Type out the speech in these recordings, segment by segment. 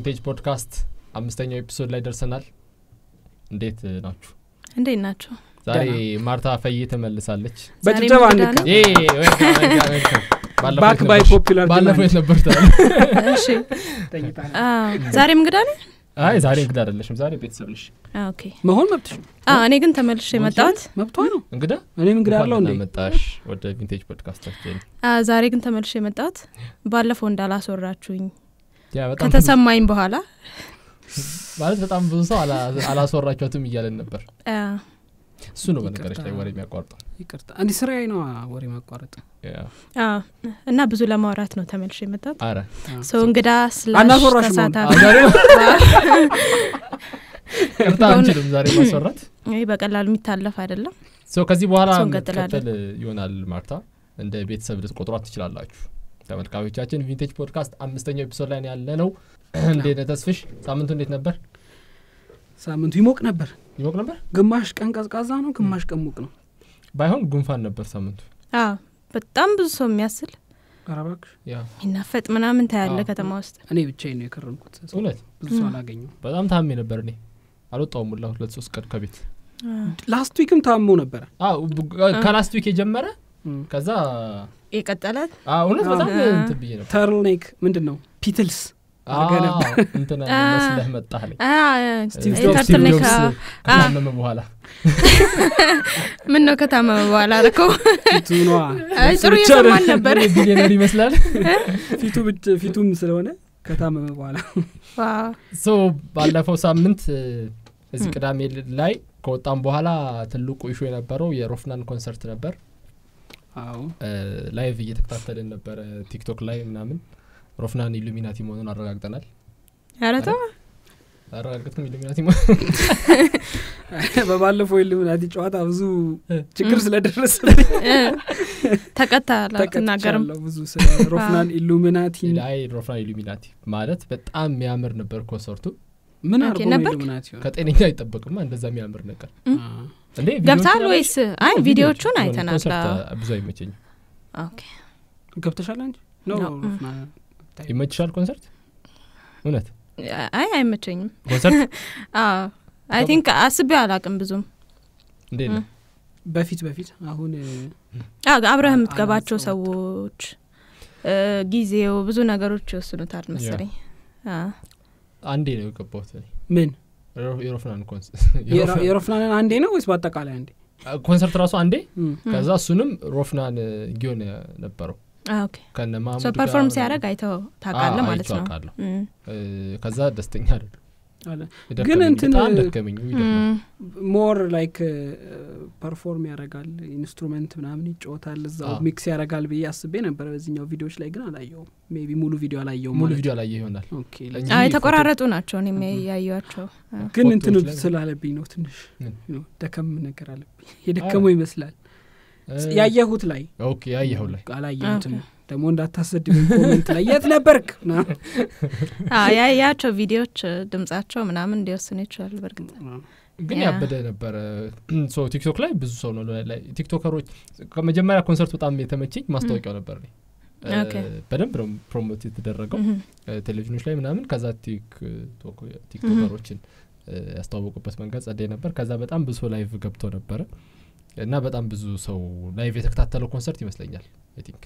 ቪንቴጅ ፖድካስት 5ኛው ኤፒሶድ ላይ ደርሰናል። እንዴት ናችሁ? ዛሬ ማርታ ፈይ ተመልሳለች። በጭብጨባ አንደካ ባክ ባይ ፖፑላር ባለፈው ነበር ታዲያ። እሺ ዛሬም እንግዳ ነኝ? አይ ዛሬ እንግዳ አይደለሽም፣ ዛሬ ቤተሰብ ነሽ። ኦኬ መሆን መብትሽ። እኔ ግን ተመልሼ መጣሁት። መብቷ ነው እንግዳ። እኔም እንግዳ አለው እንዴ መጣሽ ወደ ቪንቴጅ ፖድካስታችን። ዛሬ ግን ተመልሼ መጣሁት። ባለፈው እንዳላስወራችሁኝ ያ በጣም ከተሰማኝ በኋላ ማለት በጣም ብዙ ሰው አላስወራችሁትም እያለን ነበር። እሱ ነው በነገርሽ ላይ ወሬ የሚያቋርጠው። ይቅርታ አንዲ ስራዬ ነው ወሬ ማቋረጥ። እና ብዙ ለማውራት ነው ተመልሼ መጣሁት። አረ ሰው እንግዳ አናስወራሽም ዛሬ ቅርታ አንችልም ዛሬ ማስወራት። በቀላሉ የሚታለፍ አይደለም። ከዚህ በኋላ መከተል ይሆናል። ማርታ እንደ ቤተሰብ ልትቆጥሯት ትችላላችሁ። ተመልካቾቻችን ቪንቴጅ ፖድካስት 5ኛው ኤፒሶድ ላይ ያለነው። እንዴት ተስፍሽ? ሳምንቱ እንዴት ነበር? ሳምንቱ ይሞቅ ነበር። ግማሽ ቀን ቀዝቃዛ ነው፣ ግማሽ ቀን ሙቅ ነው። ባይሆን ጉንፋን ነበር ሳምንቱ። በጣም ብዙ ሰው የሚያስል አራባክሽ ይናፈጥ ምናምን ታያለ ከተማ ውስጥ። እኔ ብቻዬን ነው የከረምኩት። እውነት ብዙ ሰው አላገኘው። በጣም ታሜ ነበር። እኔ አልወጣሁም ሁላ 2-3 ቀን ከቤት። ላስት ዊክም ታሞ ነበር። ከላስት ዊክ የጀመረ ከዛ የቀጠለ እውነት በጣም እንትን ብዬ ነበር። ተርልኔክ ምንድነው ፒትልስ አገነብ እንትና መስለህ መጣህልኝ። ስቲቭ ጆብስ ከታመመ በኋላ ምን ነው ከታመመ በኋላ አረከው ፊቱኗ ጥሩ ይሰማል ነበር። ቢሊየነር ይመስላል ፊቱም ስለሆነ ከታመመ በኋላ። ባለፈው ሳምንት እዚህ ቅዳሜ ላይ ከወጣም በኋላ ትልቁ ኢሹ የነበረው የሮፍናን ኮንሰርት ነበር። ላይቭ እየተከታተልን ነበር ቲክቶክ ላይ ምናምን። ሮፍናን ኢሉሚናቲ መሆኑን አረጋግጠናል። አረታ አረጋግጠን ኢሉሚናቲ በባለፈው ኢሉሚናቲ ጨዋታ ብዙ ችግር ስለደረሰ ተቀጣላልተናገርም ብዙ ሮፍናን ኢሉሚናቲ ማለት በጣም የሚያምር ነበር ኮንሰርቱ። ምን አርጎ ኢሉሚናቲ ከጤነኛ አይጠበቅም እንደዛ የሚያምር ነገር። እንዴ ገብታል ወይስ? አይ ቪዲዮቹን አይተናል። ብዙ አይመቸኝም። ኦኬ ገብተሻል እንጂ ነው ሮፍናን ይመችሻል ኮንሰርት? እውነት አይመቸኝም ኮንሰርት። አይ ቲንክ አስቤው አላቅም ብዙም። እንዴ ነው በፊት አሁን አብረህ የምትገባቸው ሰዎች ጊዜው ብዙ ነገሮች ይወስኑታል መሰለኝ። አንዴ ነው የገባሁት። ምን የሮፍናን ኮንሰርት የሮፍናን አንዴ ነው ወይስ በአጠቃላይ አንዴ? ኮንሰርት ራሱ አንዴ። ከዛ እሱንም ሮፍናን ጊዮን ነበረው። ኦኬ ከነማሙ ሶ ፐርፎርማንስ ያረጋ አይተው ታቃለ ማለት ነው። ከዛ ደስተኛ አይደለም ግን እንትን ደከመኝ ሞር ላይክ ፐርፎርም ያረጋል ኢንስትሩመንት ምናምን ይጫወታል እዛው ሚክስ ያረጋል ብዬ አስቤ ነበር በዚህኛው ቪዲዮዎች ላይ ግን አላየው። ሜቢ ሙሉ ቪዲዮ አላየው ይሆናል። ኦኬ ተቆራረጡ ናቸው እኔ ያያያቸው። ግን እንትን ስላለብኝ ነው ትንሽ ደከም ነገር አለብኝ። የደከመው ይመስላል ያየሁት ላይ። ኦኬ ያየሁት ላይ አላየሁትም ደሞ እንዳታሰድብኝ ኮሜንት ላይ የት ነበርክ ና ያያቸው ቪዲዮዎች ድምጻቸው ምናምን እንዲወስኑ ይችላል። በርግጥ ግን ያበደ ነበር። ቲክቶክ ላይ ብዙ ሰው ነው ላይ ቲክቶከሮች ከመጀመሪያ ኮንሰርት በጣም የተመቸኝ ማስታወቂያው ነበር። በደንብ ነው ፕሮሞት የተደረገው ቴሌቪዥኖች ላይ ምናምን። ከዛ ቲክቶከሮችን ያስተዋወቁበት መንገድ ጸደይ ነበር። ከዛ በጣም ብዙ ላይቭ ገብቶ ነበር እና በጣም ብዙ ሰው ላይቭ የተከታተለው ኮንሰርት ይመስለኛል። አይ ቲንክ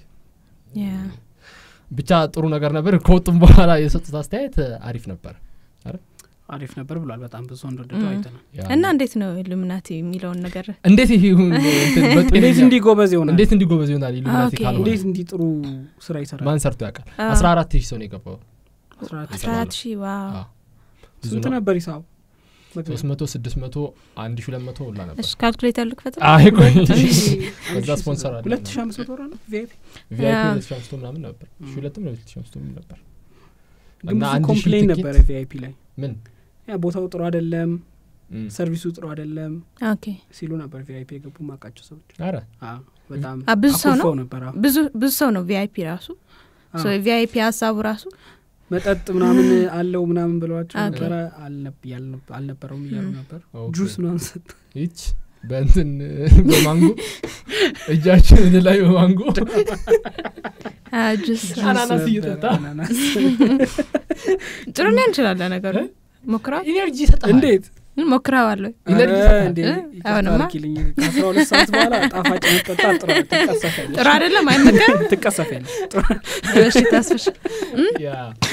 ብቻ ጥሩ ነገር ነበር። ከወጡም በኋላ የሰጡት አስተያየት አሪፍ ነበር ብሏል። በጣም ብዙ እንደወደደው አይተናል። እና እንዴት ነው ኢሉሚናቲ የሚለውን ነገር እንዴት እንዲጎበዝ ይሆናል ኢሉሚናቲ ካለው እንዴት እንዲጥሩ ስራ ይሰራል? ማን ሰርቶ ያውቃል? 14000 ሰው ነው የገባው። 14000 ዋው ስንት ነበር ሂሳብ? 300 600 1200 ሁላ ነበር። እሺ ካልኩሌተር ልክፈት። ቆይ ከዛ ስፖንሰር አለ 2500 ወራ ነው ቪአይፒ 2500 ምናምን ነበር። 2500 ነበር። እና አንድ ኮምፕሌን ነበር ቪአይፒ ላይ ምን ያ ቦታው ጥሩ አይደለም ሰርቪሱ ጥሩ አይደለም ሲሉ ነበር ቪአይፒ የገቡ ማቃቸው ሰዎች። አረ በጣም ብዙ ሰው ነው ቪአይፒ ራሱ። ቪአይፒ ሀሳቡ ራሱ መጠጥ ምናምን አለው ምናምን ብለዋቸው ነበር። አልነበረውም ይያሉ ነበር። ጁስ ምናምን ሰጥ እቺ በእንትን በማንጎ እጃችን ላይ በማንጎ ጁስ አናናስ ይጠጣ ጥሩ ነው እንችላለን ነገር ሞክራ ኢነርጂ ይሰጣል እንዴት ሞክራዋለሁ ኢነርጂ እንዴ ታርኪልኝ ከ12 ሰዓት በኋላ ጣፋጭ መጠጣ ትቀሰፋለች ጥሩ አይደለም አይመከርም ትቀሰፋለች እሺ ታስፈሽ ያ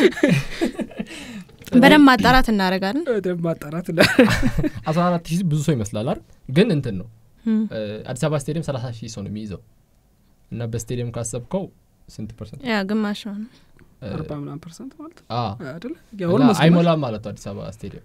በደም ማጣራት እናደርጋለን በደም ማጣራት 14000 ብዙ ሰው ይመስላል አይደል ግን እንትን ነው አዲስ አበባ ስቴዲየም 30000 ሰው ነው የሚይዘው እና በስቴዲየም ካሰብከው ስንት ፐርሰንት ያ ግማሽ ነው 40% ማለት አይደል ያው አይሞላም ማለት ነው አዲስ አበባ ስቴዲየም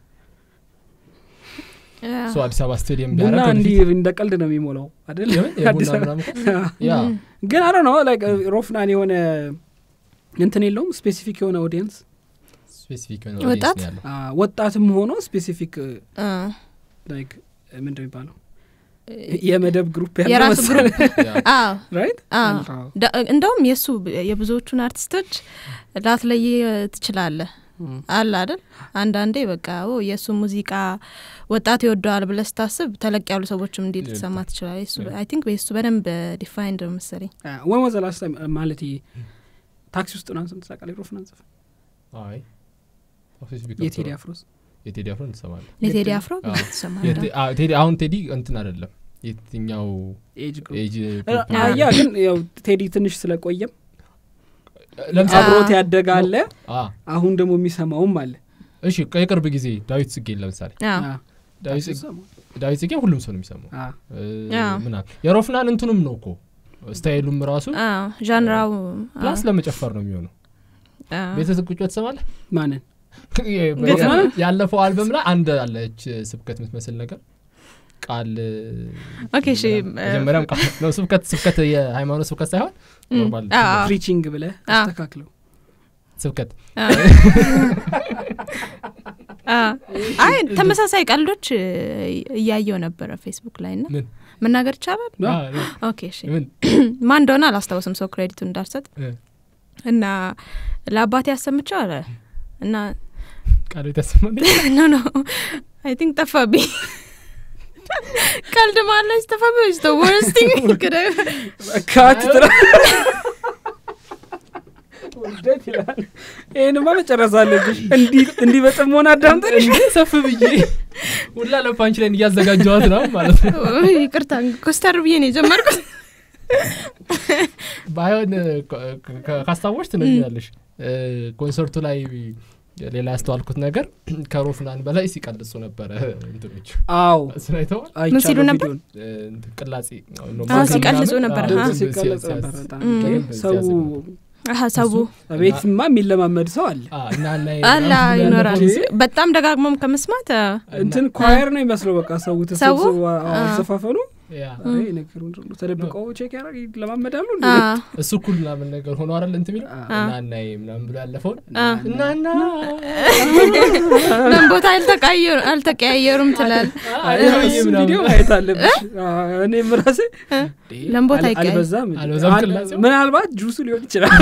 ሶ አዲስ አበባ ስቴዲየም ቢያረግ እንዴ እንደ ቀልድ ነው የሚሞላው አይደል አዲስ አበባ ያ ግን አይ ዶንት ኖ ላይክ ሮፍናን የሆነ እንትን የለውም ስፔሲፊክ የሆነ ኦዲየንስ ስፔሲፊክ የሆነ ኦዲየንስ ያለው ወጣትም ሆኖ ስፔሲፊክ ላይክ ምንድነው የሚባለው የመደብ ግሩፕ ያለው መሰለኝ ራይት እንደውም የሱ የብዙዎቹን አርቲስቶች ላትለይ ትችላለህ አለ አይደል አንዳንዴ በቃ የሱ ሙዚቃ ወጣት ይወደዋል ብለህ ስታስብ ተለቅ ያሉ ሰዎችም እንዲል ተሰማ ትችላል እሱ አይ ቲንክ በሱ በደንብ ዲፋይንድ ነው መሰለኝ when was the last time ማለት ታክሲ ውስጥ ነው ተሳቀለ ሮፍናን ጽፈ አይ የቴዲ አፍሮስ የቴዲ አፍሮ እንሰማለን የቴዲ አፍሮ እንሰማለን ቴዲ አሁን ቴዲ እንትን አይደለም የትኛው ኤጅ ያ ግን ያው ቴዲ ትንሽ ስለቆየም ለምሳብሮት ያደጋለ አሁን ደግሞ የሚሰማውም አለ እሺ ከቅርብ ጊዜ ዳዊት ጽጌ ለምሳሌ ዳዊት ጽጌ ሁሉም ሰው ነው የሚሰማው ምና የሮፍናን እንትኑም ነው እኮ ስታይሉም ራሱ ጃንራው ፕላስ ለመጨፈር ነው የሚሆነው ቤተሰብ ቁጭ ተሰማለህ ማንን ያለፈው አልበም ላይ አንድ አለች ስብከት የምትመስል ነገር ቃል ኦኬ እሺ መጀመሪያም ቃል ነው ስብከት የሃይማኖት ስብከት ሳይሆን ኖርማል ፕሪቺንግ ብለ አስተካክለው ስብከት አይ ተመሳሳይ ቃሎች እያየው ነበር ፌስቡክ ላይና መናገር ይቻላል ኦኬ እሺ ማን እንደሆነ አላስታውስም ሰው ክሬዲቱን እንዳልሰጥ እና ለአባቴ ያሰምቻው አለ እና ቃል ተሰማኝ ኖ አይ ቲንክ ጠፋቢ ቀልድ ማለት ጠፋቢ is the worst thing could ever ካት ትራ ወደት ይላል እኔማ መጨረሳለብሽ እንዲ በጥሞና አዳምጠሽ ሰፍ ብዬ ሁላ ለፓንች ላይ ያዘጋጀዋት ነው ማለት ነው ይቅርታ ኮስተር ብዬ ነው ጀመርኩት ባይሆን ካስታወሽ ትነኛለሽ ኮንሰርቱ ላይ ሌላ ያስተዋልኩት ነገር ከሮፍናን በላይ ሲቀልጹ ነበር እንትኖች አው ስናይተው ምን ሲሉ ነበር ቅላጼ ሲቀልጹ ነበር ሰው አቤትማ የሚለማመድ ሰው አለ አላ ይኖራል በጣም ደጋግሞም ከመስማት እንትን ኳየር ነው የሚመስለው በቃ ሰው ተሰብስቦ አሰፋፈኑ አይ ነገሩ ነው ተደብቀው ቼክ ያደርግ ለማመዳሉ እሱ ኩል ምናምን ነገር ሆኖ አይደል እንት የሚለው እናናይ ምናምን ብሎ ያለፈው እናና ምን ቦታ አልተቀያየሩም ትላል ቪዲዮ አይታለብሽ እኔም ራሴ ለምቦታ አልበዛም ምናልባት ጁሱ ሊሆን ይችላል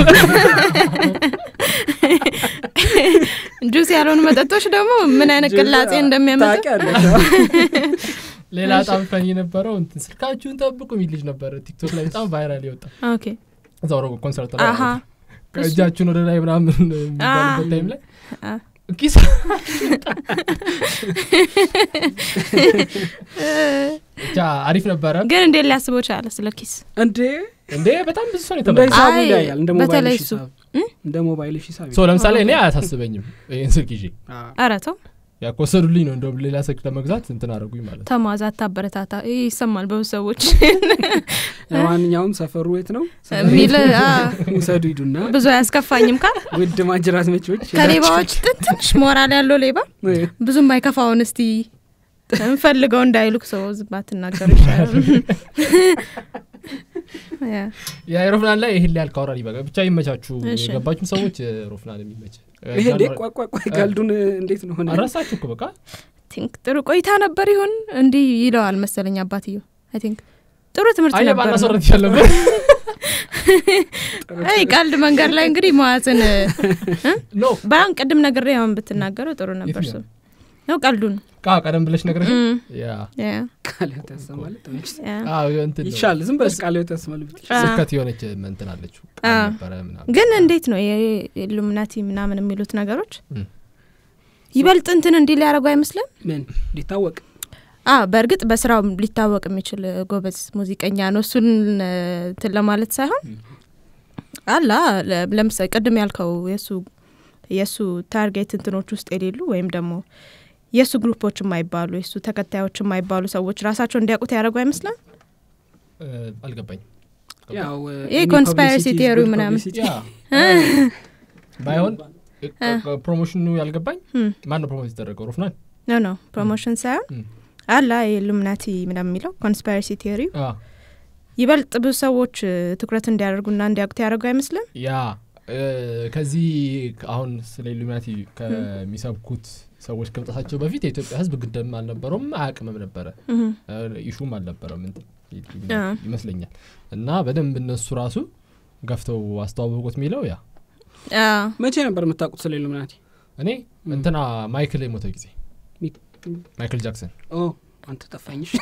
ጁስ ያለውን መጠጦች ደግሞ ምን አይነት ቅላጼ እንደሚያመጣ ሌላ ጣም ፈኒ ነበረው እንትን ስልካችሁን ጠብቁ የሚል ልጅ ነበር ቲክቶክ ላይ በጣም ቫይራል ይወጣ ኦኬ እዛው ኮንሰርት ላይ ከእጃችሁን ወደ ላይ ምናምን የሚባልበት ታይም ላይ ኪስ ቻ አሪፍ ነበረ ግን እንዴ ሊያስበው ቻለ ስለ ኪስ እንዴ በጣም ብዙ ሰው ነው እንደ ሞባይልሽ ሂሳብ ሶ ለምሳሌ እኔ አያሳስበኝም ይሄን ስልክ ይዤ አራተው ያቆሰዱልኝ ነው እንደው ሌላ ስልክ ለመግዛት እንትን አደረጉኝ ማለት ተማዛት ታበረታታ ይሰማል በሰዎች ለማንኛውም ሰፈሩ የት ነው ሚለ ሰዱ ይዱና ብዙ ያስከፋኝም ካል ውድ ማጅራት መቾች ከሌባዎች ትንሽ ሞራል ያለው ሌባ ብዙም ማይከፋውን እስቲ እንፈልገው እንዳይሉክ ሰው ዝባትና ገር ይሻላል ያ ሮፍናን ላይ ይሄን ላይ አልካውራ ይበቃ ብቻ ይመቻችሁ የገባችሁም ሰዎች ሮፍናን የሚመች ይሄ ቆይ ካልዱን እንዴት ነው ሆነ አራሳችሁ እኮ በቃ ቲንክ ጥሩ ቆይታ ነበር ይሁን እንዲ ይለዋል መሰለኝ አባትየው አይ ቲንክ ጥሩ ትምህርት ነበር አይ ባናሰረት ያለበት አይ ካልድ መንገር ላይ እንግዲህ ማዋጽን ኖ ባን ቀድም ነገር ያውን ብትናገረው ጥሩ ነበር ሰው ነው ካልዱን ቀደም ብለሽ ነግረሽ ያ ቃልዮት ያሰማለት እንትን ይሻል ዝም ብለሽ ቃልዮት ያሰማለት ስብከት የሆነች እንትን አለችው ቃል ነበረ ምናምን ግን እንዴት ነው የኢሉሚናቲ ምናምን የሚሉት ነገሮች ይበልጥ እንትን እንዲ ሊያረጉ አይመስልም ምን ሊታወቅ በእርግጥ በስራው ሊታወቅ የሚችል ጎበዝ ሙዚቀኛ ነው እሱን እንትን ለማለት ሳይሆን አላ ለምሳሌ ቀደም ያልከው የሱ ታርጌት እንትኖች ውስጥ የሌሉ ወይም ደግሞ የሱ ግሩፖች የማይባሉ የሱ ተከታዮች የማይባሉ ሰዎች ራሳቸው እንዲያውቁት ያደርጉ አይመስልም አልገባኝ ያው ይሄ ኮንስፓይረሲ ቲዮሪ ምናምን ባይሆን ፕሮሞሽኑ ያልገባኝ ማን ነው ፕሮሞት ያደረገው ሮፍናን ኖ ፕሮሞሽን ሳይሆን አላ ኢሉሚናቲ ምናምን የሚለው ኮንስፓይረሲ ቲዮሪ ይበልጥ ብዙ ሰዎች ትኩረት እንዲያደርጉና እንዲያውቁት ያደርጉ አይመስልም ያ ከዚህ አሁን ስለ ኢሉሚናቲ ከሚሰብኩት ሰዎች ከመጣታቸው በፊት የኢትዮጵያ ህዝብ ግድም አልነበረም አያቅምም ነበረ ኢሹም አልነበረም ይመስለኛል እና በደንብ እነሱ ራሱ ገፍተው አስተዋወቁት የሚለው ያ መቼ ነበር የምታውቁት ስለ ኢሉሚናቲ እኔ እንትና ማይክል የሞተ ጊዜ ማይክል ጃክሰን አንተ ተፋኝሽ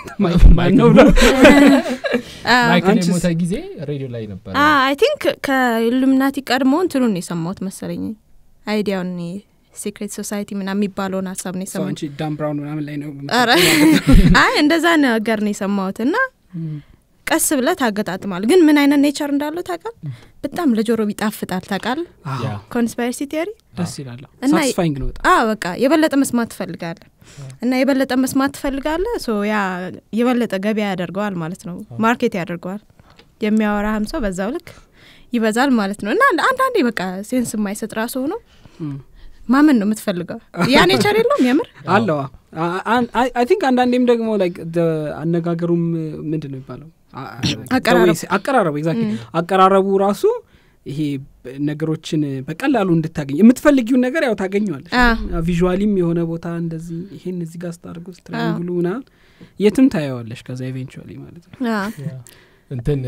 ማይክል የሞተ ጊዜ ሬዲዮ ላይ ነበር አይ ቲንክ ከኢሉሚናቲ ቀድሞ እንትኑን የሰማሁት መሰለኝ አይዲያውን ሲክሬት ሶሳይቲ ምናምን የሚባለውን ሀሳብ ነው የሰማሁት አንቺ ዳን ብራውን ምናምን ላይ ነው አይ እንደዛ ነገር ነው የሰማሁትና ቀስ ብለ ታገጣጥማል ግን ምን አይነት ኔቸር እንዳለው ታውቃል በጣም ለጆሮ ቢጣፍጣል ታውቃል ኮንስፓይረሲ ቲዮሪ ደስ ይላል ሳቲስፋይንግ ነው በቃ የበለጠ መስማት ፈልጋለ እና የበለጠ መስማት ፈልጋለ ሶ ያ የበለጠ ገበያ ያደርገዋል ማለት ነው ማርኬት ያደርገዋል የሚያወራህም ሰው በዛው ልክ ይበዛል ማለት ነው እና አንዳንዴ በቃ ሴንስ የማይሰጥ ራሱ ነው ማመን ነው የምትፈልገው ያ ኔቸር የለውም የምር አለው አይ ቲንክ አንዳንዴም ደግሞ ላይክ አነጋገሩም ምንድነው ይባላል አቀራረቡ ኤግዛክትሊ አቀራረቡ ራሱ ይሄ ነገሮችን በቀላሉ እንድታገኝ የምትፈልጊው ነገር ያው ታገኘዋለሽ ቪዥዋሊም የሆነ ቦታ እንደዚህ ይሄን እዚህ ጋር ስታርጉ ስትራንግሉና የትም ታያዋለሽ ከዛ ኢቨንቹዋሊ ማለት ነው እንትን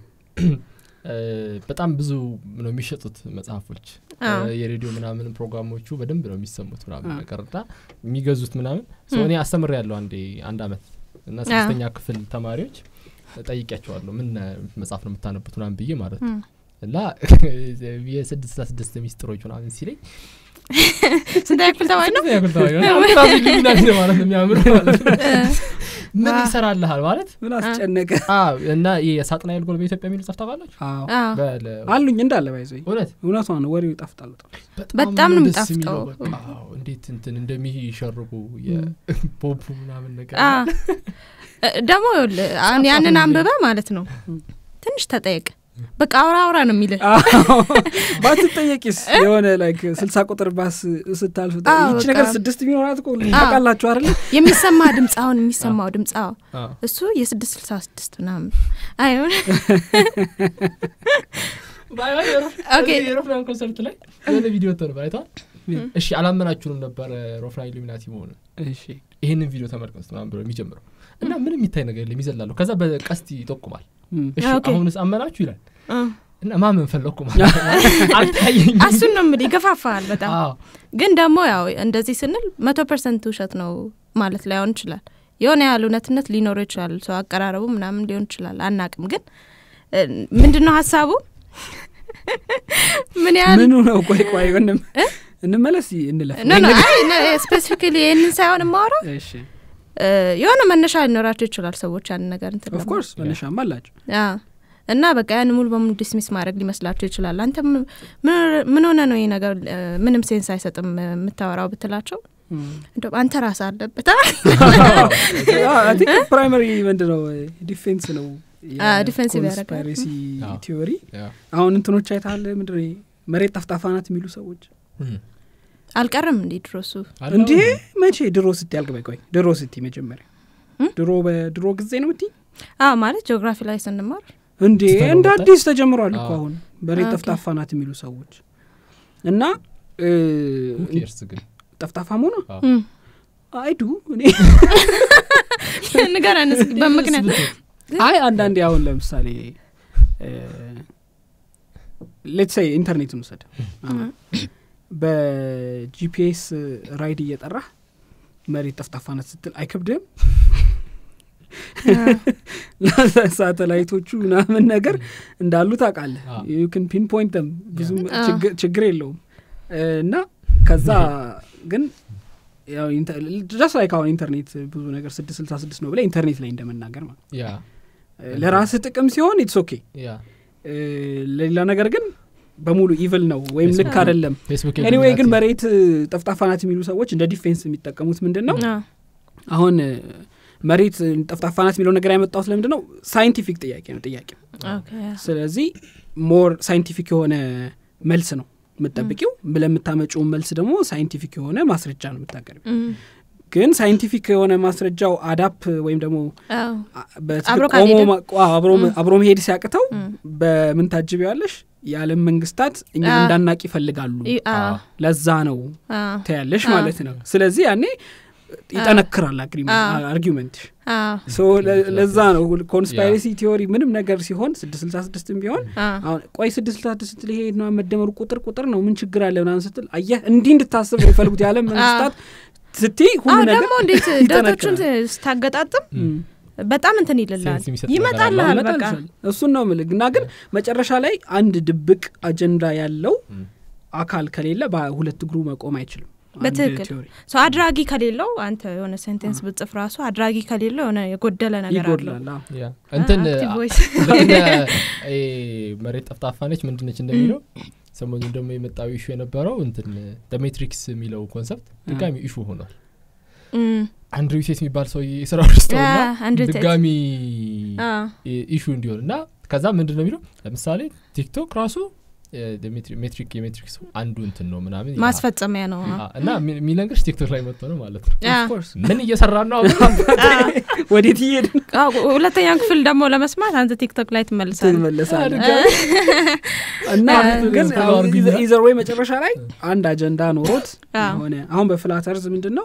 በጣም ብዙ ነው የሚሸጡት መጽሐፎች የሬዲዮ ምናምን ፕሮግራሞቹ በደንብ ነው የሚሰሙት ምናምን ነገርና የሚገዙት ምናምን ሶኔ አስተምር ያለው አንድ አመት እና 6ኛ ክፍል ተማሪዎች ጠይቂያቸዋለሁ ምን መጽሐፍ ነው የምታነቡት ምናምን ብዬ ማለት ነው እና የ6 ሚስጥሮች ምናምን ሲለኝ ስንታክል ተማሪ ነው ኢሉሚናቲ ነው ማለት ነው የሚያምር ማለት ነው ምን ይሰራልሃል ማለት ምን አስጨነቀ እና የሳጥናኤል ጎል በኢትዮጵያ የሚል ጽፍ ታውቃለች አሉኝ እንዳለ ባይዘይ እውነቷ ነው ወሬው ይጣፍጣል በጣም ነው የሚጣፍጠው እንዴት እንትን እንደሚሸርጉ የፖፕ ምናምን ነገር ደግሞ ያንን አንብበ ማለት ነው ትንሽ ተጠየቅ በቃ አውራ ነው የሚል ባትጠየቂስ የሆነ ላይክ 60 ቁጥር ባስ ስታልፍ እቺ ነገር 6 ሚሊዮናት እኮ ታውቃላችሁ አይደል የሚሰማ ድምጽ አሁን የሚሰማው ድምጽ እሱ የ666 ምናምን አይሆን ኦኬ የሮፍናን ኮንሰርት ላይ የሆነ ቪዲዮ ተነበረታ እሺ አላመናችሁም ነበር ሮፍናን ኢሉሚናቲ መሆኑ እሺ ይሄንን ቪዲዮ ተመልከቱ ምናምን ብሎ የሚጀምረው እና ምንም የሚታይ ነገር የለም ይዘላሉ ከዛ በቀስቲ ይጠቁማል እሺ አሁንስ አመናችሁ ይላል እና ማመን ፈለኩ ማለት አልታየኝ አሱን ነው ምሊ ገፋፋል በጣም ግን ደግሞ ያው እንደዚህ ስንል 100% ውሸት ነው ማለት ላይሆን ይችላል የሆነ ያለ እውነትነት ሊኖር ይችላል ሰው አቀራረቡ ምናምን ሊሆን ይችላል አናቅም ግን ምንድነው ሐሳቡ ምን ያህል ምኑ ነው ቆይ እንመለስ እንለፍ ስፔሲፊካሊ ይሄንን ሳይሆን ማውራ እሺ የሆነ መነሻ ሊኖራቸው ይችላል ሰዎች ያን ነገር እንትን ኦፍ ኮርስ መነሻም አላቸው እና በቃ ያን ሙሉ በሙሉ ዲስሚስ ማድረግ ሊመስላቸው ይችላል አንተ ምን ሆነ ነው ይሄ ነገር ምንም ሴንስ አይሰጥም የምታወራው ብትላቸው እንደው አንተ ራስህ አለበት አይ ቲንክ ፕራይመሪ ምንድነው ዲፌንስ ነው ዲፌንሲቭ ያደርጋል ኮንስፓይረሲ ቲዮሪ አሁን እንትኖች አይታለ ምንድነው መሬት ጠፍጣፋናት የሚሉ ሰዎች አልቀርም እንዴ ድሮሱ እንዴ መቼ ድሮ ስት ያልገባይ ቆይ ድሮ ስት መጀመሪያ ድሮ ጊዜ ነው እንዴ ማለት ጂኦግራፊ ላይ ስንማር እንዴ እንደ አዲስ ተጀምሯል እኮ አሁን መሬት ጠፍጣፋናት የሚሉ ሰዎች እና ኬርስ ግን ጠፍጣፋ ሆኖ አይዱ እኔ ንገረንስ በመክነን አይ አንዳንዴ አሁን ለምሳሌ ሌትስ ሴይ ኢንተርኔት እንውሰድ በጂፒኤስ ራይድ እየጠራ መሬት ጠፍጣፋነት ስትል አይከብድም ሳተላይቶቹ ምናምን ነገር እንዳሉ ታውቃለህ you can pinpoint them ብዙ ችግር የለውም እና ከዛ ግን ያው just like አሁን ኢንተርኔት ብዙ ነገር 666 ነው ብለ ኢንተርኔት ላይ እንደመናገር ማለት ያ ለራስ ጥቅም ሲሆን it's okay ያ ለሌላ ነገር ግን በሙሉ ኢቭል ነው ወይም ልክ አይደለም anyway ግን መሬት ጠፍጣፋናት የሚሉ ሰዎች እንደ ዲፌንስ የሚጠቀሙት ምንድነው አሁን መሬት ጠፍጣፋናት የሚለው ነገር ያመጣው ስለምንድነው ሳይንቲፊክ ጥያቄ ነው ጥያቄው ስለዚህ ሞር ሳይንቲፊክ የሆነ መልስ ነው መጠበቂው ብለምታመጪው መልስ ደግሞ ሳይንቲፊክ የሆነ ማስረጃ ነው መታቀርብ ግን ሳይንቲፊክ የሆነ ማስረጃው አዳፕ ወይም ደግሞ አብሮ መሄድ ሲያቅተው በምን ታጅቢያለሽ የዓለም መንግስታት እኛ እንዳናቂ ይፈልጋሉ ለዛ ነው ታያለሽ ማለት ነው ስለዚህ ያኔ ይጠነክራል አርጊውመንት ሶ ለዛ ነው ኮንስፓይረሲ ቲዮሪ ምንም ነገር ሲሆን 666 ቢሆን አሁን ቆይ 666 ሊሄድ ነው መደመሩ ቁጥር ነው ምን ችግር አለ ምናምን ስትል አየህ እንዲህ እንድታስብ ይፈልጉት የዓለም መንግስታት ስትይ ሁሉ ነገር ደግሞ እንዴት ዳታዎችን ስታገጣጥም በጣም እንትን ይልላል ይመጣል በቃ እሱን ነው ምልግና ግን መጨረሻ ላይ አንድ ድብቅ አጀንዳ ያለው አካል ከሌለ በሁለት እግሩ መቆም አይችልም በትክክል ሶ አድራጊ ከሌለው አንተ የሆነ ሴንቴንስ ብጽፍ ራሱ አድራጊ ከሌለው የሆነ የጎደለ ነገር አለ ያ እንትን መሬት ጠፍጣፋነች ምንድነች እንደሚለው ሰሞኑን ደግሞ የመጣው ኢሹ የነበረው እንትን ሜትሪክስ የሚለው ኮንሰፕት ድጋሚ ኢሹ ሆኗል አንድሩ ዩሴስ የሚባል ሰው የስራው ውስጥና ድጋሚ ኢሹ እንዲሆንና ከዛ ምንድነው የሚለው ለምሳሌ ቲክቶክ ራሱ የሜትሪክስ አንዱ እንትን ነው ምናምን ማስፈጸሚያ ነው እና ሚለንግሽ ቲክቶክ ላይ መጥቶ ነው ማለት ነው ኦፍ ኮርስ ምን እየሰራ ነው ወዴት ይሄድ ሁለተኛው ክፍል ደግሞ ለመስማት አንተ ቲክቶክ ላይ ትመለሳለህ እና ግን ኢዘር ወይ መጨረሻ ላይ አንድ አጀንዳ ኖሮት ሆነ አሁን በፍላተርዝ ምንድነው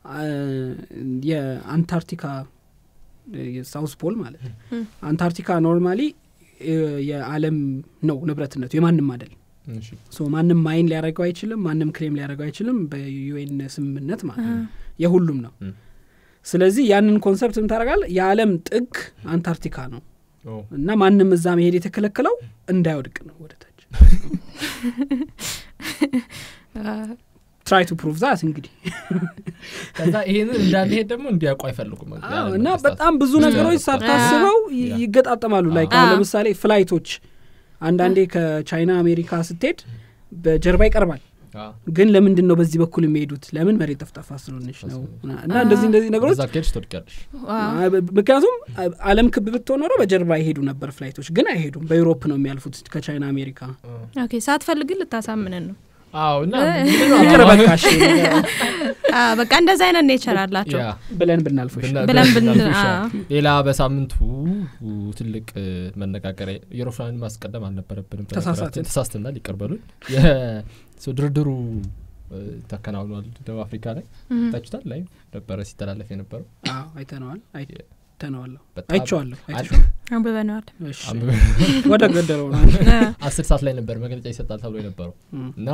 የአንታርክቲካ የሳውዝ ፖል ማለት አንታርክቲካ ኖርማሊ የዓለም ነው ንብረትነቱ የማንም አይደል ሶ ማንም ማይን ሊያረጋው አይችልም ማንም ክሌም ሊያረጋው አይችልም በዩኤን ስምምነት ማለት የሁሉም ነው ስለዚህ ያንን ኮንሰፕት ምን ታረጋል የዓለም ጥግ አንታርክቲካ ነው እና ማንም እዛ መሄድ የተከለከለው እንዳይወድቅ ነው ወደታች try to prove that እንግዲህ ከዛ ይሄንን እንዳልሄድ ደግሞ እንዲያውቁ አይፈልጉም እና በጣም ብዙ ነገሮች ሳታስበው ይገጣጠማሉ ላይክ ለምሳሌ ፍላይቶች አንዳንዴ ከቻይና አሜሪካ ስትሄድ በጀርባ ይቀርባል ግን ለምንድን ነው በዚህ በኩል የሚሄዱት ለምን መሬት ጠፍጣፋ ስለሆነች ነው እና እንደዚህ ነገሮች ዛከርስ ተወድቃለሽ ምክንያቱም ዓለም ክብ ብትሆን ኖሮ በጀርባ ይሄዱ ነበር ፍላይቶች ግን አይሄዱም በዩሮፕ ነው የሚያልፉት ከቻይና አሜሪካ ኦኬ ሳትፈልግ ልታሳምነን ነው እና ይቀርበካሽ በቃ እንደዛ አይነት ኔቸር አላቸው ብለን ብናልፈሽ ሌላ በሳምንቱ ትልቅ መነጋገሪያ የሮፍራን ማስቀደም አልነበረብንም ተሳስተናል ይቀርበሉን ድርድሩ ተከናውኗል ደቡብ አፍሪካ ላይ ታችታል ላይ ነበር ሲተላለፍ የነበረው አይተነዋል አይቼዋለሁ አንብበናል ወደ ገደለው 10 ሰዓት ላይ ነበር መግለጫ ይሰጣል ተብሎ የነበረው እና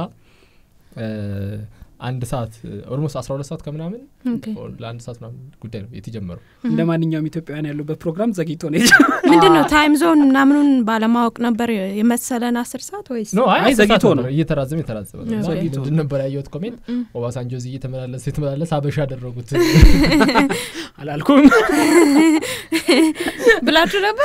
አንድ ሰዓት ኦልሞስት 12 ሰዓት ከምናምን ለአንድ ሰዓት ምናምን ጉዳይ ነው የተጀመረው እንደማንኛውም ኢትዮጵያውያን ያሉበት ፕሮግራም ዘግይቶ ነው ምንድነው ታይም ዞን ምናምኑን ባለማወቅ ነበር የመሰለን 10 ሰዓት ወይስ ነው አይ ዘግይቶ ነው እየተራዘመ ምንድን ነበር ያየሁት ኮሜንት ኦባሳንጆ እዚህ እየተመላለሰ አበሻ ያደረጉት አላልኩም ብላችሁ ነበር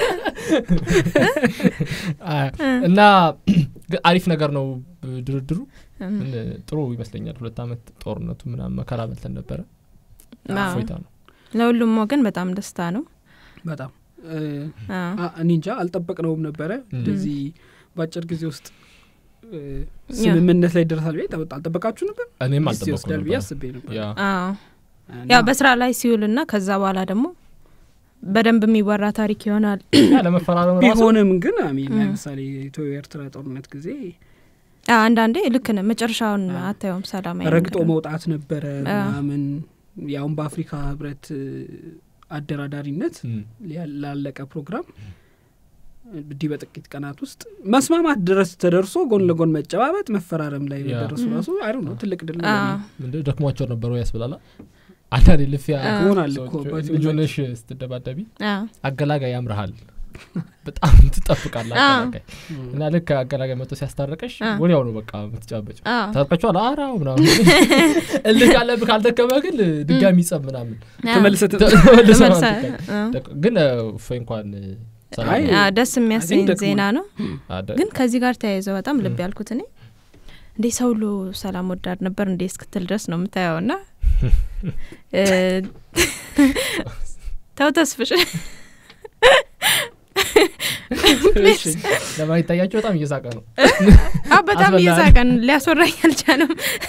እና አሪፍ ነገር ነው ድርድሩ ጥሩ ይመስለኛል 2 አመት ጦርነቱ ምናምን መከራ በልተን ነበር አፎይታ ነው ለሁሉም ወገን በጣም ደስታ ነው በጣም እንጃ አልጠበቅነውም ነበር እንደዚህ ባጭር ጊዜ ውስጥ ስምምነት ላይ ደርሳል ወይ አልጠበቃችሁ ነበር እኔም አልጠበቅኩም ነበር ያው በስራ ላይ ሲውልና ከዛ በኋላ ደግሞ በደንብ የሚወራ ታሪክ ይሆናል ለመፈራረም ራሱ ቢሆንም ግን ለምሳሌ ኢትዮ ኤርትራ ጦርነት ጊዜ አንዳንዴ ልክ ነው መጨረሻውን አታየውም ሰላም ረግጦ መውጣት ነበር ምናምን ያው በአፍሪካ ህብረት አደራዳሪነት ያላለቀ ፕሮግራም ዲህ በጥቂት ቀናት ውስጥ መስማማት ድረስ ተደርሶ ጎን ለጎን መጨባበጥ መፈራረም ላይ ደረሱ ራሱ አይ ዶንት ኖ ትልቅ ድል ነው ደክሟቸው ነበር ያስብላላ አንዳንዴ ልፊያ ሆናል እኮ ልጆነሽ ስትደባደቢ አገላጋይ ያምርሃል በጣም ትጠብቃለህ አገላጋይ እና ልክ አገላጋይ መጥቶ ሲያስታርቀሽ ወዲያው ነው በቃ የምትጫበጭ ታርቀቻው አራው ምናምን እልህ ካለብህ ካልተከመ ግን ድጋሚ ጸብ ምናምን ተመልሰህ ግን ፈይ እንኳን ደስ የሚያሰኝ ዜና ነው ግን ከዚህ ጋር ተያይዘው በጣም ልብ ያልኩት እኔ እንዴ ሰው ሁሉ ሰላም ወዳድ ነበር እንዴ እስክትል ድረስ ነው የምታየውና ተስፍሽ ለማይ ታያቸው በጣም እየሳቀ ነው በጣም እየሳቀ ነው ሊያስወራኝ አልቻለም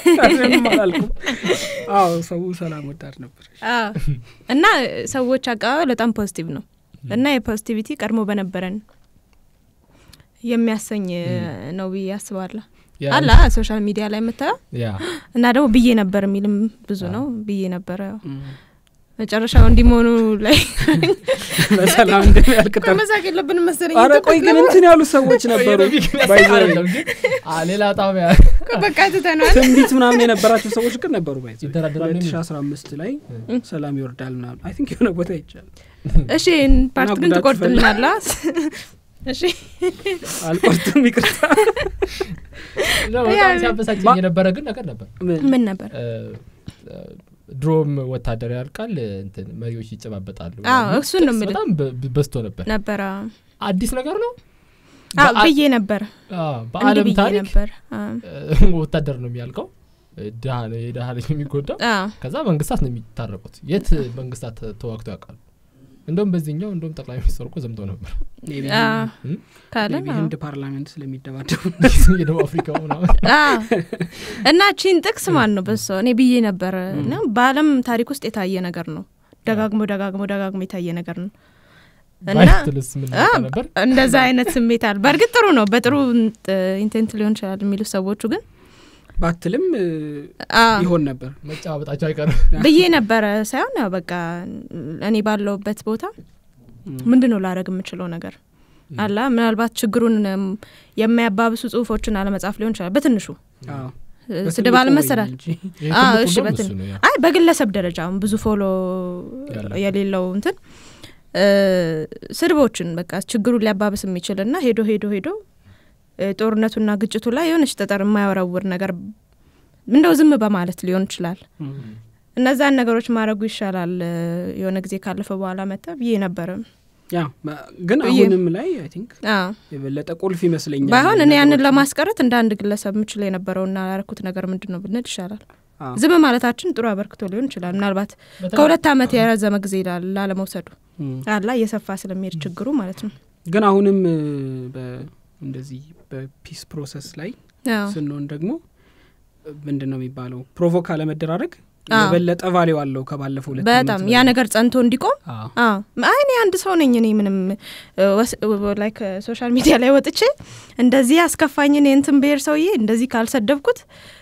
ሰው ሰላም ወዳድ ነበር እና ሰዎች አቀባበል በጣም ፖዚቲቭ ነው እና የፖዚቲቪቲ ቀድሞ በነበረን የሚያሰኝ ነው ብዬ አስባለሁ አላ ሶሻል ሚዲያ ላይ መጣ እና ደግሞ ብዬ ነበር የሚልም ብዙ ነው ብዬ ነበር መጨረሻው እንዲሞኑ ላይ በሰላም እንደሚያልቅታ መሳቅ የለብንም መሰለኝ አረ ቆይ ግን እንትን ያሉ ሰዎች ነበሩ ባይዘው ሌላ ጣቢያ በቃ ተተናል ትንቢት ምናምን የነበራቸው ሰዎች ግን ነበሩ ባይዘው 2015 ላይ ሰላም ይወርዳል ምናምን አይ ቲንክ የሆነ ቦታ ይቻላል እሺ ፓርት ግን ተቆርጥልናል እሺ አልቆርጥም ይቅርታ ነው በጣም ሲያበሳጭኝ የነበረ ግን ነገር ነበር ምን ነበር ድሮም ወታደር ያልቃል እንትን መሪዎች ይጨባበጣሉ እሱ ነው በጣም በስቶ ነበር አዲስ ነገር ነው ብዬ ነበር በአለም ታሪክ ወታደር ነው የሚያልቀው ዳህ ልጅ የሚጎዳው ከዛ መንግስታት ነው የሚታረቁት የት መንግስታት ተዋግተው ያውቃሉ እንደውም በዚህኛው እንደውም ጠቅላይ ሚኒስትሩ እኮ ዘምቶ ነበር ካለ ህንድ ፓርላመንት ስለሚደባደቡ የደቡብ አፍሪካው ነው እና ቺን ጥቅስ ማን ነው በሰው እኔ ብዬ ነበር እና በአለም ታሪክ ውስጥ የታየ ነገር ነው ደጋግሞ የታየ ነገር ነው እና እንደዛ አይነት ስሜት አለ በርግጥ ጥሩ ነው በጥሩ ኢንቴንት ሊሆን ይችላል የሚሉ ሰዎቹ ግን ባትልም ይሆን ነበር መጫወታቸው አይቀርም ብዬ ነበር ሳይሆን ያው በቃ እኔ ባለውበት ቦታ ምንድነው ላረግ የምችለው ነገር አላ ምናልባት ችግሩን የሚያባብሱ ጽሁፎችን አለመጻፍ ሊሆን ይችላል በትንሹ ስድብ አለመሰራት እሺ በትን አይ በግለሰብ ደረጃ ብዙ ፎሎ የሌለው እንትን ስድቦችን በቃ ችግሩን ሊያባብስ የሚችልና ሄዶ ጦርነቱና ግጭቱ ላይ የሆነች ተጠር የማያወራውር ነገር እንደው ዝም በማለት ሊሆን ይችላል እነዛን ነገሮች ማድረጉ ይሻላል የሆነ ጊዜ ካለፈ በኋላ መጣ ብዬ ነበር ያ ግን አሁንም ላይ አይ ቲንክ የበለጠ ቁልፍ ይመስለኛል ባይሆን እኔ ያንን ለማስቀረት እንደ አንድ ግለሰብ ምችል የነበረውና ያረኩት ነገር ምንድነው ብንል ይሻላል ዝም ማለታችን ጥሩ አበርክቶ ሊሆን ይችላል ምናልባት ከሁለት አመት ያረዘመ ጊዜ ላለመውሰዱ አላ እየሰፋ ስለሚሄድ ችግሩ ማለት ነው ግን አሁንም እንደዚህ በፒስ ፕሮሰስ ላይ ስንሆን ደግሞ ምንድነው የሚባለው ፕሮቮካ ለመደራረግ የበለጠ ቫልዩ አለው ከባለፈው ሁለት በጣም ያ ነገር ጸንቶ እንዲቆም አይኔ አንድ ሰው ነኝ እኔ ምንም ላይክ ሶሻል ሚዲያ ላይ ወጥቼ እንደዚህ አስከፋኝን እንትን ብሄር ሰውዬ እንደዚህ ካልሰደብኩት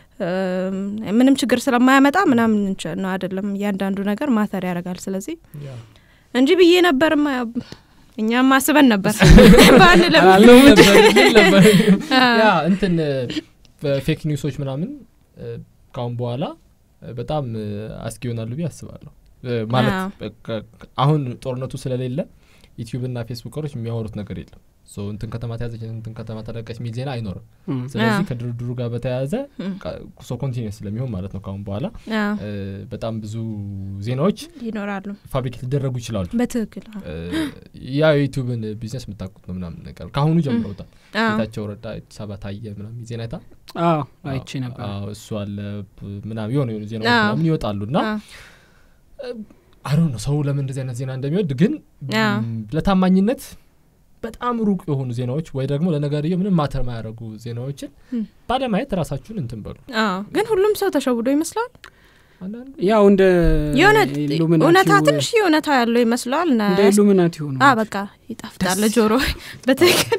ምንም ችግር ስለማያመጣ ምናምን ነው አይደለም ያንዳንዱ ነገር ማተር ያረጋል ስለዚህ እንጂ ብዬ ነበርማ እኛም ማስበን ነበር ባል ነበር ያ እንትን ፌክ ኒውሶች ምናምን ካሁን በኋላ በጣም አስኪዮናሉ ቢያስባለሁ ማለት አሁን ጦርነቱ ስለሌለ ዩቲዩብ እና ፌስቡከሮች የሚያወሩት ነገር የለም ሶ እንትን ከተማ ተያዘች እንትን ከተማ ተለቀች ሚል ዜና አይኖርም ስለዚህ ከድርድሩ ጋር በተያያዘ ሶ ኮንቲኒዩስ ስለሚሆን ማለት ነው ካሁን በኋላ በጣም ብዙ ዜናዎች ይኖራሉ ፋብሪኬት ሊደረጉ ይችላሉ በትክክል ያ ዩቲዩብን ቢዝነስ መታቁት ነው ምናምን ነገር ካሁኑ ጀምረውታል ታቸው ረዳ ሰባታየ ምናምን ዜና አይታ አይቼ ነበር እሱ አለ ምናምን የሆነ ዜናዎች ምናምን ይወጣሉና አሁን ነው ሰው ለምን እንደዚህ አይነት ዜና እንደሚወድ ግን ለታማኝነት በጣም ሩቅ የሆኑ ዜናዎች ወይ ደግሞ ለነገርየው ምንም ማተር ማያረጉ ዜናዎችን ባለማየት ራሳችሁን እንትን በሉ ግን ሁሉም ሰው ተሸውዶ ይመስላል ያው እንደ ኡናታ ትንሽ ኡናታ ያለው ይመስላል እና እንደ ኢሉሚናቲ ሆኖ በቃ ይጣፍጣል ጆሮ በትክክል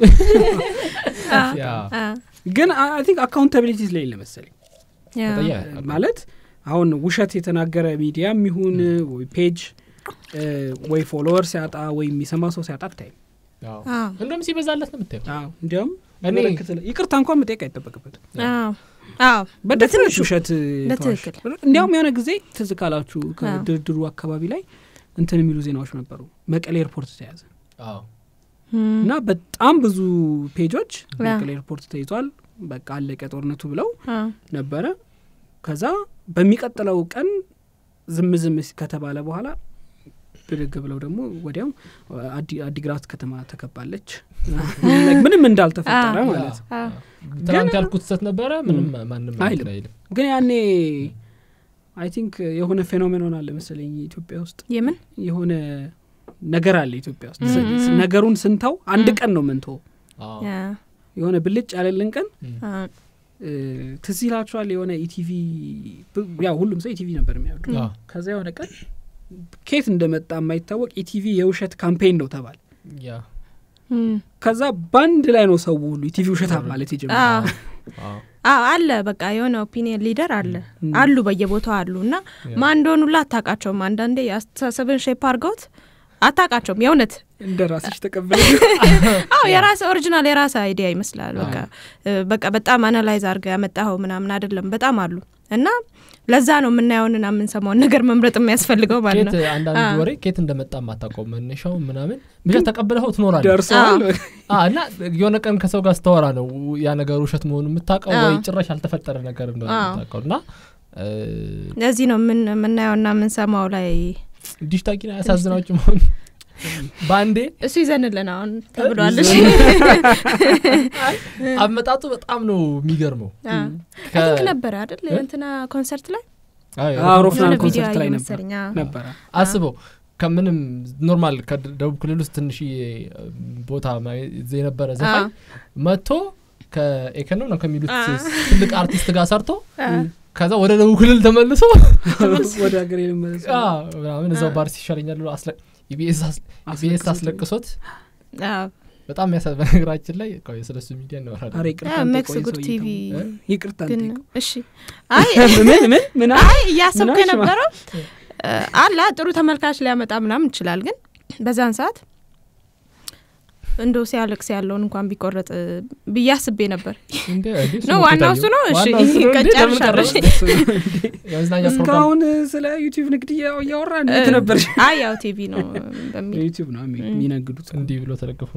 ግን አይ ቲንክ አካውንታቢሊቲ ላይ ለመሰለኝ ማለት አሁን ውሸት የተናገረ ሚዲያም ይሁን ወይ ፔጅ ወይ ፎሎወርስ ያጣ ወይ የሚሰማ ሰው ሲያጣ ታይ እንደም ሲበዛለት ነው የምታየው እንዲያውም እኔ ይቅርታ እንኳን መጠየቅ አይተበቅበት በትንሽ ውሸት እንዲያውም የሆነ ጊዜ ትዝ ካላችሁ ከድርድሩ አካባቢ ላይ እንትን የሚሉ ዜናዎች ነበሩ መቀሌ ኤርፖርት ተያዘ እና በጣም ብዙ ፔጆች መቀሌ ኤርፖርት ተይዟል በቃ አለቀ ጦርነቱ ብለው ነበረ ከዛ በሚቀጥለው ቀን ዝም ከተባለ በኋላ ብድግ ብለው ደግሞ ወዲያው አዲግራት ከተማ ተከባለች ምንም እንዳልተፈጠረ ማለት ትናንት ያልኩት ሰት ነበረ ምንም ማንንም አይልም ግን ያኔ አይ ቲንክ የሆነ ፌኖሜኖን አለ መሰለኝ ኢትዮጵያ ውስጥ የምን የሆነ ነገር አለ ኢትዮጵያ ውስጥ ነገሩን ስንታው አንድ ቀን ነው መንቶ የሆነ ብልጭ ያለልን ቀን ትዝ ይላችኋል የሆነ ኢቲቪ ያው ሁሉም ሰው ኢቲቪ ነበር የሚያውቀው ከዛ የሆነ ቀን ኬት እንደመጣ የማይታወቅ ኢቲቪ የውሸት ካምፔን ነው ተባለ ከዛ ባንድ ላይ ነው ሰው ሁሉ ኢቲቪ ውሸት ማለት ይጀምራል አለ በቃ የሆነ ኦፒኒየን ሊደር አሉ በየቦታው አሉና ማን እንደሆኑላ አታቃቸውም አንዳንዴ ያስተሳሰብን ሼፕ አድርገውት አታቃቸውም የእውነት እንደራስሽ ተቀበለ የራስ ኦሪጂናል የራስ አይዲያ ይመስላል በቃ በጣም አናላይዝ አድርገህ ያመጣኸው ምናምን አይደለም በጣም አሉ እና ለዛ ነው የምናየውና የምንሰማውን ነገር መምረጥ የሚያስፈልገው ማለት ነው አንዳንድ ወሬ ኬት እንደመጣ ማታቆም መነሻው ምናምን ብቻ ተቀበለው ትኖራለህ ደርሷል እና የሆነ ቀን ከሰው ጋር ስተወራ ነው ያ ነገር ውሸት መሆኑን የምታውቀው ወይ ጭራሽ አልተፈጠረ ነገር እንደሆነ የምታውቀውና ለዚህ ነው የምናየውና የምንሰማው ላይ ዲጂታል ያሳዝናችሁ መሆን ባንዴ እሱ ይዘንልና አሁን ተብሏልሽ አመጣጡ በጣም ነው የሚገርመው አጥቅ ነበር አይደል እንትና ኮንሰርት ላይ አውሮፕላን ኮንሰርት ላይ ነበር አስበው ከምንም ኖርማል ከደቡብ ክልል ውስጥ ትንሽ ቦታ የነበረ ዘፋኝ መጥቶ ከኢኮኖሚ ነው ከሚሉት ትልቅ አርቲስት ጋር ሰርቶ ከዛ ወደ ደቡብ ክልል ተመልሶ ወደ ሀገር ይመለስ ምናምን እዛው ባርስ ይሻለኛል ብሎ ኢቢኤስ አስለቅሶት በጣም ያሳዝናል ነገራችን ላይ ቆይ ስለሱ ሚዲያ ነው አራ ሜክስ ጉድ ቲቪ ይቅርታ እሺ አይ ምን ያሰብከ ነበረው አላ ጥሩ ተመልካች ሊያመጣ ምናምን ይችላል ግን በዛን ሰዓት እንደው ሲያለቅስ ያለውን እንኳን ቢቆረጥ ብያስቤ ነበር ነው ዋናው እሱ ነው እሺ ከጨርሻለሽ እስካሁን ስለ ዩቲዩብ ንግድ ያወራን እንት ነበር ያው ቲቪ ነው በሚል ዩቲዩብ ነው የሚነግዱት እንዲህ ብሎ ተለቀፈ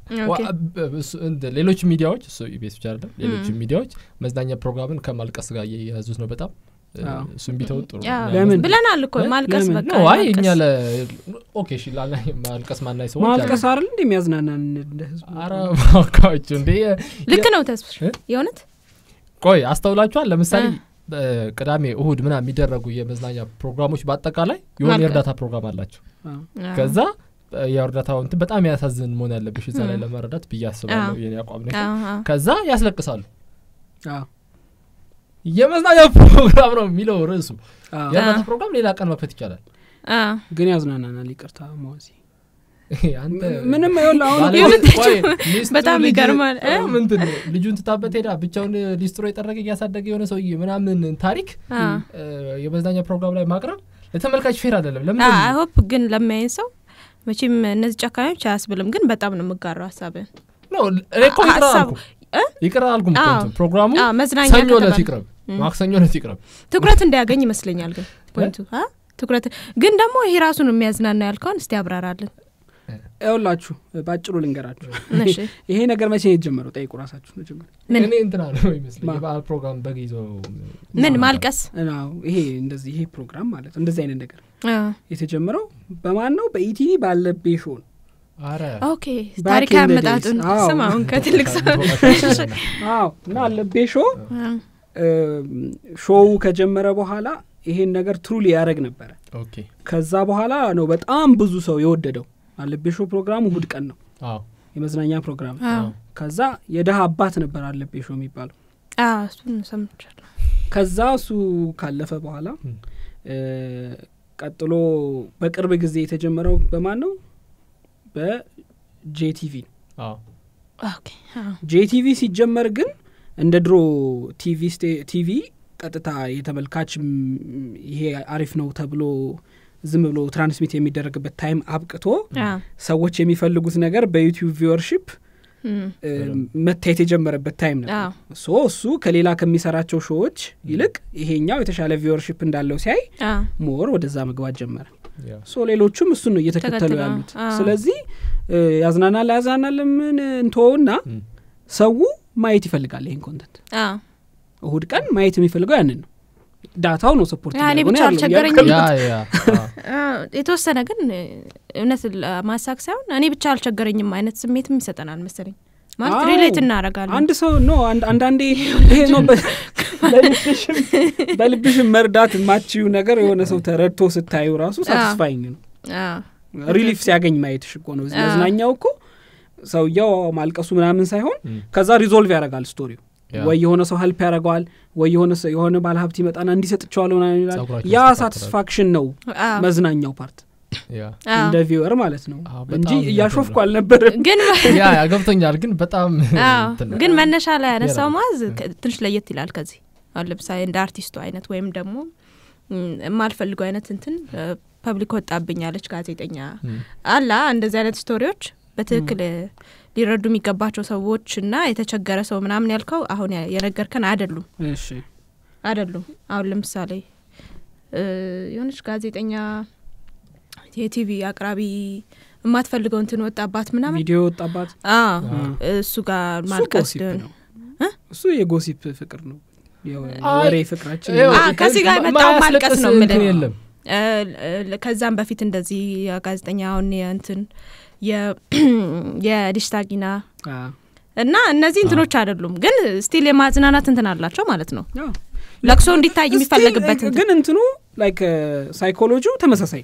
ሌሎች ሚዲያዎች እሱ ኢቢኤስ ብቻ አይደለም ሌሎች ሚዲያዎች መዝናኛ ፕሮግራምን ከማልቀስ ጋር ያያዙት ነው በጣም እሱም ቢተው ጥሩ ለምን ብለናል እኮ ማልቀስ በቃ ነው አይ እኛ ኦኬ እሺ ላላ ማልቀስ ማናይ ሰው ማልቀስ አይደል እንደሚያዝናናን እንደህዝብ አራ ባካዎች እንዴ ልክ ነው ተስፍሽ የሆነት ቆይ አስተውላችኋል ለምሳሌ ቅዳሜ እሁድ ምና የሚደረጉ የመዝናኛ ፕሮግራሞች በአጠቃላይ የሆነ የእርዳታ ፕሮግራም አላቸው ከዛ የእርዳታው እንትን በጣም ያሳዝን መሆን ያለብሽ እዛ ላይ ለመረዳት ብያስባለሁ የኔ አቋም ነው ከዛ ያስለቅሳሉ የመዝናኛ ፕሮግራም ነው የሚለው ርዕሱ የእርዳታ ፕሮግራም ሌላ ቀን መክፈት ይቻላል ግን ያዝናናናል ይቅርታ ሞዚ አንተ ምንም አይወላው በጣም ይገርማል ምንድን ልጁን ተታበት ሄዳ ብቻውን ሊስትሮ የጠረገ ያሳደገ የሆነ ሰውዬ ምናምን ታሪክ የመዝናኛ ፕሮግራም ላይ ማቅረብ ለተመልካች ፌር አይደለም ለምን አይ ሆፕ ግን ለማይን ሰው መቼም እነዚህ ጫካዮች አያስብልም ግን በጣም ነው የምጋራው ሐሳብን ነው ሬኮርድ ይቀራልኩም ፕሮግራሙ ሰኞ ዕለት ይቅረብ ማክሰኞ ዕለት ይቅረብ ትኩረት እንዲያገኝ ይመስለኛል ግን ፖይንቱ ትኩረት ግን ደግሞ ይሄ ራሱን የሚያዝናና ያልከውን እስቲ አብራራልን አይውላችሁ ባጭሩ ልንገራችሁ ይሄ ነገር መቼ የተጀመረው ጠይቁ ራሳችሁ መጀመሪያ እኔ እንትና ነው ይመስለኝ የባል ፕሮግራም በጊዜው ምን ማልቀስ ነው ይሄ እንደዚህ ይሄ ፕሮግራም ማለት እንደዚህ አይነት ነገር የተጀመረው በማን ነው በኢቲቪ ባለቤ ሾው አረ ኦኬ ታሪክ ያመጣጡን ስማውን ከትልቅ ሰው እና አለቤ ሾው ከጀመረ በኋላ ይሄን ነገር ትሩሊ ያረግ ነበር ኦኬ ከዛ በኋላ ነው በጣም ብዙ ሰው የወደደው አለቤ ሾው ፕሮግራሙ እሁድ ቀን ነው የመዝናኛ ፕሮግራም ከዛ የደሃ አባት ነበር አለቤ ሾው የሚባለው እሱን ሰምቻለሁ ከዛ እሱ ካለፈ በኋላ ቀጥሎ በቅርብ ጊዜ የተጀመረው በማን ነው በጄቲቪ ኦኬ ጄቲቪ ሲጀመር ግን እንደ ድሮ ቲቪ ቀጥታ የተመልካች ይሄ አሪፍ ነው ተብሎ ዝም ብሎ ትራንስሚት የሚደረግበት ታይም አብቅቶ ሰዎች የሚፈልጉት ነገር በዩቲዩብ ቪወርሺፕ መታየት የጀመረበት ታይም ነበር ሶ እሱ ከሌላ ከሚሰራቸው ሾዎች ይልቅ ይሄኛው የተሻለ ቪወርሺፕ እንዳለው ሲያይ ሞር ወደዛ መግባት ጀመረ ሶ ሌሎቹም እሱ ነው እየተከተሉ ያሉት ስለዚህ ያዝናናል ምን እንተውና ሰው ማየት ይፈልጋል ይሄን ኮንተንት እሁድ ቀን ማየት የሚፈልገው ያንን ነው ዳታው ነው ሰፖርት ያኔ ብቻ አልቸገረኝ የተወሰነ ግን እውነት ማሳክ ሳይሆን እኔ ብቻ አልቸገረኝም አይነት ስሜትም ይሰጠናል መሰለኝ ማለት ሪሌት እናረጋለን አንድ ሰው ነው አንዳንዴ ይሄ ነው በልብሽም መርዳት ማቺው ነገር የሆነ ሰው ተረድቶ ስታዩ ራሱ ሳቲስፋይንግ ነው ሪሊፍ ሲያገኝ ማየትሽ እኮ ነው ያዝናኛው እኮ ሰውየው ማልቀሱ ምናምን ሳይሆን ከዛ ሪዞልቭ ያደርጋል ስቶሪው ወይ የሆነ ሰው ሄልፕ ያደርጋል ወይ የሆነ ባለሀብት ይመጣና እንዲሰጥቻለሁ ይላል ያ ሳቲስፋክሽን ነው መዝናኛው ፓርት እንደ ቪወር ማለት ነው እንጂ ያሾፍኩ አልነበረም ግን ያ ገብቶኛል ግን በጣም ግን መነሻ ላይ ያነሳው ማዝ ትንሽ ለየት ይላል ከዚህ አሁን ለምሳሌ እንደ አርቲስቱ አይነት ወይም ደግሞ ማልፈልገው አይነት እንትን ፐብሊክ ወጣብኛለች ጋዜጠኛ አላ እንደዚህ አይነት ስቶሪዎች በትክክል ሊረዱ የሚገባቸው ሰዎችና የተቸገረ ሰው ምናምን ያልከው አሁን የነገርከን አይደሉም እሺ አይደሉም አሁን ለምሳሌ የሆነች ጋዜጠኛ የቲቪ አቅራቢ የማትፈልገው እንትን ወጣባት ምናምን ቪዲዮ ወጣባት እሱ ጋር ማልቀስ ነው እሱ የጎሲፕ ፍቅር ነው የወሬ ፍቅራችን ከዚህ ጋር መጣው ማልቀስ ነው ማለት ከዛም በፊት እንደዚህ ጋዜጠኛውን እንትን የዲሽታጊና እና እነዚህ እንትኖች አይደሉም ግን ስቲል የማዝናናት እንትን አላቸው ማለት ነው ለክሶ እንዲታይ የሚፈልግበት ግን እንትኑ ላይክ ሳይኮሎጂው ተመሳሳይ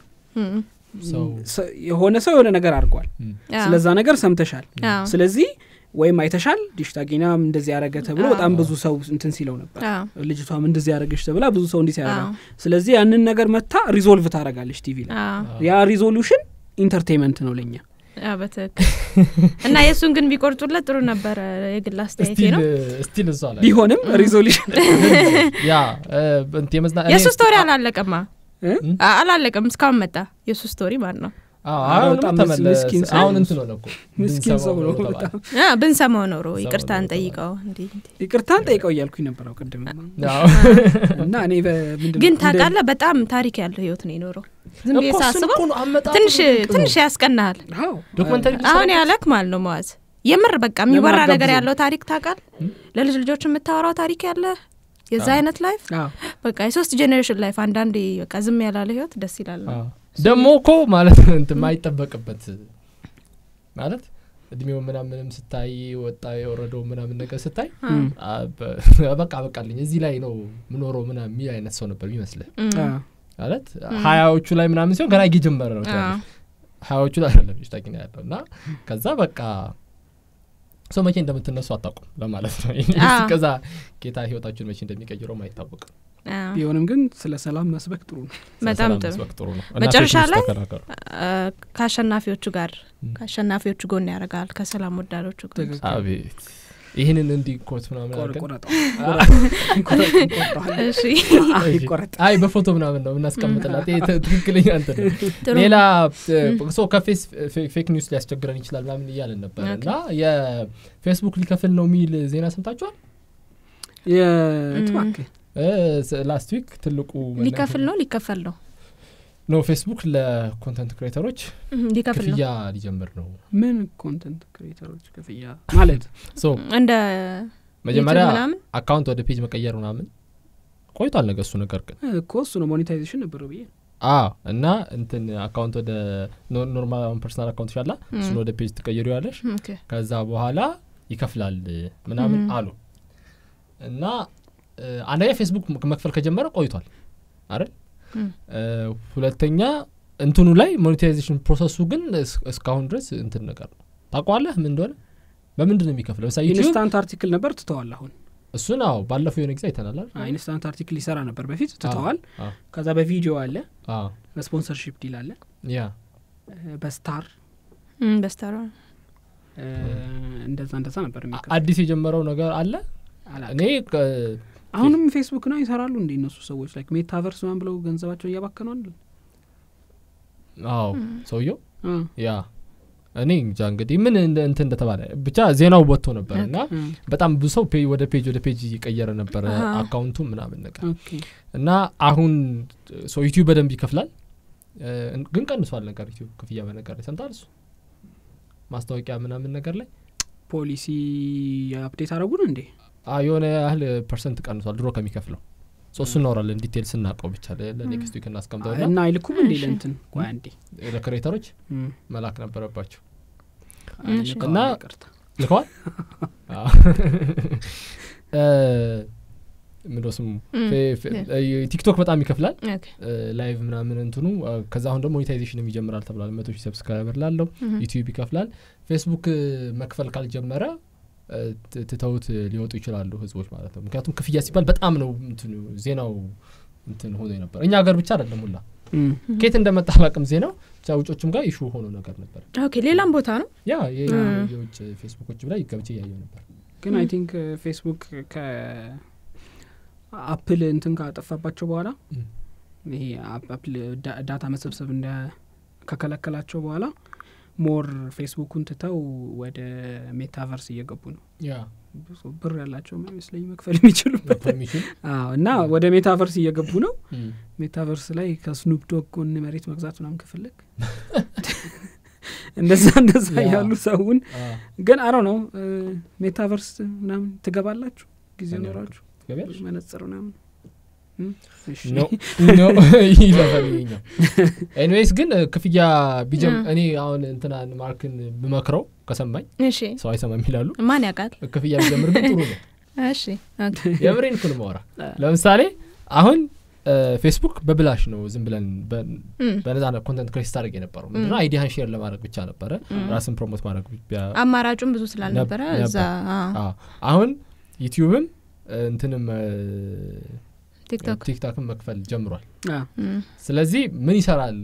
የሆነ ሰው የሆነ ነገር አድርጓል ስለዛ ነገር ሰምተሻል ስለዚህ ወይም አይተሻል ዲሽታጊና እንደዚህ ያረገ ተብሎ በጣም ብዙ ሰው እንትን ሲለው ነበር ልጅቷም እንደዚህ ያረገሽ ተብላ ብዙ ሰው እንዲህ ሲያረጋ ስለዚህ ያንን ነገር መታ ሪዞልቭ ታረጋለች ቲቪ ላይ ያ ሪዞሉሽን ኢንተርቴይንመንት ነው ለኛ በትክክል እና የሱን ግን ቢቆርጡለት ጥሩ ነበር የግል አስተያየቴ ነው ስቲል እዛው ላይ ቢሆንም ሪዞሉሽን ያ እንት የመዝና የሱ ስቶሪ አላለቀም እስካሁን መጣ የሱ ስቶሪ ማለት ነው አሁን ተመለስ አሁን እንት ነው እኮ ምስኪን ሰው ነው ብንሰማው ነው ይቅርታን ጠይቀው ይቅርታን ጠይቀው እያልኩኝ ነበር አውቀድም እና እኔ ግን ታውቃለህ በጣም ታሪክ ያለው ህይወት ነው የኖረው ዝም ብዬ ሳስበው ትንሽ ያስቀናል ዶክመንታሪ አሁን ያለክ ማለት ነው ማዝ የምር በቃ የሚወራ ነገር ያለው ታሪክ ታውቃል ለልጅ ልጆች የምታወራው ታሪክ ያለ የዛ አይነት ላይፍ በቃ የሶስት ጄኔሬሽን ላይፍ አንዳንዴ በቃ ዝም ያላለ ህይወት ደስ ይላል ደሞ እኮ ማለት እንት ማይጠበቅበት ማለት እድሜው ምናምንም ስታይ ወጣ የወረደው ምናምን ነገር ስታይ በቃልኝ እዚህ ላይ ነው ምኖረው ምናምን ሚል አይነት ሰው ነበር ይመስልህ ማለት ሃያዎቹ ላይ ምናምን ሲሆን ገና ይጀመረ ነው ሃያዎቹ ላይ አይደለም ይሽታቂና ያለውና ከዛ በቃ ሰው መቼ እንደምትነሱ አጣቁም ለማለት ነው ከዛ ጌታ ህይወታችሁን መቼ እንደሚቀይረው ማይታወቅ ቢሆንም ግን ስለ ሰላም መስበክ ጥሩ ነው በጣም ጥሩ ነው መጨረሻ ላይ ከአሸናፊዎቹ ጎን ያረጋል ከሰላም ወዳዶቹ ጎን አቤት ይሄንን እንዲቆት ምናምን ቆረጥ እሺ አይ በፎቶ ምናምን ነው እናስቀምጥላት ትክክለኛ እንትን ሌላ ሰው ከፌስ ፌክ ኒውስ ሊያስቸግረን ይችላል ምናምን ይያለን ነበርና የፌስቡክ ሊከፍል ነው ሚል ዜና ሰምታችኋል የትማከ ላስት ዊክ ትልቁ ሊከፈል ነው ነው ፌስቡክ ለኮንተንት ክሬተሮች ክፍያ ሊጀምር ነው ምን ኮንተንት ክሬተሮች ክፍያ ማለት እንደ መጀመሪያ አካውንት ወደ ፔጅ መቀየር ምናምን ቆይቷል ነገሱ ነገር ግን እኮ እሱ ነው ሞኔታይዜሽን ነበር ብዬ እና እንትን አካውንት ወደ ኖርማል ፐርሰናል አካውንት ይሻላ እሱ ወደ ፔጅ ተቀየሩያለሽ ከዛ በኋላ ይከፍላል ምናምን አሉ እና አንደኛ ፌስቡክ መክፈል ከጀመረ ቆይቷል አይደል ሁለተኛ እንትኑ ላይ ሞኔታይዜሽን ፕሮሰሱ ግን እስካሁን ድረስ እንትን ነገር ነው ታቋለህ ምን እንደሆነ በመንድን ነው የሚከፍለው ለምሳሌ ኢንስታንት አርቲክል ነበር ትተዋል አሁን እሱ ነው ባለፈው የሆነ ጊዜ አይተናል ኢንስታንት አርቲክል ይሰራ ነበር በፊት ትተዋል ከዛ በቪዲዮ አለ በስፖንሰርሺፕ ዲል አለ ያ በስታር እንደዛ ነበር የሚከፍለው አዲስ የጀመረው ነገር አለ እኔ አሁንም ፌስቡክ ነው ይሰራሉ እንዴ እነሱ ሰዎች ላይክ ሜታቨርስ ማን ብለው ገንዘባቸውን ያባከናሉ ሰውየው ያ እኔ እንጃ እንግዲህ ምን እንትን እንደተባለ ብቻ ዜናው ወጥቶ ነበርና በጣም ብዙ ሰው ወደ ፔጅ እየቀየረ ነበር አካውንቱ ምናምን ነገር እና አሁን ሶ ዩቲዩብ በደንብ ይከፍላል ግን ቀንሷል ነገር ዩቲዩብ ክፍያ በነገር ላይ ሰምታል እሱ ማስታወቂያ ምናምን ነገር ላይ ፖሊሲ አፕዴት አደረጉን እንዴ የሆነ ያህል ፐርሰንት ቀንሷል ድሮ ከሚከፍለው ሶስት እናወራለን ዲቴል ስናቀው ብቻ ለኔክስት ዊክ እናስቀምጠውና እና አይልኩም እንዴ ለእንትን ቆይ አንዴ ለክሬተሮች መላክ ነበረባቸው እና ልከዋል ምንድነው ቲክቶክ በጣም ይከፍላል ላይቭ ምናምን እንትኑ ከዛ አሁን ደግሞ ሞኔታይዜሽንም ይጀምራል ተብሏል 100,000 ሰብስክራይበር ላለው ዩቲዩብ ይከፍላል ፌስቡክ መክፈል ካልጀመረ ተተውት ሊወጡ ይችላሉ ህዝቦች ማለት ነው ምክንያቱም ክፍያ ሲባል በጣም ነው እንትኑ ዜናው እንትን ሆኖ ነበር እኛ ሀገር ብቻ አይደለም ሁላ ከየት እንደመጣ አላቅም ዜናው ቻውጮችም ጋር ኢሹ ሆኖ ነገር ነበር ኦኬ ሌላም ቦታ ነው ያ የውጭ ፌስቡኮች ላይ ይገብቼ ያየው ነበር ግን አይ ቲንክ ፌስቡክ አፕል እንትን ካጠፋባቸው በኋላ ይሄ አፕል ዳታ መሰብሰብ እንደ ከከለከላቸው በኋላ ሞር ፌስቡክን ተታው ወደ ሜታቨርስ እየገቡ ነው ያ ብር ያላቸው መስለኝ መክፈል የሚችሉበት እና ወደ ሜታቨርስ እየገቡ ነው ሜታቨርስ ላይ ከስኑፕ ዶግ ጎን መሬት መግዛት ምናምን ከፈለክ እንደዛ ያሉ ሰውን ግን አይ ዶንት ኖ ሜታቨርስ ምናምን ትገባላችሁ ጊዜ ኖራችሁ መነጽር ምናምን ኖ ይለፈልኝው ኤኒዌይስ ግን ክፍያ ቢጀም እኔ አሁን እንትና ማርክን በመክረው ከሰማኝ ሰው አይሰማም ይላሉ ማን ያቃል ክፍያ ቢጀምር ግን ጥሩ ነው እሺ የብሬን ኩል ማውራ ለምሳሌ አሁን ፌስቡክ በብላሽ ነው ዝም ብለን በነዛ ኮንተንት ክሬት አድርገ የነበረው ምንድነው አይዲያን ሼር ለማድረግ ብቻ ነበረ ራስን ፕሮሞት ማድረግ አማራጩም ብዙ ስላልነበረ እዛ አሁን ዩቲዩብም እንትንም ቲክቶክም መክፈል ጀምሯል ስለዚህ ምን ይሰራል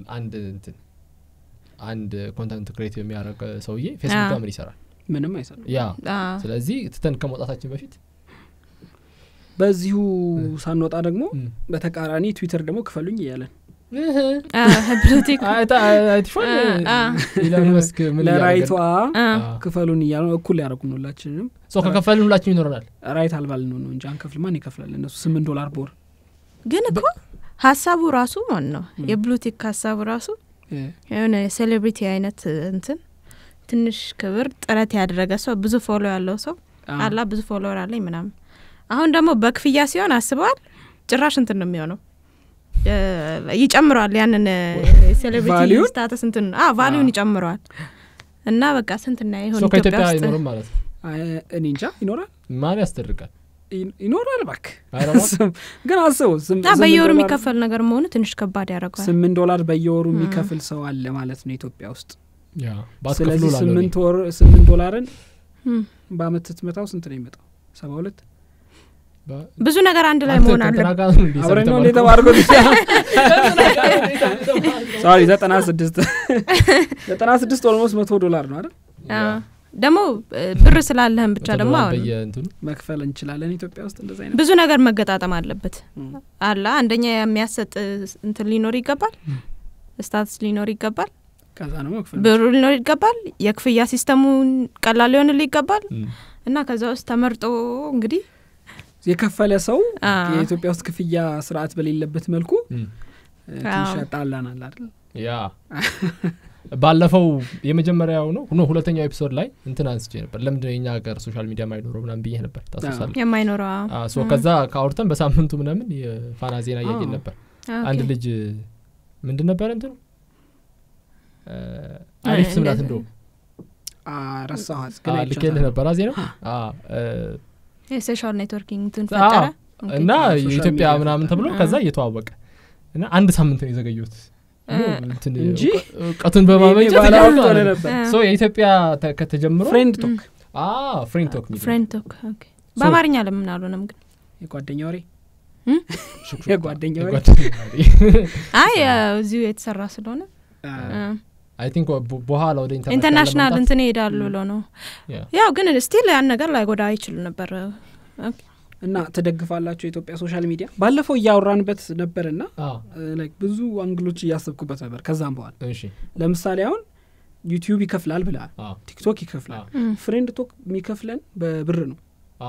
አንድ ኮንተንት ክሬት የሚያደርግ ሰውዬ ፌስቡክ ጋር ምን ይሰራል ምንም አይሰራም ያ ስለዚህ ትተን ከመውጣታችን በፊት በዚሁ ሳንወጣ ደግሞ በተቃራኒ ትዊተር ደግሞ ክፈሉኝ ይያለን ብሉቲክ አይታይፎን ኢላን መስክ ምን ለራይቷ ክፈሉን ይያሉ እኩል ያደርጉን ሁላችንም ሶ ከከፈልን ሁላችን ይኖርናል ራይት አልባልን ነው እንጂ አንከፍል ማን ይከፍላል እነሱ $8 ቦር ግን እኮ ሐሳቡ ራሱ ማን ነው የብሉቲክ ሐሳቡ ራሱ የሆነ ሴሌብሪቲ አይነት እንትን ትንሽ ክብር ጥረት ያደረገ ሰው ብዙ ፎሎ ያለው ሰው አላ ብዙ ፎሎወር አለኝ ምናምን አሁን ደግሞ በክፍያ ሲሆን አስበዋል ጭራሽ እንትን ነው የሚሆነው ይጨምራል ያንን ሴሌብሪቲ ስታተስ እንትን ቫልዩን ይጨምራል እና በቃ ስንትና ይሆን ኢትዮጵያ ይኖር ማለት እኔ እንጃ ይኖራል ማን ያስተርጋል ይኖራል ባክ ግን አሰው በየወሩ የሚከፈል ነገር መሆኑ ትንሽ ከባድ ያደርጋል $8 በየወሩ የሚከፍል ሰው አለ ማለት ነው ኢትዮጵያ ውስጥ ያ ባስከፍሉ $8 በአመት ትመታው ስንት ነው የሚመጣው 72 ብዙ ነገር አንድ ላይ መሆን አለ አብረን ነው ለተባርጎ ሶሪ 96 almost $100 ነው አይደል ደግሞ ብር ስላለህም ብቻ ደግሞ መክፈል እንችላለን ኢትዮጵያ ውስጥ እንደዛ አይነት ብዙ ነገር መገጣጣም አለበት አላ አንደኛ የሚያሰጥ እንትን ሊኖር ይገባል ስታትስ ሊኖር ይገባል ከዛ ነው መክፈል ብሩ ሊኖር ይገባል የክፍያ ሲስተሙን ቀላል ሊሆን ይገባል እና ከዛ ውስጥ ተመርጦ እንግዲህ የከፈለ ሰው የኢትዮጵያ ውስጥ ክፍያ ስርዓት በሌለበት መልኩ ትሻጣላናል አይደል ያ ባለፈው የመጀመሪያው ነው ሁለተኛው ኤፒሶድ ላይ እንትን አንስቼ ነበር ለምንድነው የኛ ሀገር ሶሻል ሚዲያ ማይኖረው ምናምን ብዬ ነበር ታስታውሳለህ የማይኖረው ሶ ከዛ ካውርተን በሳምንቱ ምናምን የፋና ዜና ያየን ነበር አንድ ልጅ ምንድን ነበር እንትኑ አሪፍ ስምላት እንደው ረሳሁት ግን ልኬልህ ነበር ዜና የሶሻል ኔትወርኪንግ እንትን ፈጠረ እና የኢትዮጵያ ምናምን ተብሎ ከዛ እየተዋወቀ እና አንድ ሳምንት ነው የዘገዩት እንጂ ቀቱን በማመንጨት ያለው ነበር ሶ የኢትዮጵያ ከተጀመረ ፍሬንድ ቶክ ኦኬ በአማርኛ ለምን አልሆነም ግን የጓደኛ ወሬ አይ እዚሁ የተሰራ ስለሆነ አይ ቲንክ በኋላ ወደ ኢንተርናሽናል እንትን ይሄዳሉ ብሎ ነው ያው ግን ስቲል ያን ነገር ላይ ጎዳ አይችል ነበር እና ተደግፋላችሁ ኢትዮጵያ ሶሻል ሚዲያ ባለፈው ያወራንበት ነበርና ላይክ ብዙ አንግሎች ያሰብኩበት ነበር ከዛም በኋላ እሺ ለምሳሌ አሁን ዩቲዩብ ይከፍላል ብለሃል ቲክቶክ ይከፍላል ፍሬንድ ቶክ የሚከፍለን በብር ነው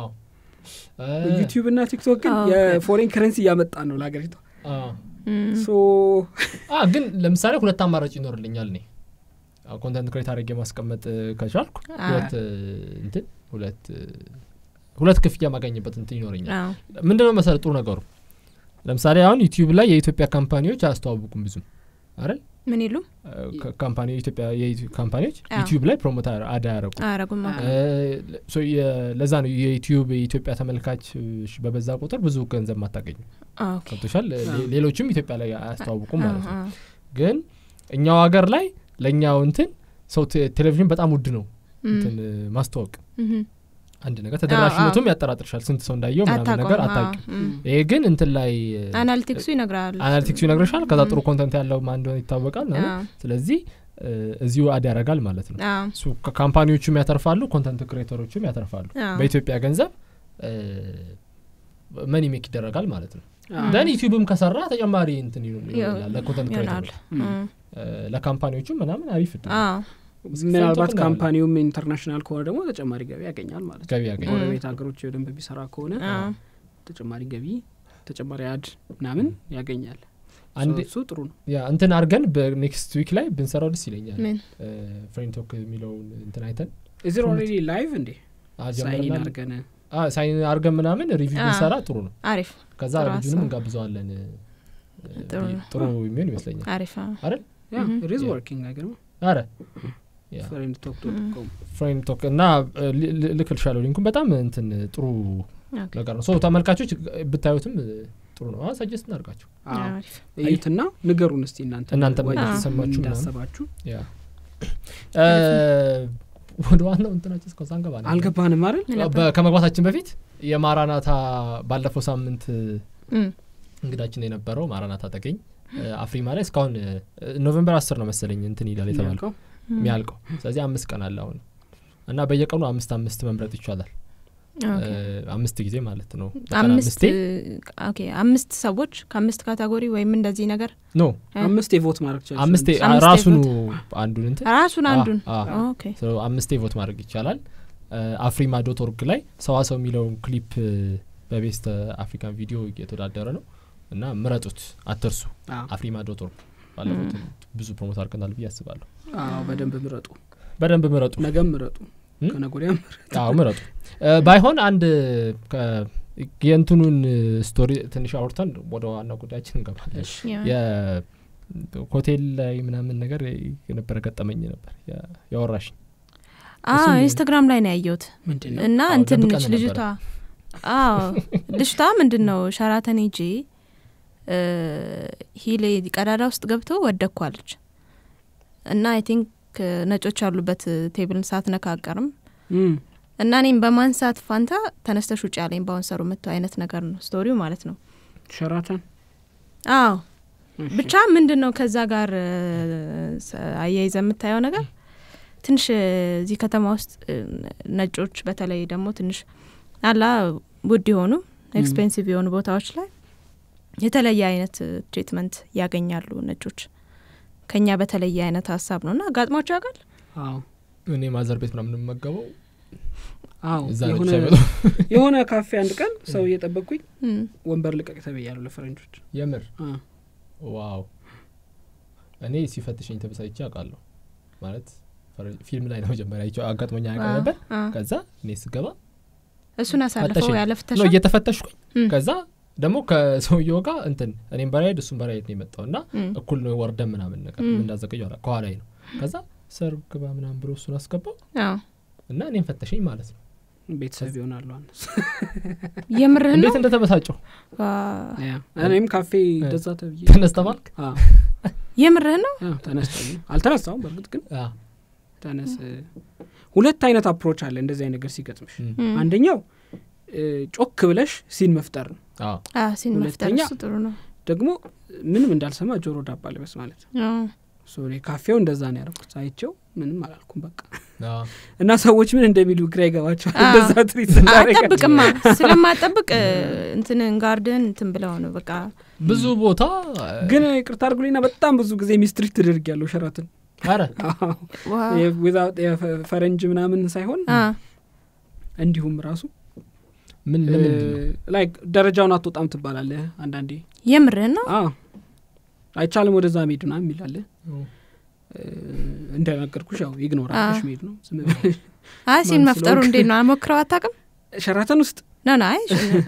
ዩቲዩብ እና ቲክቶክ ግን የፎሬን ከረንሲ ያመጣ ነው ለሀገሪቷ ሶ ግን ለምሳሌ ሁለት አማራጭ ይኖርልኛል እኔ ኮንተንት ክሬት አድርጌ ማስቀመጥ ከቻልኩ ሁለት ክፍያ ማገኝበት እንትን ይኖርኛል ምንድነው መሰረቱ ጥሩ ነገሩ ለምሳሌ አሁን ዩቲዩብ ላይ የኢትዮጵያ ካምፓኒዎች አስተዋውቁም ብዙ አይደል ምን ይሉ ካምፓኒ ኢትዮጵያ የዩቲዩብ ካምፓኒዎች ዩቲዩብ ላይ ፕሮሞት አያረጉም ሶ ለዛ ነው የዩቲዩብ የኢትዮጵያ ተመልካች በበዛ ቁጥር ብዙ ገንዘብ ማታገኙ ከብቶሻል ሌሎችም ኢትዮጵያ ላይ አስተዋውቁም ማለት ነው ግን እኛው ሀገር ላይ ለኛው እንትን ሰው ቴሌቪዥን በጣም ውድ ነው እንትን ማስተዋወቅ አንድ ነገር ተደራሽነቱም ያጠራጥርሻል ስንት ሰው እንዳየው ምናምን ነገር አታውቂም ይሄ ግን እንትን ላይ አናሊቲክሱ ይነግራል ከዛ ጥሩ ኮንተንት ያለው ማን እንደሆነ ይታወቃል ስለዚህ እዚሁ አድ ያረጋል ማለት ነው ሱ ካምፓኒዎቹም ያተርፋሉ ኮንተንት ክሬተሮቹም ያተርፋሉ በኢትዮጵያ ገንዘብ መኒ ሜክ ይደረጋል ማለት ነው ደን ዩቲዩብም ከሰራ ተጨማሪ እንትን ይላል ለኮንተንት ክሬተሮች ለካምፓኒዎቹም ምናምን አሪፍ ነው ምናልባት ካምፓኒውም ኢንተርናሽናል ከሆነ ደግሞ ተጨማሪ ገቢ ያገኛል ማለት ነው ወደ ሀገሮች ወደም ቢሰራ ከሆነ ተጨማሪ ገቢ ተጨማሪ አድ ምናምን ያገኛል አንድ እሱ ጥሩ ነው ያ እንትን አርገን በኔክስት ዊክ ላይ ብንሰራው ደስ ይለኛል ፍሬንድ ቶክ የሚለው እንትን አይተን is it already live እንዴ ሳይን አርገን ምናምን ሪቪው ብንሰራ ጥሩ ነው አሪፍ ከዛ ሪቪውንም እንጋብዘዋለን ጥሩ የሚሆን ይመስለኛል አሪፍ አይደል ያ it is working አይገርም አረ friendtalk.com friendtalk እና ልክልሻለሁ ሊንኩን በጣም እንትን ጥሩ ነገር ነው ሶ ተመልካቾች ብታዩትም ጥሩ ነው ሰጀስት እናርጋችሁ እዩትና ንገሩን እስቲ እናንተ ወይ ተሰማችሁ እንዳሰባችሁ ያ ወደ ዋናው እንትናችስ ከዛንገባ አልገባንም አይደል ከመግባታችን በፊት የማራናታ ባለፈው ሳምንት እንግዳችን የነበረው ማራናታ ተገኝ አፍሪማ ላይ እስካሁን ኖቬምበር 10 ነው መሰለኝ እንትን ይላል የተባለው የሚያልቀው ስለዚህ 5 ቀን አለ አሁን እና በየቀኑ 5 መምረጥ ይቻላል 5 ጊዜ ማለት ነው 5 ኦኬ 5 ሰዎች ከ5 ካቴጎሪ ወይም እንደዚህ ነገር ኖ 5 ቮት ማድረግ ይችላል 5 ራሱን አንዱን ኦኬ ሶ 5 ቮት ማድረግ ይቻላል afrima.org ላይ ሰዋሰው የሚለውን ክሊፕ በቤስት አፍሪካን ቪዲዮ እየተወዳደረ ነው እና ምረጡት አትርሱ afrima.org ባለፈው ብዙ ፕሮሞት አድርገናል ብዬ አስባለሁ በደንብ ምረጡ ነገም ምረጡ ከነጎሪያም ምረጡ ባይሆን አንድ የእንትኑን ስቶሪ ትንሽ አውርተን ወደ ዋናው ጉዳያችን እንገባለን የሆቴል ላይ ምናምን ነገር የነበረ ገጠመኝ ነበር ያወራሽኝ ኢንስታግራም ላይ ነው ያየሁት እና እንትን ልጅቷ ልጅቷ ምንድነው ሸራተን ሂጂ ሂሌ ቀዳዳ ውስጥ ገብቶ ወደኳለች እና አይ ቲንክ ነጮች ያሉበት ቴብልን ሳትነካቀርም እና እኔም በማንሳት ፋንታ ተነስተሽ ውጪ ያለኝ ባውንሰሩ መተው አይነት ነገር ነው ስቶሪው ማለት ነው ሸራተን ብቻ ምንድነው ከዛ ጋር አያይዘ የምታየው ነገር ትንሽ እዚህ ከተማ ውስጥ ነጮች በተለይ ደግሞ ትንሽ አላ ውድ የሆኑ ኤክስፔንሲቭ የሆኑ ቦታዎች ላይ የተለየ አይነት ትሪትመንት ያገኛሉ ነጮች ከኛ በተለየ አይነት ሐሳብ ነውና አጋጥሟቸው ያውቃል እኔ ማዘር ቤት ምናምን መገበው የሆነ ካፌ አንድ ቀን ሰው እየጠበቅኩኝ ወንበር ልቀቅ ተበያለሁ ለፈረንጆች የምር ዋው እኔ ሲፈትሽኝ ተበሳይቼ አውቃለሁ ማለት ፊልም ላይ ነው ጀመረ አይቼው አጋጥሞኛ ያውቃል ነበር ከዛ እኔ ስገባ እሱን አሳልፈው ያለፍተሽ ነው እየተፈተሽኩኝ ከዛ ደግሞ ከሰውየው ጋር እንትን እኔም በራይድ እሱም በራይድ ነው የመጣውና እኩል ነው ወርደን ምናምን ነገር እንዳዘቀየው አላ ከኋላዬ ነው ከዛ ሰርግ ግባ ምናምን ብሎ እሱን አስገባው እና እኔም ፈተሽኝ ማለት ነው ቤተሰብ ይሆናል አንስ የምርህ ነው እንዴት እንደተበሳጨው እኔም ካፌ ደዛ ተብዬ ተነስተባልክ የምርህ ነው ተነስተኝ አልተነሳውም በርግጥ ግን ተነስ ሁለት አይነት አፕሮች አለ እንደዚህ አይነት ነገር ሲገጥምሽ አንደኛው ጮክ ብለሽ ሲን መፍጠር ነው ሲን መፍጠር ጥሩ ነው ደግሞ ምንም እንዳልሰማ ጆሮ ዳባ ልበስ ማለት ሶሪ ካፌው እንደዛ ነው ያደረኩት አይቼው ምንም አላልኩም በቃ እና ሰዎች ምን እንደሚሉ ግራ ይገባቸዋል እንደዛ ትሪት አጠብቅማ ስለማጠብቅ እንትን ጋርደን እንትን ብለው ነው በቃ ብዙ ቦታ ግን ይቅርታ አድርጉልኝና በጣም ብዙ ጊዜ ሚስትሪት ተደርጊያለሁ ሸራተን አረ without ፈረንጅ ምናምን ሳይሆን እንዲሁም ራሱ ምን like ደረጃውን አትወጣም ትባላለህ አንዳንዴ የምርህ ነው አይቻልም ወደዛ ሜድና የሚላለ እንደነገርኩሽ ያው ኢግኖር አድርገሽ ሜድ ነው ሲን መፍጠሩ እንዴት ነው አሞክረው አታውቅም ሸራተን ውስጥ አይ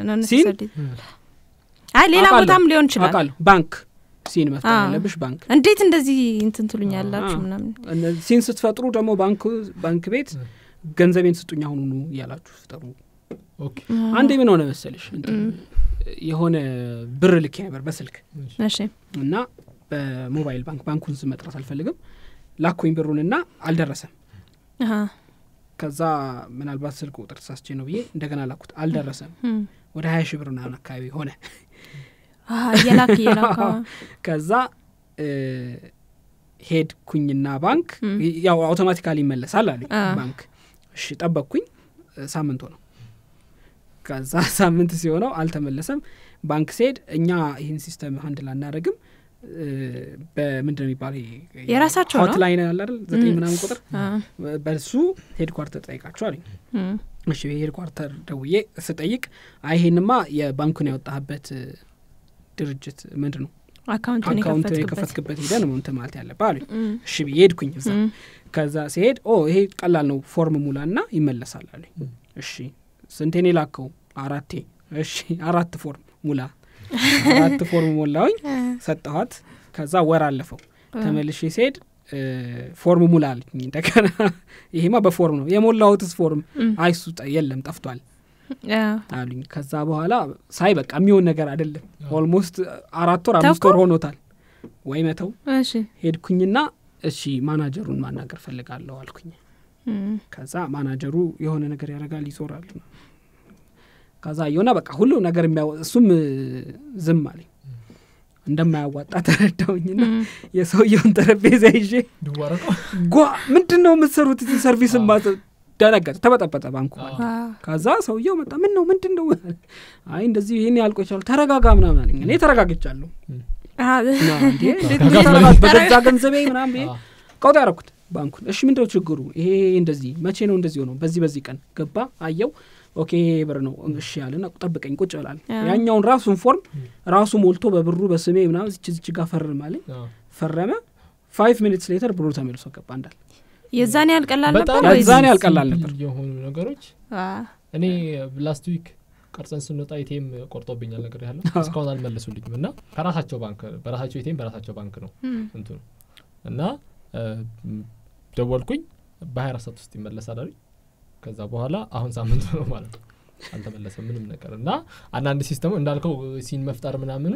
ሌላ ቦታም ሊሆን ይችላል አውቃለሁ ባንክ ሲን መፍጠር ያለብሽ ባንክ እንዴት እንደዚህ እንትን ትሉኛላችሁ ምናምን ሲን ስትፈጥሩ ደግሞ ባንክ ቤት ገንዘቤን ስጡኝ አሁን ነው ያላችሁ ፍጠሩ ኦኬ አንዴ ምን ሆነ መሰለሽ የሆነ ብር ልክ ነበር በስልክ እሺ እና በሞባይል ባንኩን ስመጥራት አልፈልግም ላኩኝ ብሩንና አልደረሰም ከዛ ምናልባት ስልክ ቁጥር ተሳስቼ ነው ብዬ እንደገና ላኩት አልደረሰም ወደ 20,000 ብር ምናምን አካባቢ ሆነ የላክ ከዛ ሄድኩኝና ባንክ ያው አውቶማቲካሊ ይመለሳል አለኝ ባንክ እሺ ጠበቅኩኝ ሳምንት ሆነ ከዛ ሳምንት ሲሆነው አልተመለሰም ባንክ ሴድ እኛ ይሄን ሲስተም ሃንድል አናደርግም በምንድነው የሚባለው የራሳቸው ነው ሆትላይን አለ አይደል 9 ምናምን ቁጥር በሱ ሄድኳርተር ጠይቃቸው አለኝ እሺ ሄድኳርተር ደውዬ ስጠይቅ አይሄንማ የባንኩን ያወጣህበት ድርጅት ምንድነው አካውንት የከፈትክበት ሄደን ነው እንትን ማለት ያለበት አለኝ እሺ ሄድኩኝ ከዛ ሲሄድ ይሄ ቀላል ነው ፎርም ሙላና ይመለሳል አለኝ እሺ ስንቴኔ ላከው 4 እሺ 4 ፎርም ሙላ 4 ፎርም ሞላውኝ ሰጣኋት ከዛ ወር አለፈው ተመልሼ ሲሄድ ፎርም ሙላልኝ እንደገና ይሄማ በፎርም ነው የሞላሁትስ ፎርም አይሱ የለም ጠፍቷል አሉኝ ከዛ በኋላ ሳይ በቃ የሚሆን ነገር አይደለም ኦልሞስት 4 ወር 5 ወር ሆኖታል ወይ መተው እሺ ሄድኩኝና እሺ ማናጀሩን ማናገር ፈልጋለሁ አልኩኝ ከዛ ማናጀሩ የሆነ ነገር ያረጋል ይዞራል ከዛ የሆነ በቃ ሁሉ ነገር እሱም ዝም አለኝ እንደማያዋጣ ተረዳውኝና የሰውየውን ጠረጴዛ ይዤ ምንድነው የምትሰሩት እዚህ ሰርቪስ ደረገጠ ተበጠበጠ ባንኩ ከዛ ሰውየው መጣ ምን ነው ምንድነው አይ እንደዚህ ይሄን ያልቆይቻለሁ ተረጋጋ ምናምን አለኝ እኔ ተረጋግቻለሁ በገዛ ገንዘቤ ምናምን ቀውጥ ያረኩት ባንኩን እሺ ምንድነው ችግሩ ይሄ እንደዚህ መቼ ነው እንደዚህ ሆኖ በዚህ ቀን ገባ አየው ኦኬ ብር ነው እሺ ያለና ጠብቀኝ ቁጭ ብላል ያኛውን ራሱን ፎርም ራሱ ሞልቶ በብሩ በስሜ ምናምን እዚህ ጋር ፈርማለኝ ፈረመ 5 minutes later ብሩ ተመልሶ ገባ እንዳል የዛኔ ያልቀላል ነበር የዛኔ ያልቀላል ነበር የሆኑ ነገሮች እኔ ላስት ዊክ ቀርጸን ስንወጣ ኢቲኤም ቆርጦብኛል ነገር ያለው እስካሁን አልመለሱልኝም እና ከራሳቸው ባንክ በራሳቸው ኢቲኤም በራሳቸው ባንክ ነው እንቱ እና ደወልኩኝ በ24 ሰዓት ውስጥ ይመለሳል አይደል ከዛ በኋላ አሁን ሳምንት ነው ማለት አልተመለሰም ምንም ነገር እና አንዳንድ ሲስተሙ እንዳልከው ሲን መፍጠር ምናምኑ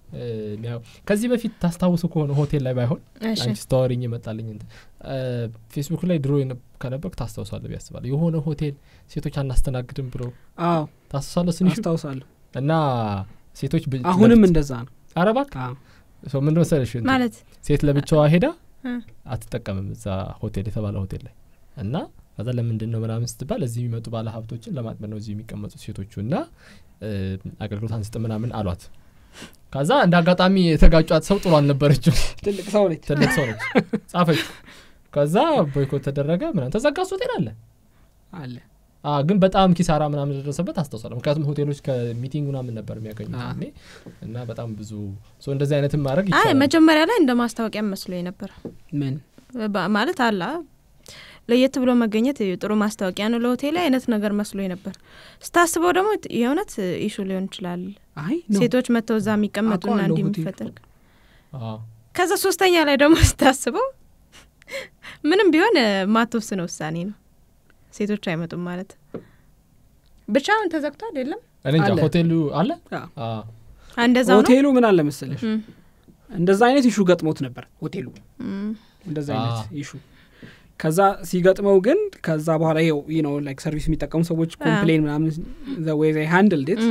ከዚህ በፊት ታስታውሱ ከሆነ ሆቴል ላይ ባይሆን አንቺ ስቶሪኝ ይመጣልኝ ፌስቡክ ላይ ድሮ ከነበርክ ታስታውሳለህ ቢያስባል የሆነ ሆቴል ሴቶች አናስተናግድም ብሎ ታስታውሳለህ ስንሽ ታስታውሳለህ እና ሴቶች አሁንም እንደዛ ነው አረባክ ሰው ምን መሰለሽ ማለት ሴት ለብቻዋ ሄዳ አትጠቀምም እዛ ሆቴል የተባለ ሆቴል ላይ እና ከዛ ለምንድነው ምናምን ስትባል እዚህ የሚመጡ ባለ ሀብቶችን ለማጥመድ ነው እዚህ የሚቀመጡ ሴቶቹና አገልግሎት አንስጥ ምናምን አሏት ከዛ እንዳጋጣሚ የተጋጫት ሰው ጥሩ አልነበረችም ትልቅ ሰው ነች ጻፈች ከዛ ቦይኮት ተደረገ ምናምን ተዘጋሱ ሆቴል አለ ግን በጣም ኪሳራ ምናምን ደረሰበት አስተውሳለሁ ምክንያቱም ሆቴሎች ከሚቲንግ ምናምን ነበር የሚያገኙት እና በጣም ብዙ ሰው እንደዚህ አይነትም ማድረግ ይችላል መጀመሪያ ላይ እንደ ማስታወቂያ መስሎኝ ነበር ምን ማለት አላ ለየት ብሎ መገኘት ጥሩ ማስታወቂያ ነው ለሆቴል አይነት ነገር መስሎኝ ነበር ስታስበው ደግሞ የሆነት ኢሹ ሊሆን ይችላል ሴቶች መተው እዛ የሚቀመጡና እንዲምፈጠር ከዛ ሶስተኛ ላይ ደግሞ ስታስበው ምንም ቢሆን ማተወስነው ውሳኔ ነው ሴቶች አይመጡም ማለት ብቻውን ተዘግቷል አይደለም እኔ እንጃ ሆቴሉ አለ እንደዛው ነው ሆቴሉ ምን አለ መሰለሽ እንደዛ አይነት ኢሹ ገጥሞት ነበር ሆቴሉ እንደዛ አይነት ኢሹ ከዛ ሲገጥመው ግን ከዛ በኋላ ይሄው ላይክ ሰርቪስ የሚጠቀሙ ሰዎች ኮምፕሌን ምናምን the way they handled it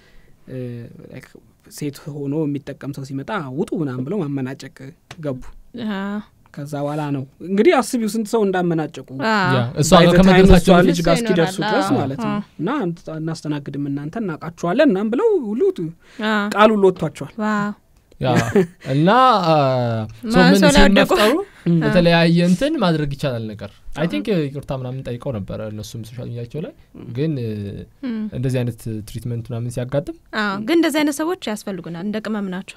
like ሴት ሆኖ የሚጠቀም ሰው ሲመጣ ውጡ ምናምን ብለው ማመናጨቅ ገቡ ከዛ በኋላ ነው እንግዲህ አስቢው ስንት ሰው እንዳመናጨቁ እሷ ከመገንታቸው ልጅ ጋር እስኪደርሱ ድረስ ማለት ነው እና እናስተናግድም እናንተ እናቃችኋለን እናም ብለው ሁሉ ቃሉ ሎቷቸዋል እና ሶ ምን ሲመጣው በተለያየ እንትን ማድረግ ይቻላል ነገር አይ ቲንክ ይቅርታ ምናምን ጠይቀው ነበር እነሱም ሶሻል ሚዲያቸው ላይ ግን እንደዚህ አይነት ትሪትመንት ምናምን ሲያጋጥም ግን እንደዚህ አይነት ሰዎች ያስፈልጉናል እንደ ቅመም ናቸው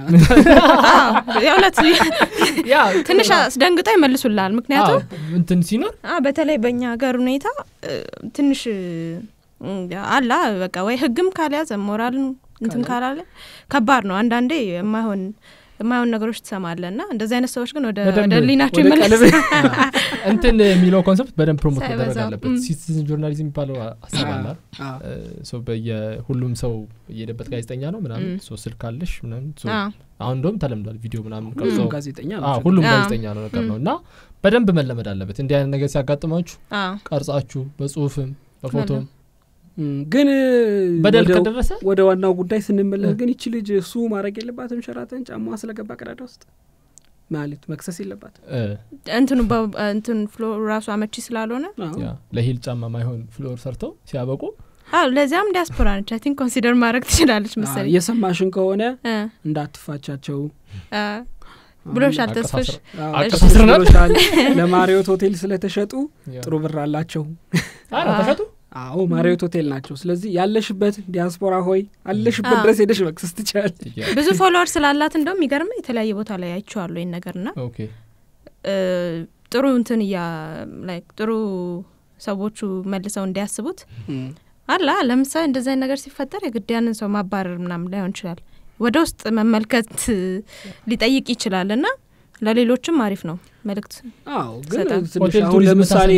ያውለት ያ ትንሽ አስደንግጠው ይመልሱላል ምክንያቱም እንትን ሲኖር በተለይ በእኛ ሀገር ሁኔታ ትንሽ አላ በቃ ወይ ህግም ካልያዘ ሞራል እንትን ካላለ ከባድ ነው አንዳንዴ የማይሆን ነገሮች ተሰማለና እንደዚህ አይነት ሰዎች ግን ወደ ሊናቸው ይመለስ እንትን የሚለው ኮንሰፕት በደንብ ፕሮሞት ማድረግ አለበት ሲቲዝን ጆርናሊዝም የሚባለው አሰባላ ሶ በየሁሉም ሰው እየደበት ጋዜጠኛ ነው ምናምን ሶ ስልክ አለሽ ምናምን ሶ አሁን እንደውም ተለምዷል ቪዲዮ ምናምን ቀርጾ ጋዜጠኛ ሁሉም ጋዜጠኛ ነው ነገር ነውና በደንብ መለመድ አለበት እንዲህ አይነት ነገር ሲያጋጥማችሁ ቀርጻችሁ በጽሁፍም በፎቶም ግን በደል ከደረሰ ወደ ዋናው ጉዳይ ስንመለስ ግን እቺ ልጅ እሱ ማድረግ የለባትም ሸራተን ጫማዋ ስለገባ ቀዳዳ ውስጥ ማለት መክሰስ የለባትም እንትን ፍሎር ራሱ አመቺ ስላልሆነ ያ ለሂል ጫማ ማይሆን ፍሎር ሰርተው ሲያበቁ ለዛም ዲያስፖራ ነች አይ ቲንክ ኮንሲደር ማድረግ ትችላለች መሰለኝ የሰማሽን ከሆነ እንዳትፋቻቸው ብሎሻል ተስፈሽ አቀሳስረናል ለማሪዮት ሆቴል ስለተሸጡ ጥሩ ብር አላቸው ተሸጡ አዎ ማሪዮት ሆቴል ናቸው ስለዚህ ያለሽበት ዲያስፖራ ሆይ አለሽበት ድረስ ሄደሽ መክሰስ ትችያለሽ ብዙ ፎሎወር ስላላት እንደውም ይገርም የተለያየ ቦታ ላይ አይቻለሁ ይሄን ነገርና ኦኬ ጥሩ እንትን ላይክ ጥሩ ሰዎቹ መልሰው እንዲያስቡት አላ ለምሳሌ እንደዛ ነገር ሲፈጠር የግዳያንን ሰው ማባረር ምናምን ላይሆን ይችላል ወደ ውስጥ መመልከት ሊጠይቅ ይችላልና ለሌሎችም አሪፍ ነው መልእክት አዎ ግን አሁን ለምሳሌ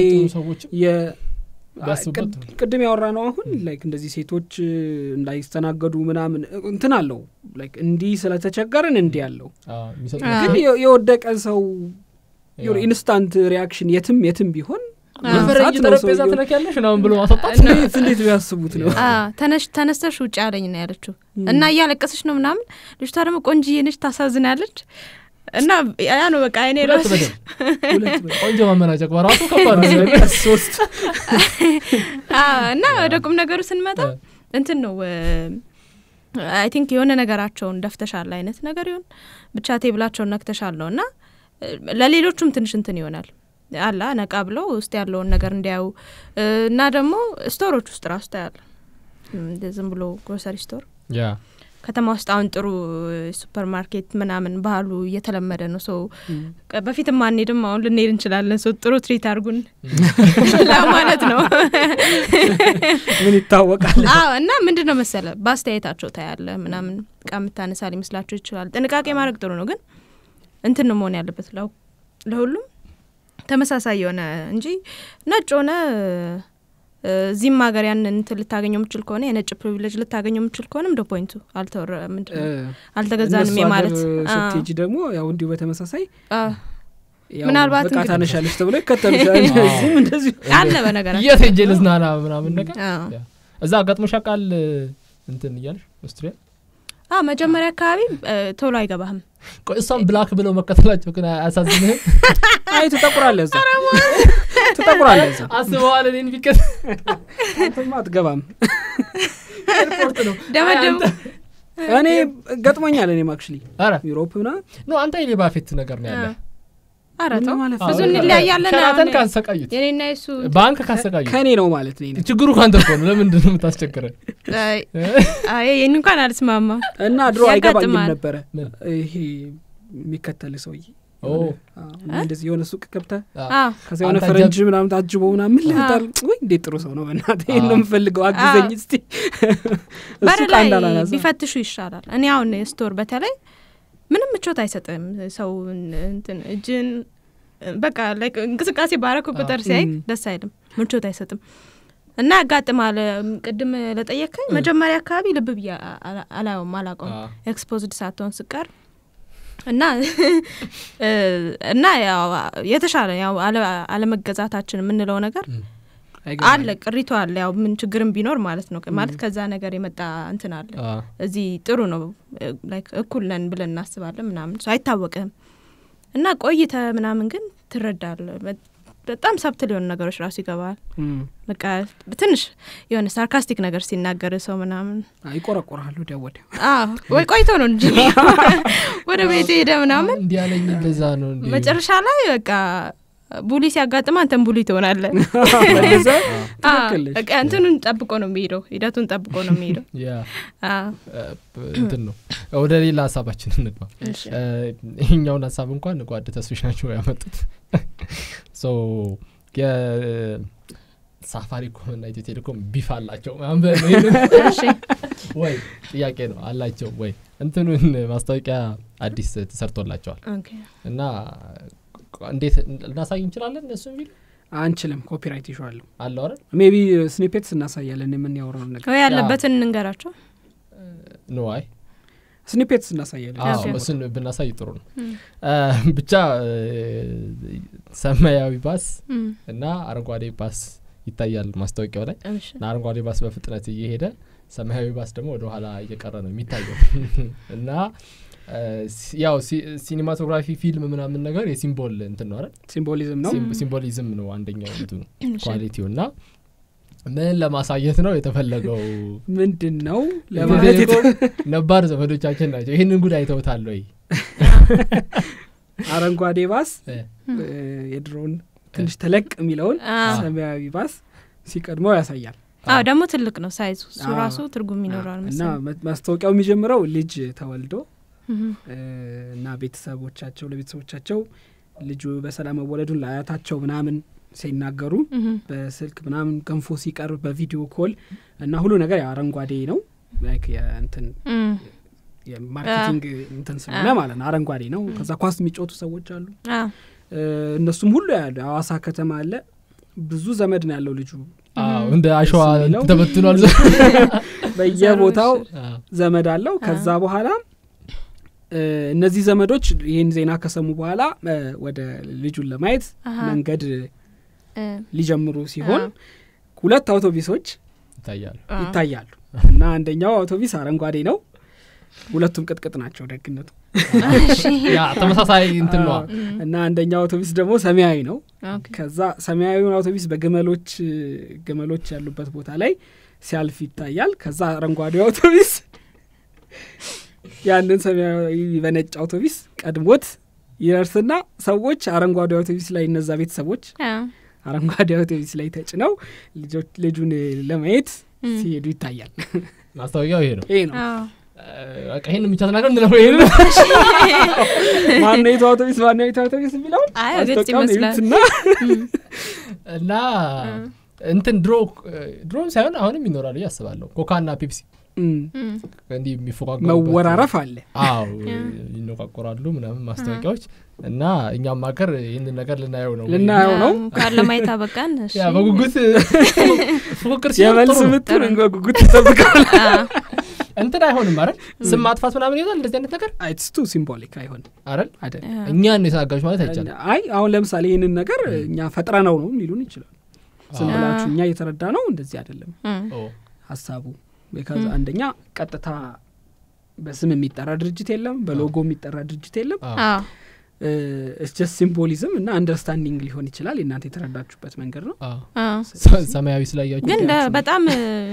ቅድም ያወራነው አሁን ላይክ እንደዚህ ሴቶች እንዳይስተናገዱ ምናምን እንትን አለው ላይክ እንዲህ ስለተቸገረን እንዲህ ያለው ግን የወደቀ ሰው ዩር ኢንስታንት ሪአክሽን የትም ቢሆን የፈረንጅ ጠረጴዛ ተነካለሽ ነው ብሎ ማሰጣት እንዴት ቢያስቡት ነው ተነስተሽ ውጭ አለኝ ነው ያለችው እና ያለቀሰች ነው ምናምን ልጅቷ ደግሞ ቆንጂዬ ነች ታሳዝናለች እና ያ ነው በቃ እኔ ራስ ቆንጆ ማመናጨቅ በራሱ ከባድ ነው ሶስት እና ወደ ቁም ነገሩ ስንመጣ እንትን ነው አይ ቲንክ የሆነ ነገራቸውን ደፍተሻል አይነት ነገር ይሁን ብቻ ቴብላቸውን ነክተሻል ነውና ለሌሎቹም ትንሽ እንትን ይሆናል አላ ነቃ ብለው ውስጥ ያለውን ነገር እንዲያዩ እና ደግሞ ስቶሮች ውስጥ ራሱ ታያለ እንደዚህ ብሎ ግሮሰሪ ስቶር ያ ከተማ ውስጥ አሁን ጥሩ ሱፐርማርኬት ምናምን ባህሉ እየተለመደ ነው ሶ በፊትም ማንሄድም አሁን ልንሄድ እንችላለን ሶ ጥሩ ትሪት አርጉን ለማለት ነው ምን ይታወቃል እና ምንድነው መሰለ ባስተያየታቸው ታያለ ምናምን ቃምታነሳል ይመስላችሁ ይችላል ጥንቃቄ ማድረግ ጥሩ ነው ግን እንትን ነው መሆን ያለበት ለሁሉም ተመሳሳይ የሆነ እንጂ ነጭ ሆነ እዚህም ሀገር ያንን እንትን ልታገኘው ምችል ከሆነ የነጭ ፕሪቪሌጅ ልታገኘው ምችል ከሆነም ደ ፖይንቱ አልተወረ ምንድነው አልተገዛንም ማለት ስትጂ ደግሞ ያው እንዲሁ በተመሳሳይ ምናልባት በቃ ታነሻለሽ ተብሎ ይከተሉሻል እዚህም እንደዚህ አለ በነገራችን የትጀልዝናና ምናምን ነገር እዛ አጋጥሞሽ ያቃል እንትን ይያልሽ ኦስትሪያ መጀመሪያ አካባቢ ቶሎ አይገባህም እሷም ብላክ ብለው መከተላቸው ግን አያሳዝንህም አይ ተጠቁራለህ አስበዋል እኔን ቢከት አንተማ አትገባም ኤርፖርት ነው ደመደም እኔ ገጥሞኛል እኔ ማክሽሊ ዩሮፕ ነው አንተ የሌባ ፌት ነገር ነው ያለ አራተው ብዙ እንለያያለን ሸራተን ካሰቃዩት የኔና እሱ ባንክ ካሰቃዩት ከኔ ነው ማለት ነው ችግሩ ካንተ እኮ ነው ለምንድን ነው የምታስቸግረን አይ የኔ እንኳን አልስማማ እና ድሮ አይገባኝም ነበር ይሄ የሚከተል ሰውዬ እንደዚህ የሆነ ሱቅ ከብታ ከዛ የሆነ ፈረንጅ ምናምን ታጅቦ ምናምን ለታል ወይ እንዴት ጥሩ ሰው ነው በእናትህ ይሄን ነው የምፈልገው አግዘኝ እስቲ እሱ ካንዳላና ቢፈትሹ ይሻላል እኔ አሁን ስቶር በተለይ ምንም ምቾት አይሰጥም ሰው እንትን እጅን በቃ ላይክ እንቅስቃሴ ባረኩ ቁጥር ሲያይ ደስ አይልም ምቾት አይሰጥም እና ያጋጥማል ቅድም ለጠየቀኝ መጀመሪያ አካባቢ ልብ ብያ አላውም ኤክስፖዝድ ሳትሆን ስቀር እና ያው የተሻለ ያው አለመገዛታችን የምንለው ነገር አለ ቅሪቱ አለ ያው ምን ችግርም ቢኖር ማለት ነው ማለት ከዛ ነገር የመጣ እንትን አለ እዚህ ጥሩ ነው ላይክ እኩል ነን ብለን እናስባለን ምናምን አይታወቅም እና ቆይተ ምናምን ግን ትረዳለህ በጣም ሰብትል የሆኑ ነገሮች ራሱ ይገባል በቃ ትንሽ የሆነ ሳርካስቲክ ነገር ሲናገር ሰው ምናምን አይቆረቆራሉ ደወደ ወይ ቆይቶ ነው እንጂ ወደ ቤት ሄደ ምናምን እንዲያለኝ እንደዛ ነው እንዴ መጨረሻ ላይ በቃ ቡሊ ሲያጋጥም አንተም ቡሊ ትሆናለህ በቃ እንትኑን ጠብቆ ነው የሚሄደው ሂደቱን ጠብቆ ነው የሚሄደው ያ እንትን ነው ወደ ሌላ ሐሳባችን እንግባ ይሄኛውን ሐሳብ እንኳን ጓድ ተስፍሽ ናቸው ያመጡት ሶ ሳፋሪኮም እና ኢትዮ ቴሌኮም ቢፋላቸው እሺ ወይ ጥያቄ ነው አላቸው ወይ እንትኑን ማስታወቂያ አዲስ ተሰርቶላቸዋል እና እንዴት እናሳይ እንችላለን እሱ ቢል አንችልም ኮፒራይት ኢሹ አለው አይደል ሜቢ ስኒፔትስ እናሳያለን ምን ያወራው ነገር ወይ ያለበትን እንገራቸው ነው አይ ስኒፔትስ እናሳያለን እሱን ብናሳይ ጥሩ ነው ብቻ ሰማያዊ ባስ እና አረንጓዴ ባስ ይታያል ማስታወቂያው ላይ እና አረንጓዴ ባስ በፍጥነት እየሄደ ሰማያዊ ባስ ደግሞ ወደ ኋላ እየቀረ ነው የሚታየው እና ያው ሲኒማቶግራፊ ፊልም ምናምን ነገር የሲምቦል እንትን ነው አይደል ሲምቦሊዝም ነው አንደኛው እንትኑ ኳሊቲውና ምን ለማሳየት ነው የተፈለገው ምንድነው ለማለት ነባር ዘመዶቻችን ናቸው ይሄንን ጉዳይ ተውታል ወይ አረንጓዴ ባስ የድሮን ትንሽ ተለቅ የሚለውን ሰማያዊ ባስ ሲቀድመው ያሳያል ደግሞ ትልቅ ነው ሳይዙ ሱራሱ ትርጉም ይኖራል እና ማስታወቂያው የሚጀምረው ልጅ ተወልዶ እና ለቤተሰቦቻቸው ልጁ በሰላም መወለዱን ለአያታቸው ምናምን ሲናገሩ በስልክ ምናምን ገንፎ ሲቀርብ በቪዲዮ ኮል እና ሁሉ ነገር አረንጓዴ ነው ላይክ የእንትን የማርኬቲንግ እንትን ስለሆነ ማለት ነው አረንጓዴ ነው ከዛ ኳስ የሚጫወቱ ሰዎች አሉ እነሱም ሁሉ ያለ አዋሳ ከተማ አለ ብዙ ዘመድ ነው ያለው ልጁ እንደ አሸዋ ተበትኗል በየቦታው ዘመድ አለው ከዛ በኋላ እነዚህ ዘመዶች ይሄን ዜና ከሰሙ በኋላ ወደ ልጁን ለማየት መንገድ ሊጀምሩ ሲሆን ሁለት አውቶቡሶች ይታያሉ እና አንደኛው አውቶቡስ አረንጓዴ ነው ሁለቱም ቅጥቅጥ ናቸው ደግነቱ ያ ተመሳሳይ እንትን ነው እና አንደኛው አውቶቡስ ደግሞ ሰማያዊ ነው ከዛ ሰማያዊው አውቶቡስ በግመሎች ያሉበት ቦታ ላይ ሲያልፍ ይታያል ከዛ አረንጓዴው አውቶቡስ ያንን ሰማያዊ በነጭ አውቶቡስ ቀድሞት ይደርስና ሰዎች አረንጓዴው አውቶቡስ ላይ እነዛ ቤተሰቦች አረንጓዴው አውቶቡስ ላይ ተጭነው ልጁን ለማየት ሲሄዱ ይታያል ማስታወቂያው ይሄ ነው ይሄን የሚቻተናገር እንደው ይሄ ነው ማንነቱ አውቶቡስ ቢለው እና እንትን ድሮም ሳይሆን አሁንም ይኖራሉ ያስባለሁ ኮካና ፔፕሲ እንዲ የሚፎካከሩ መወራረፍ አለ ይነቃቆራሉ ምናምን ማስታወቂያዎች እና እኛም ሀገር ይሄንን ነገር ልናየው ነው ካለማይታ በቃን እሺ ያ በጉጉት ፉክክር የመልስ ምጥር በጉጉት ተጠብቃል እንትን አይሆንም አይደል ስም ማጥፋት ምናምን ይላል እንደዚህ አይነት ነገር it's too symbolic አይደል እኛ ነው የተናጋሽ ማለት አይቻልም አይ አሁን ለምሳሌ ይሄንን ነገር እኛ ፈጥረናው ነው ሊሉን ይችላል ስንላችሁ እኛ የተረዳ ነው እንደዚህ አይደለም ሐሳቡ because አንደኛ ቀጥታ በስም የሚጠራ ድርጅት የለም በሎጎ የሚጠራ ድርጅት የለም it's just symbolism እና understanding ሊሆን ይችላል እናንተ የተረዳችሁበት መንገድ ነው ሰማያዊ ስላያችሁ ግን በጣም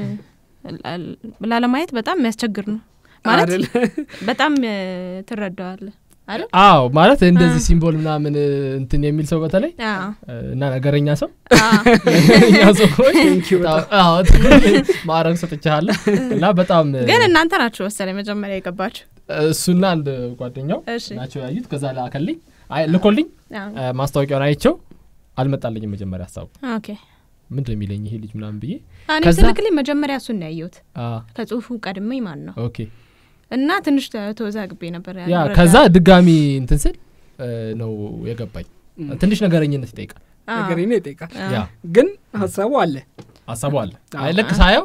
ላለማየት በጣም የሚያስቸግር ነው ማለት በጣም ትረዳዋለህ አይደል ማለት እንደዚህ ሲምቦል ምናምን እንትን የሚል ሰው በተለይ እና ነገረኛ ሰው ያ ሰው ማረግ ሰጥቻለሁ እና በጣም ግን እናንተ ናችሁ ወሰለ መጀመሪያ የገባችሁ እሱና አንድ ጓደኛው ናቸው ያዩት ከዛ ላከልኝ ልኮልኝ ማስታወቂያውን አይቼው አልመጣልኝም መጀመሪያ ሐሳቡ ኦኬ ምንድነው የሚለኝ ይሄ ልጅ ምናምን ብዬ ከዛ ልክልኝ መጀመሪያ እሱን ያዩት ከጽሁፉ ቀድመኝ ማን ነው ኦኬ እና ትንሽ ተወዛግቤ ነበር ያ ከዛ ድጋሚ እንትን ስል ነው የገባኝ ትንሽ ነገረኝነት ይጠይቃል ያ ግን ሐሳቡ አለ አይ ለክ ሳየው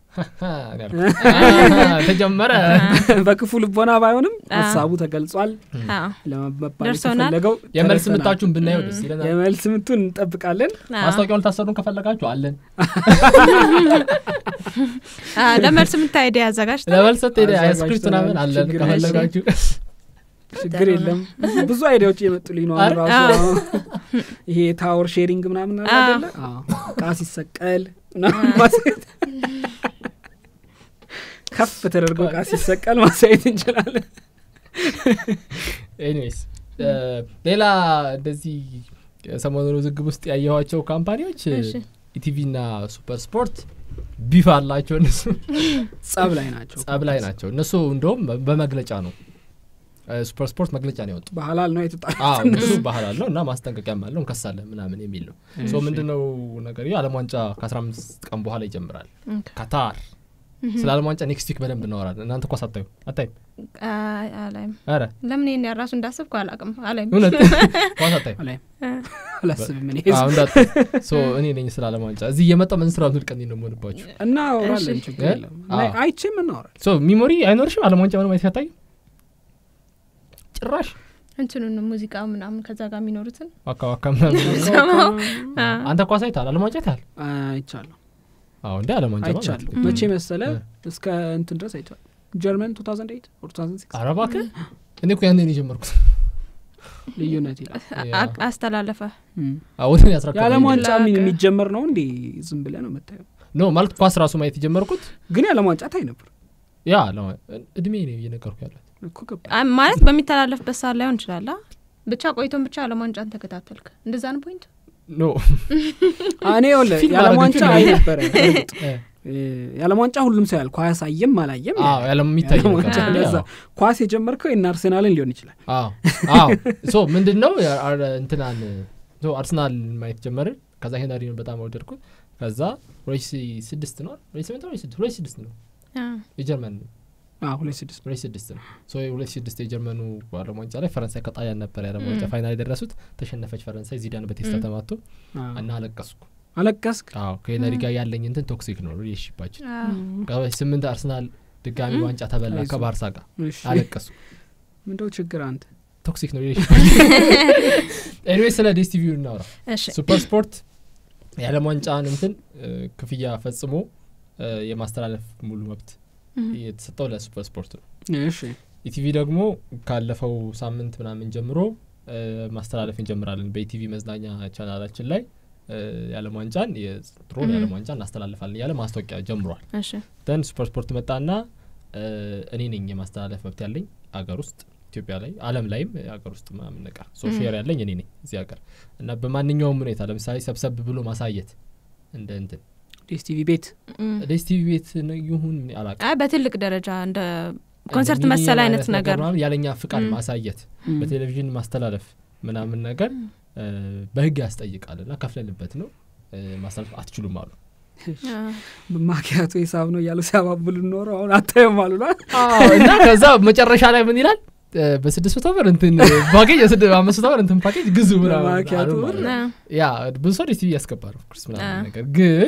ተጀመረ በክፉ ልቦና ባይሆንም ሐሳቡ ተገልጿል ለመባል ተፈለገው የመልስ ምታችሁን ብናየው ደስ ይለናል የመልስ ምቱን እንጠብቃለን ማስታወቂያውን ታሰሩን ከፈለጋችሁ አለን ለመልስ ምታ አይዲያ ያዘጋጅ ለመልስ ምታ አይዲያ ስክሪፕት ምናምን አለን ከፈለጋችሁ ችግር የለም ብዙ አይዲያዎች እየመጡልኝ ነው ራሱ ይሄ ታወር ሼሪንግ ምናምን አይደለ ቃስ ይሰቀል ማሳየት ከፍ ተደርጎ ቃስ ይሰቀል ማሳየት እንችላለን ኤኒዌይስ ሌላ እንደዚህ ሰሞኑን ዝግብ ውስጥ ያየኋቸው ካምፓኒዎች ኢቲቪ እና ሱፐር ስፖርት ቢፍ አላቸው እነሱ ጸብ ላይ ናቸው እነሱ እንደውም በመግለጫ ነው ሱፐር ስፖርት መግለጫ ነው ያወጡ በሐላል ነው የተጣጣ እነሱ በሐላል ነው እና ማስጠንቀቂያም አለው እንከሳለን ምናምን የሚል ነው ሶ ምንድነው ነገር የዓለም ዋንጫ ከ15 ቀን በኋላ ይጀምራል ካታር ስለ ዓለም ዋንጫ ኔክስት ዊክ በደንብ እናወራለን እናንተ እኮ ሳታዩ አታይም አላይም አረ ለምን እኔ ራሱ እንዳሰብኩ አላቅም አላይም እውነት ሳታዩ አላይም አላስብም እኔ ሶ እኔ ነኝ ስለ ዓለም ዋንጫ እዚህ የመጣው ምን ስራው ልቀን ነው የምሆንባችሁ እና አወራለን ችግር የለም አይቼም እናወራለን ሶ ሚሞሪ አይኖርሽም ዓለም ዋንጫ ምንም አይታታይ ጭራሽ እንትኑን ሙዚቃው ምናምን ከዛ ጋር የሚኖሩትን ዋካ ምናምን አንተ እኮ ሳይታል ዓለም ዋንጫ ታል አይቻለሁ እንደ ዓለም ዋንጫ አይቻለሁ መቼ መሰለ እስከ እንትን ድረስ አይቻለሁ ጀርመን 2008 or 2006 አረባከ እኔ እኮ ያንን የጀመርኩት ልዩነት ይላል አስተላለፈ አሁን ያስራከለ የዓለም ዋንጫ ምን የሚጀመር ነው እንዴ ዝም ብለ ነው መታየው ኖ ማለት ኳስ ራሱ ማየት የጀመርኩት ግን የዓለም ዋንጫ ታይ ነበር ያ እድሜ ነው እየነገርኩ ያለው ማለት በሚተላለፍበት ሰዓት ላይ እንችላላ ብቻ ቆይቶን ብቻ ዓለም ዋንጫን ተከታተልክ እንደዛ ነው ፖይንት ኖ እኔ ወለ የዓለም ዋንጫ አይነበረ የዓለም ዋንጫ ሁሉም ሰው ያል ኳስ አየም አላየም የዓለም የሚታየው ኳስ የጀመርከው እና አርሰናልን ሊሆን ይችላል ሶ ምንድነው እንትናን ሶ አርሰናል ማየት ጀመረ ከዛ ሄንሪን በጣም ወደድኩት ከዛ ሮይስ 6 ነው ሮይስ 6 ነው የጀርመን 2006 ነው ሶ 2006 የጀርመኑ ዓለም ዋንጫ ላይ ፈረንሳይ ከጣሊያን ነበር የዓለም ዋንጫ ፋይናል የደረሱት ተሸነፈች ፈረንሳይ ዚዳን በቴስታ ተማቶ እና አለቀስክ ከሄንሪ ጋር ያለኝ እንትን ቶክሲክ ነው ሪሌሽንሺፓችን ከ8 አርሰናል ድጋሚ ዋንጫ ተበላ ከባርሳ ጋር አለቀስኩ ምንድነው ችግር አንተ ቶክሲክ ነው ሪሌሽንሺፕ ኤኒዌይ ስለ ዲስቲቪ እናውራ ሱፐር ስፖርት የዓለም ዋንጫን እንትን ክፍያ ፈጽሞ የማስተላለፍ ሙሉ መብት የተሰጠው ለሱፐር ስፖርት ነው እሺ ኢቲቪ ደግሞ ካለፈው ሳምንት ምናምን ጀምሮ ማስተላለፍ እንጀምራለን በኢቲቪ መዝናኛ ቻናላችን ላይ የዓለም ዋንጫን የትሮን የዓለም ዋንጫን እናስተላልፋለን ያለ ማስታወቂያ ጀምሯል እሺ ደን ሱፐር ስፖርት መጣና እኔ ነኝ የማስተላለፍ መብት ያለኝ አገር ውስጥ ኢትዮጵያ ላይ ዓለም ላይም አገር ውስጥ ምናምን ነገር ሶ ሼር ያለኝ እኔ ነኝ እዚህ አገር እና በማንኛውም ሁኔታ ለምሳሌ ሰብሰብ ብሎ ማሳየት እንደ እንትን ዲስቲቪ ቤት ነው ይሁን አላቀ በትልቅ ደረጃ እንደ ኮንሰርት መሰል አይነት ነገር ያለኛ ፍቃድ ማሳየት በቴሌቪዥን ማስተላለፍ ምናምን ነገር በህግ ያስጠይቃልና ከፍለንበት ነው ማስተላለፍ አትችሉም አሉ ማኪያቶ ሂሳብ ነው ያለው ሲያባብሉ ኖር አሁን አታየም አሉና እና ከዛ መጨረሻ ላይ ምን ይላል በ600 ብር እንትን ፓኬጅ በ500 ብር እንትን ፓኬጅ ግዙ ምናምን ያ ብዙ ሰው ዲስቲቪ ያስከባሩ ክርስ ምናምን ነገር ግን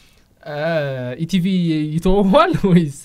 ኢቲቪ ይተዋል ወይስ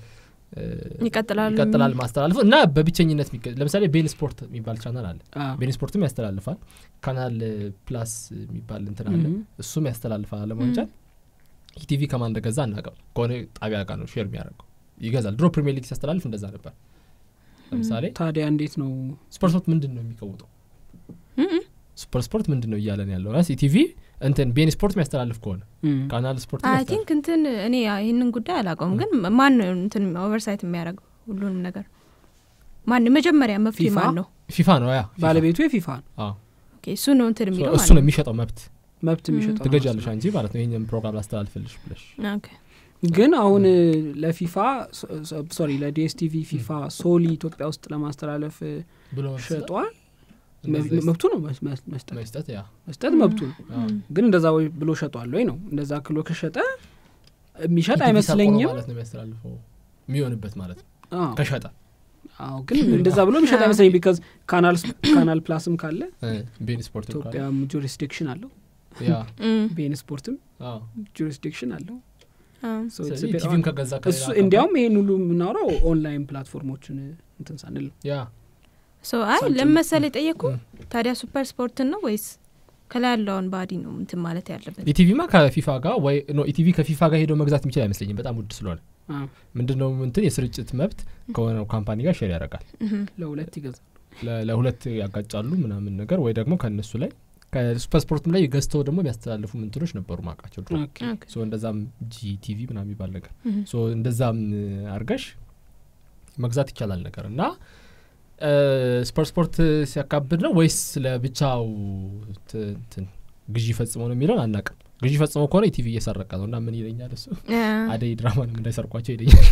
ይቀጥላል ማስተላለፍ እና በብቸኝነት ለምሳሌ ቤን ስፖርት የሚባል ቻናል አለ ቤን ስፖርትም ያስተላልፋል ካናል ፕላስ የሚባል እንትን አለ እሱም ያስተላልፋል ለማንጫ ኢቲቪ ከማን እንደገዛ እናቀም ኮኔ ጣቢያ ጋር ነው ሼር የሚያደርገው ይገዛል ድሮ ፕሪሚየር ሊግ ሲያስተላልፍ እንደዛ ነበር ለምሳሌ ታዲያ እንዴት ነው ስፖርት ምንድነው የሚቀውጠው ሱፐር ስፖርት ምንድነው ይያለን ያለው ራስ ኢቲቪ እንትን ቤን ስፖርት የሚያስተላልፍ ከሆነ ካናል ስፖርት አይ ቲንክ እንትን እኔ ይሄንን ጉዳይ አላውቀውም ግን ማን እንትን ኦቨርሳይት የሚያደርገው ሁሉንም ነገር ማን መጀመሪያ መፍትሄ ማን ነው ፊፋ ነው ያ ባለቤቱ የፊፋ ነው ኦኬ እሱ ነው እንትን የሚለው እሱ ነው የሚሸጠው መብት የሚሸጠው ትገጃለሽ አንጂ ማለት ነው ይሄንን ፕሮግራም ላስተላልፍልሽ ብለሽ ኦኬ ግን አሁን ለፊፋ ሶሪ ለዲኤስቲቪ ፊፋ ሶሊ ኢትዮጵያ ውስጥ ለማስተላለፍ ብሎ ሸጧል መብቱ ነው መስጠት ያ መስጠት መብቱ ነው ግን እንደዛ ወይ ብሎ ሸጧል ወይ ነው እንደዛ ክሎ ከሸጠ የሚሸጥ አይመስለኝም ማለት ነው የሚያስተላልፈው የሚሆንበት ማለት ነው ከሸጠ ግን እንደዛ ብሎ የሚሸጥ አይመስለኝም because ካናል ፕላስም ካለ ቤን ስፖርት ኢትዮጵያ ጁሪስዲክሽን አለው ያ ቤን ስፖርትም ጁሪስዲክሽን አለው ሶ ኢቲቪም ከገዛ እሱ እንዲያውም ይሄን ሁሉ ምናወራው ኦንላይን ፕላትፎርሞችን እንትን ሳንል ያ ሶ አይ ለምሳሌ ጠየቁ ታዲያ ሱፐር ስፖርት ነው ወይስ ከላይ ያለውን ባዲ ነው እንትን ማለት ያለበት ኢቲቪማ ከፊፋ ጋር ወይ ኖ ኢቲቪ ከፊፋ ጋር ሄዶ መግዛት የሚችል አይመስለኝም በጣም ውድ ስለሆነ ምንድነው እንትን የስርጭት መብት ከሆነው ካምፓኒ ጋር ሼር ያደርጋል ለሁለት ይገዛል ለሁለት ያጋጫሉ ምናምን ነገር ወይ ደግሞ ከነሱ ላይ ከሱፐር ስፖርትም ላይ ገዝተው ደግሞ የሚያስተላልፉ ምንትኖች ነበሩ ማቃቸው ድሮ ሶ እንደዛም ጂቲቪ ምናምን ይባል ነገር ሶ እንደዛም አርጋሽ መግዛት ይቻላል ነገር እና ሱፐር ስፖርት ሲያካብድ ነው ወይስ ለብቻው ግዢ ፈጽሞ ነው የሚለው አናውቅም ግዢ ፈጽሞ ከሆነ ኢቲቪ እየሰረቀ ነው እና ምን ይለኛል እሱ አደይ ድራማንም እንዳይሰርቋቸው ይለኛል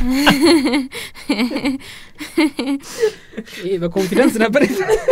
ይሄ በኮንፊደንስ ነበር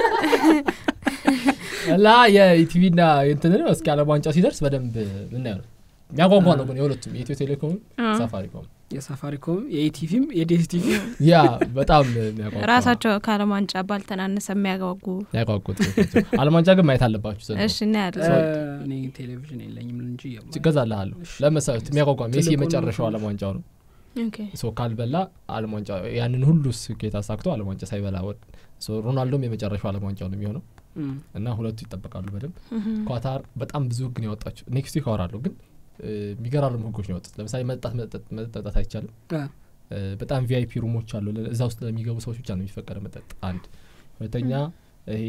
ላ የኢቲቪና እንትን ነው እስኪ ዓለም ዋንጫ ሲደርስ በደንብ ምን ነው ያጓጓ ነው ግን የሁለቱም የኢትዮ ቴሌኮም የሳፋሪኮም የኢቲቪም የዲኤስቲቪ ያ በጣም ያጓጓ ራሳቸው ከዓለም ዋንጫ ባልተናነሰ የሚያጓጉት ዓለም ዋንጫ ግን ማየት አለባችሁ ዘንድ እሺ እና ያለ እኔ ቴሌቪዥን የለኝም እንጂ ይገዛልሃል ለምሳሌ የሚያጓጓ ሜሲ የመጨረሻው ዓለም ዋንጫው ነው ኦኬ ሶ ካልበላ ዓለም ዋንጫ ያንን ሁሉ ስኬት አሳክቶ ዓለም ዋንጫ ሳይበላ ሶ ሮናልዶም የመጨረሻው ዓለም ዋንጫው ነው የሚሆነው እና ሁለቱ ይተበቃሉ በደንብ ኳታር በጣም ብዙ ግን ያወጣችሁ ኔክስት ዊክ አወራለሁ ግን የሚገራርሙ ህጎች ነው ያወጡት ለምሳሌ መጠጣት አይቻልም በጣም ቪአይፒ ሩሞች አሉ እዛ ውስጥ ለሚገቡ ሰዎች ብቻ ነው የሚፈቀደው መጠጥ አንድ ሁለተኛ ይሄ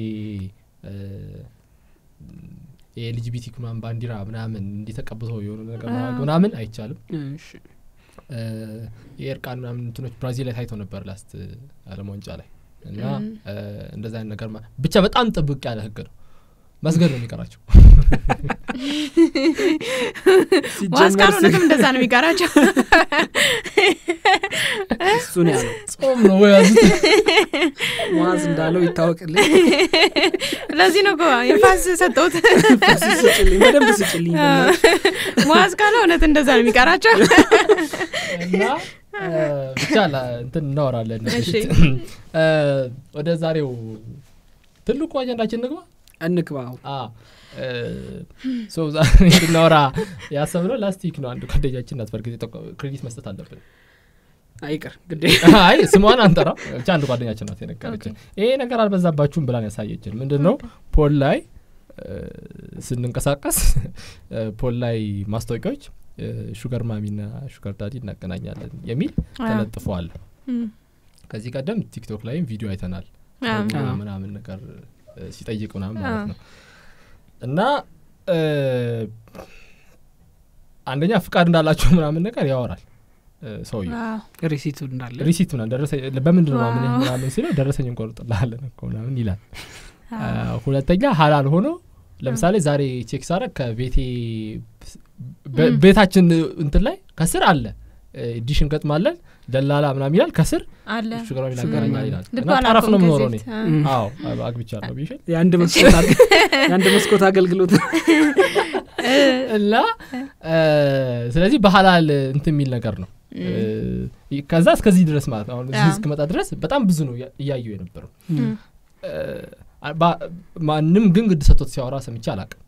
ኤልጂቢቲ ምናምን ባንዲራ ምናምን እንዲተቀበለው የሆነ ነገር ምናምን አይቻልም እሺ የኤርቃን ምናምን እንትኖች ብራዚል ላይ ታይቶ ነበር ላስት ዓለም ዋንጫ ላይ እና እንደዛ አይነት ነገር ብቻ በጣም ጥብቅ ያለ ህግ ነው መስገድ ነው የሚቀራቸው ዋስካሩንም እንደዛ ነው የሚቀራቸው እሱን ያለው ጾም ነው ያዙት ዋዝ እንዳለው ይታወቅልኝ ለዚህ ነው የፋስ ሰጠውት ስጭልኝ በደንብ ስጭልኝ ዋስካሩ እውነት እንደዛ ነው የሚቀራቸው እና ብቻ እንትን እናወራለን እሺ ወደ ዛሬው ትልቁ አጀንዳችን እንግባው ሶ ዛሬ እናወራ ያሰብነው ላስቲክ ነው አንዱ ከደጃችን ናት በርግጥ ክሬዲት መስጠት አለብን አይቀር ግዴ አይ ስሟን አንጠራ ብቻ አንዱ ጓደኛችን ናት የነገረችን ይሄ ነገር አልበዛባችሁም ብላን ያሳየችን ምንድነው ፖል ላይ ስንንቀሳቀስ ፖል ላይ ማስታወቂያዎች ሹገር ማሚና ሹገር ዳዲ እናገናኛለን የሚል ተለጥፈዋል ከዚህ ቀደም ቲክቶክ ላይም ቪዲዮ አይተናል ምናምን ነገር ሲጠይቁ ምናምን ማለት ነው እና አንደኛ ፍቃድ እንዳላችሁ ምናምን ነገር ያወራል ሰውዬው ሪሲቱ እንዳለ ሪሲቱ እና ደረሰኝ በመንድነው ምናምን ሲለው ደረሰኝ እንቆርጥልሃለን እኮ ምናምን ይላል ሁለተኛ ሐላል ሆኖ ለምሳሌ ዛሬ ቼክ ሳረክ ከቤቴ ቤታችን እንትን ላይ ከስር አለ ዲሽን ገጥማለን ደላላ ምናምን ይላል ከስር አለ ሹገራዊ ላገናኛ ይላል እና ታራፍ ነው ምኖረው ነው አዎ አግብቻለሁ ቢሽል ያንድ መስኮት አገልግሎት እና ስለዚህ በሐላል እንትን የሚል ነገር ነው ከዛ እስከዚህ ድረስ ማለት አሁን እዚህ እስከመጣ ድረስ በጣም ብዙ ነው እያየው የነበረው ማንም ግን ግድ ሰጥቶት ሲያወራ ሰምቼ አላቅም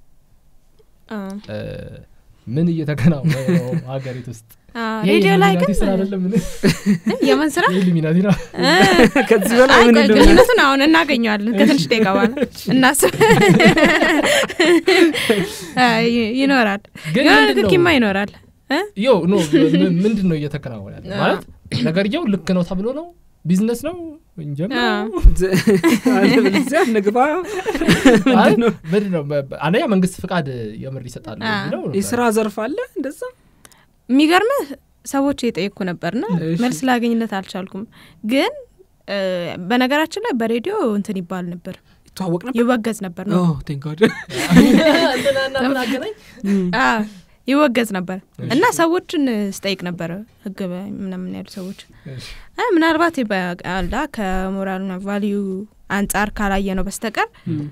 ምን እየተከናወነ ነው ሀገሪቱ ውስጥ ሬዲዮ ላይ ግን ስራ አይደለም ምን የምን ስራ ኢሉሚናቲ ነው ከዚህ በላይ ምን ኢሉሚናቲ ነው አሁን እናገኘዋለን ከትንሽ ደቂቃ በኋላ እናስብ ይኖራል ግን ግኪማ ይኖራል ዮ ኖ ምንድነው እየተከናወነ ያለው ማለት ነገርየው ልክ ነው ተብሎ ነው ቢዝነስ ነው እንጀምራ አለበለዚያ ንግባ ምንድነው አንደኛ መንግስት ፍቃድ የምር ይሰጣል ነው የስራ ዘርፍ አለ እንደዛ የሚገርምህ ሰዎች እየጠየቁ ነበርና መልስ ላገኝለት አልቻልኩም ግን በነገራችን ላይ በሬዲዮ እንትን ይባል ነበር ይተዋወቅ ነበር ይወገዝ ነበር ነው ቴንክ ጋድ እንትና እናገናኝ ይወገዝ ነበር እና ሰዎችን ስጠይቅ ነበር ህግ ምናምን ያሉ ሰዎች ምናልባት ይባላል ከሞራልና ቫልዩ አንፃር ካላየ ነው በስተቀር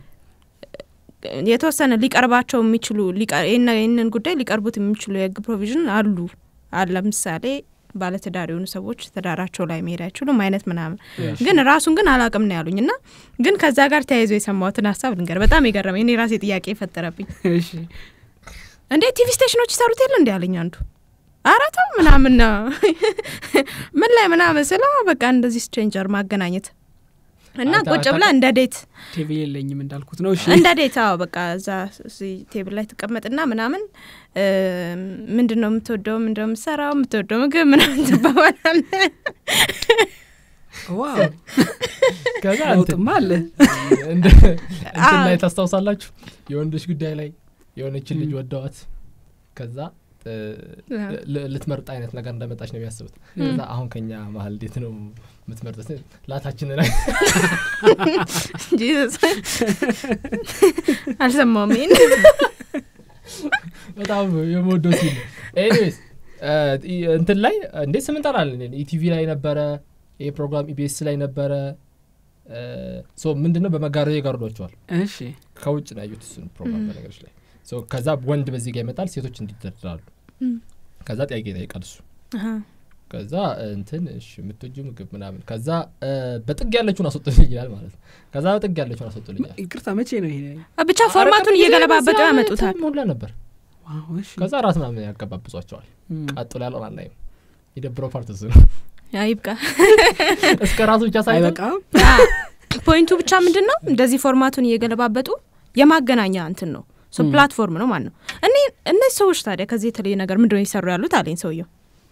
የተወሰነ ሊቀርባቸው የሚችሉ ይሄንን ጉዳይ ሊቀርቡት የሚችሉ የህግ ፕሮቪዥን አሉ ለምሳሌ ባለትዳር የሆኑ ሰዎች ተዳራቸው ላይ መሄድ አይችሉም አይነት ምናምን ግን ራሱን ግን አላቅም ነው ያሉኝና ግን ከዛ ጋር ተያይዞ የሰማሁትን ሀሳብ ልንገር በጣም የገረመኝ እኔ ራሴ ጥያቄ ፈጠረብኝ እሺ እንዴ ቲቪ ስቴሽኖች ይሰሩት የለ እንዴ ያለኝ አንዱ አራታው ምናምን ነው ምን ላይ ምናምን ስለው በቃ እንደዚህ ስትሬንጀር ማገናኘት እና ቁጭ ብላ እንደ ዴት ቲቪ የለኝም እንዳልኩት ነው እሺ እንደ ዴት አዎ በቃ እዛ ቴብል ላይ ተቀመጥና ምናምን ምንድነው የምትወደው ምንድነው የምትሰራው የምትወደው ምግብ ምናምን ተባባላል ዋው ከዛ አለ እንደ ላይ ታስታውሳላችሁ የወንዶች ጉዳይ ላይ የሆነች ልጅ ወደዋት ከዛ ልትመርጥ አይነት ነገር እንደመጣች ነው የሚያስቡት ከዛ አሁን ከኛ መሀል እንዴት ነው የምትመርጡት ላታችን ላይ ጂሰስ አልሰማሁም በጣም የምወደው ሲል ኤኒዌይስ እንትን ላይ እንዴት ስም እንጠራለን ኢቲቪ ላይ ነበረ ይሄ ፕሮግራም ኢቢኤስ ላይ ነበረ ሶ ምንድነው በመጋረጃ ይጋርዷቸዋል እሺ ከውጭ ነው ያዩት እሱን ፕሮግራም በነገሮች ላይ ሶ ከዛ ወንድ በዚህ ጋር ይመጣል ሴቶች እንዲደርዳሉ ከዛ ጥያቄ ይጠይቃል እሱ ከዛ እንትን እሺ የምትወጂው ምግብ ምናምን ከዛ በጥግ ያለችውን አስወጥልኝ ይላል ማለት ነው ከዛ በጥግ ያለችውን አስወጥልኝ ይቅርታ መቼ ነው ይሄ ብቻ ፎርማቱን እየገለባበጡ ያመጡታል ሞላ ነበር ዋው እሺ ከዛ ራስ ምናምን ያቀባብሷቸዋል ቀጥሎ ያለው አናይም ይደብረው ፓርት እሱ ነው አይብቃ እስከ ራሱ ብቻ ሳይበቃ አይበቃ ፖይንቱ ብቻ ምንድነው እንደዚህ ፎርማቱን እየገለባበጡ የማገናኛ እንትን ነው ሶ ፕላትፎርም ነው ማለት ነው እነዚህ ሰዎች ታዲያ ከዚህ የተለየ ነገር ምንድነው ይሰሩ ያሉት አለኝ ሰውየው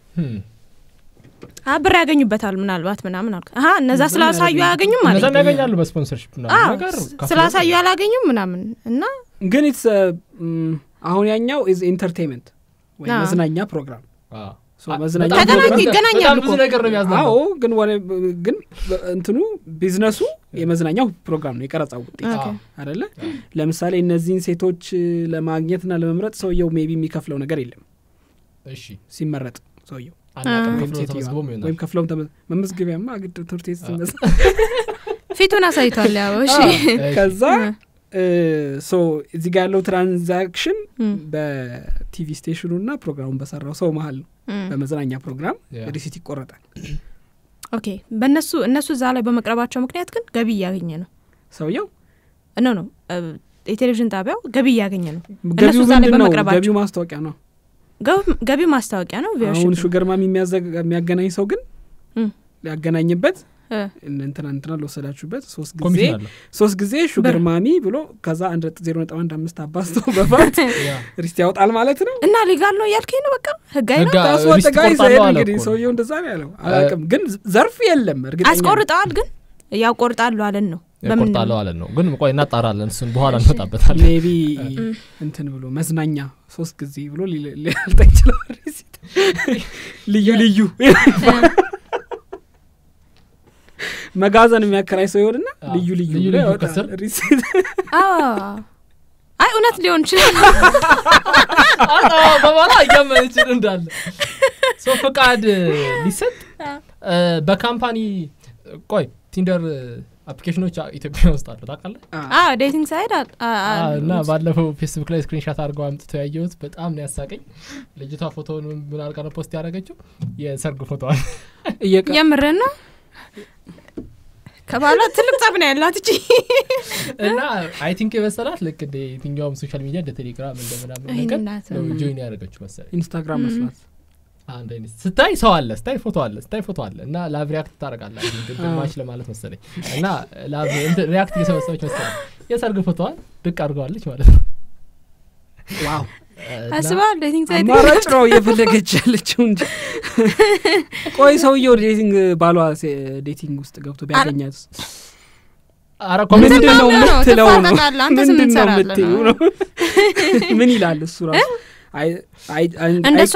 አብር ያገኙበታል ምናልባት ምናምን አልኩ እነዛ ስላሳዩ ያገኙም ማለት ነው እነዛ ያገኛሉ በስፖንሰርሺፕ ምናምን ነገር ስላሳዩ ያላገኙም ምናምን እና ግን ኢትስ አሁን ያኛው ኢዝ ኢንተርቴይንመንት ወይ መዝናኛ ፕሮግራም ሶ መዝናኛ ፕሮግራም ይገናኛሉ ብዙ ነገር ነው የሚያዝናው ግን እንትኑ ቢዝነሱ የመዝናኛው ፕሮግራም ነው የቀረጻው ውጤት አይደለ ለምሳሌ እነዚህን ሴቶች ለማግኘትና ለመምረጥ ሰውየው ሜቢ የሚከፍለው ነገር የለም እሺ ሲመረጥ ሰውየው ወይም ከፍለውም መመዝገቢያማ ግድ ትርቴስ ተመስ ፊቱን አሳይቷል ያው እሺ ከዛ ሶ እዚህ ጋር ያለው ትራንዛክሽን በቲቪ ስቴሽኑና ፕሮግራሙን በሰራው ሰው መሃል ነው በመዝናኛ ፕሮግራም ሪሲት ይቆረጣል ኦኬ እነሱ እዛ ላይ በመቅረባቸው ምክንያት ግን ገቢ ያገኘ ነው ሰውየው ነው የቴሌቪዥን ጣቢያው ገቢ ያገኘ ነው እነሱ እዛ ላይ በመቅረባቸው ገቢው ማስታወቂያ ነው ገቢው ማስታወቂያ ነው አሁን ሹገር ማሚ የሚያገናኝ ሰው ግን ሊያገናኝበት እንትና ለወሰዳችሁበት 3 ጊዜ ሹገር ማሚ ብሎ ከዛ 1.0.15 አባስቶ በፋት ሪስት ያወጣል ማለት ነው እና ሊጋል ነው ያልከኝ ነው በቃ ህጋይ ነው ታስወጣጋይ ዘይድ እንግዲህ ሰውየው እንደዛ ነው ያለው አላቅም ግን ዘርፍ የለም እርግጠኛ አስቆርጣል ግን ያው ቆርጣሉ አለን ነው ቆርጣሉ አለን ነው ግን ቆይ እናጣራለን እሱን በኋላ እንወጣበታለን ሜቢ እንትን ብሎ መዝናኛ 3 ጊዜ ብሎ ሊያልጠኝ ይችላል ሪሲት ልዩ መጋዘን የሚያከራይ ሰው ይወድና ልዩ ያወጣል ሪሲት አይ እውነት ሊሆን ይችላል በኋላ ያመንጭ እንዳለ ሶ ፈቃድ ሊሰጥ በካምፓኒ ቆይ ቲንደር አፕሊኬሽኖች ኢትዮጵያ ውስጥ አሉ ታውቃለህ ዴቲንግ ሳይት እና ባለፈው ፌስቡክ ላይ ስክሪንሾት አድርገው አምጥተው ያየሁት በጣም ነው ያሳቀኝ ልጅቷ ፎቶውን ምን አልቀረ ፖስት ያደረገችው የሰርግ ፎቶዋን የምረና ከባላ ትልቅ ጸብ ነው ያላት እቺ እና አይ ቲንክ የበሰላት ልክ እንደ የትኛውም ሶሻል ሚዲያ እንደ ቴሌግራም እንደምናምን ነገር ነው ጆይን ያደረገችው መሰለኝ ኢንስታግራም መስላት አንድ አይነት ስታይ ሰው አለ ስታይ ፎቶ አለ እና ላቭ ሪያክት ታደርጋለህ ግማሽ ለማለት መሰለኝ እና ላቭ ሪያክት እየሰበሰበች መሰለኝ የሰርግ ፎቶዋን ድቅ አድርገዋለች ማለት ነው ዋው አስባል ዴቲንግ ሳይት ማራጭ ነው የፈለገች ያለችው እንጂ ቆይ ሰውየው ዴቲንግ ባሏ ዴቲንግ ውስጥ ገብቶ ቢያገኛት አረ ኮሜንት ነው የምትለው ነው ምን ይላል እሱ ራሱ እንደሷ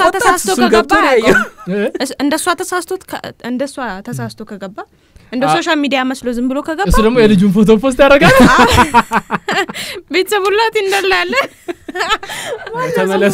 ተሳስቶ ከገባ እንደ ሶሻል ሚዲያ መስሎ ዝም ብሎ ከገባ እሱ ደግሞ የልጁን ፎቶ ፖስት ያደርጋል ቤተሰቡላት እንደላለ ተመለሱ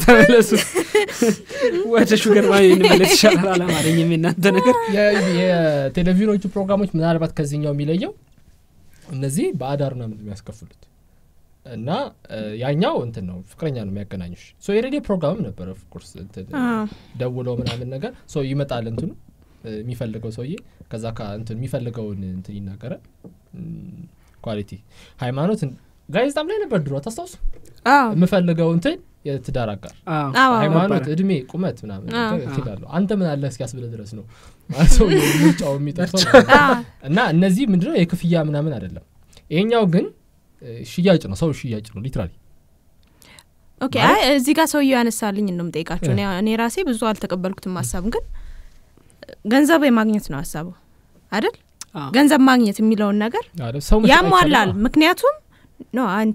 ወደ ሹገር ማሚ እንመለስ ይሻላል አላማረኝም እናንተ ነገር የቴሌቪዥኖቹ ፕሮግራሞች ምናልባት ከዚህኛው የሚለየው እነዚህ በአዳር ነው የሚያስከፍሉት እና ያኛው እንትን ነው ፍቅረኛ ነው የሚያገናኙሽ ሶ የሬዲዮ ፕሮግራም ነበር ኦፍ ኮርስ እንትን ደውለው ምናምን ነገር ሶ ይመጣል እንትኑ የሚፈልገው ሰውዬ ከዛ እንትን የሚፈልገውን እንትን ይናገራል ኳሊቲ ሃይማኖት ጋዜጣም ላይ ነበር ድሮ ታስታውሱ የምፈልገው እንትን የትዳር አጋር ሃይማኖት እድሜ ቁመት ምናምን ይላሉ አንተ ምን አለ እስኪያስብለ ድረስ ነው ማለት ነው የሚጫው የሚጠጣው እና እነዚህ ምንድነው የክፍያ ምናምን አይደለም ይሄኛው ግን ሽያጭ ነው ሰው ሽያጭ ነው ሊትራሊ ኦኬ እዚህ ጋር ሰውዬው ያነሳልኝ እንደም ጠይቃችሁ እኔ ራሴ ብዙ አልተቀበልኩትም ሐሳብ ግን ገንዘብ የማግኘት ነው ሐሳቡ አይደል ገንዘብ ማግኘት የሚለውን ነገር ያሟላል ምክንያቱም ነው አንተ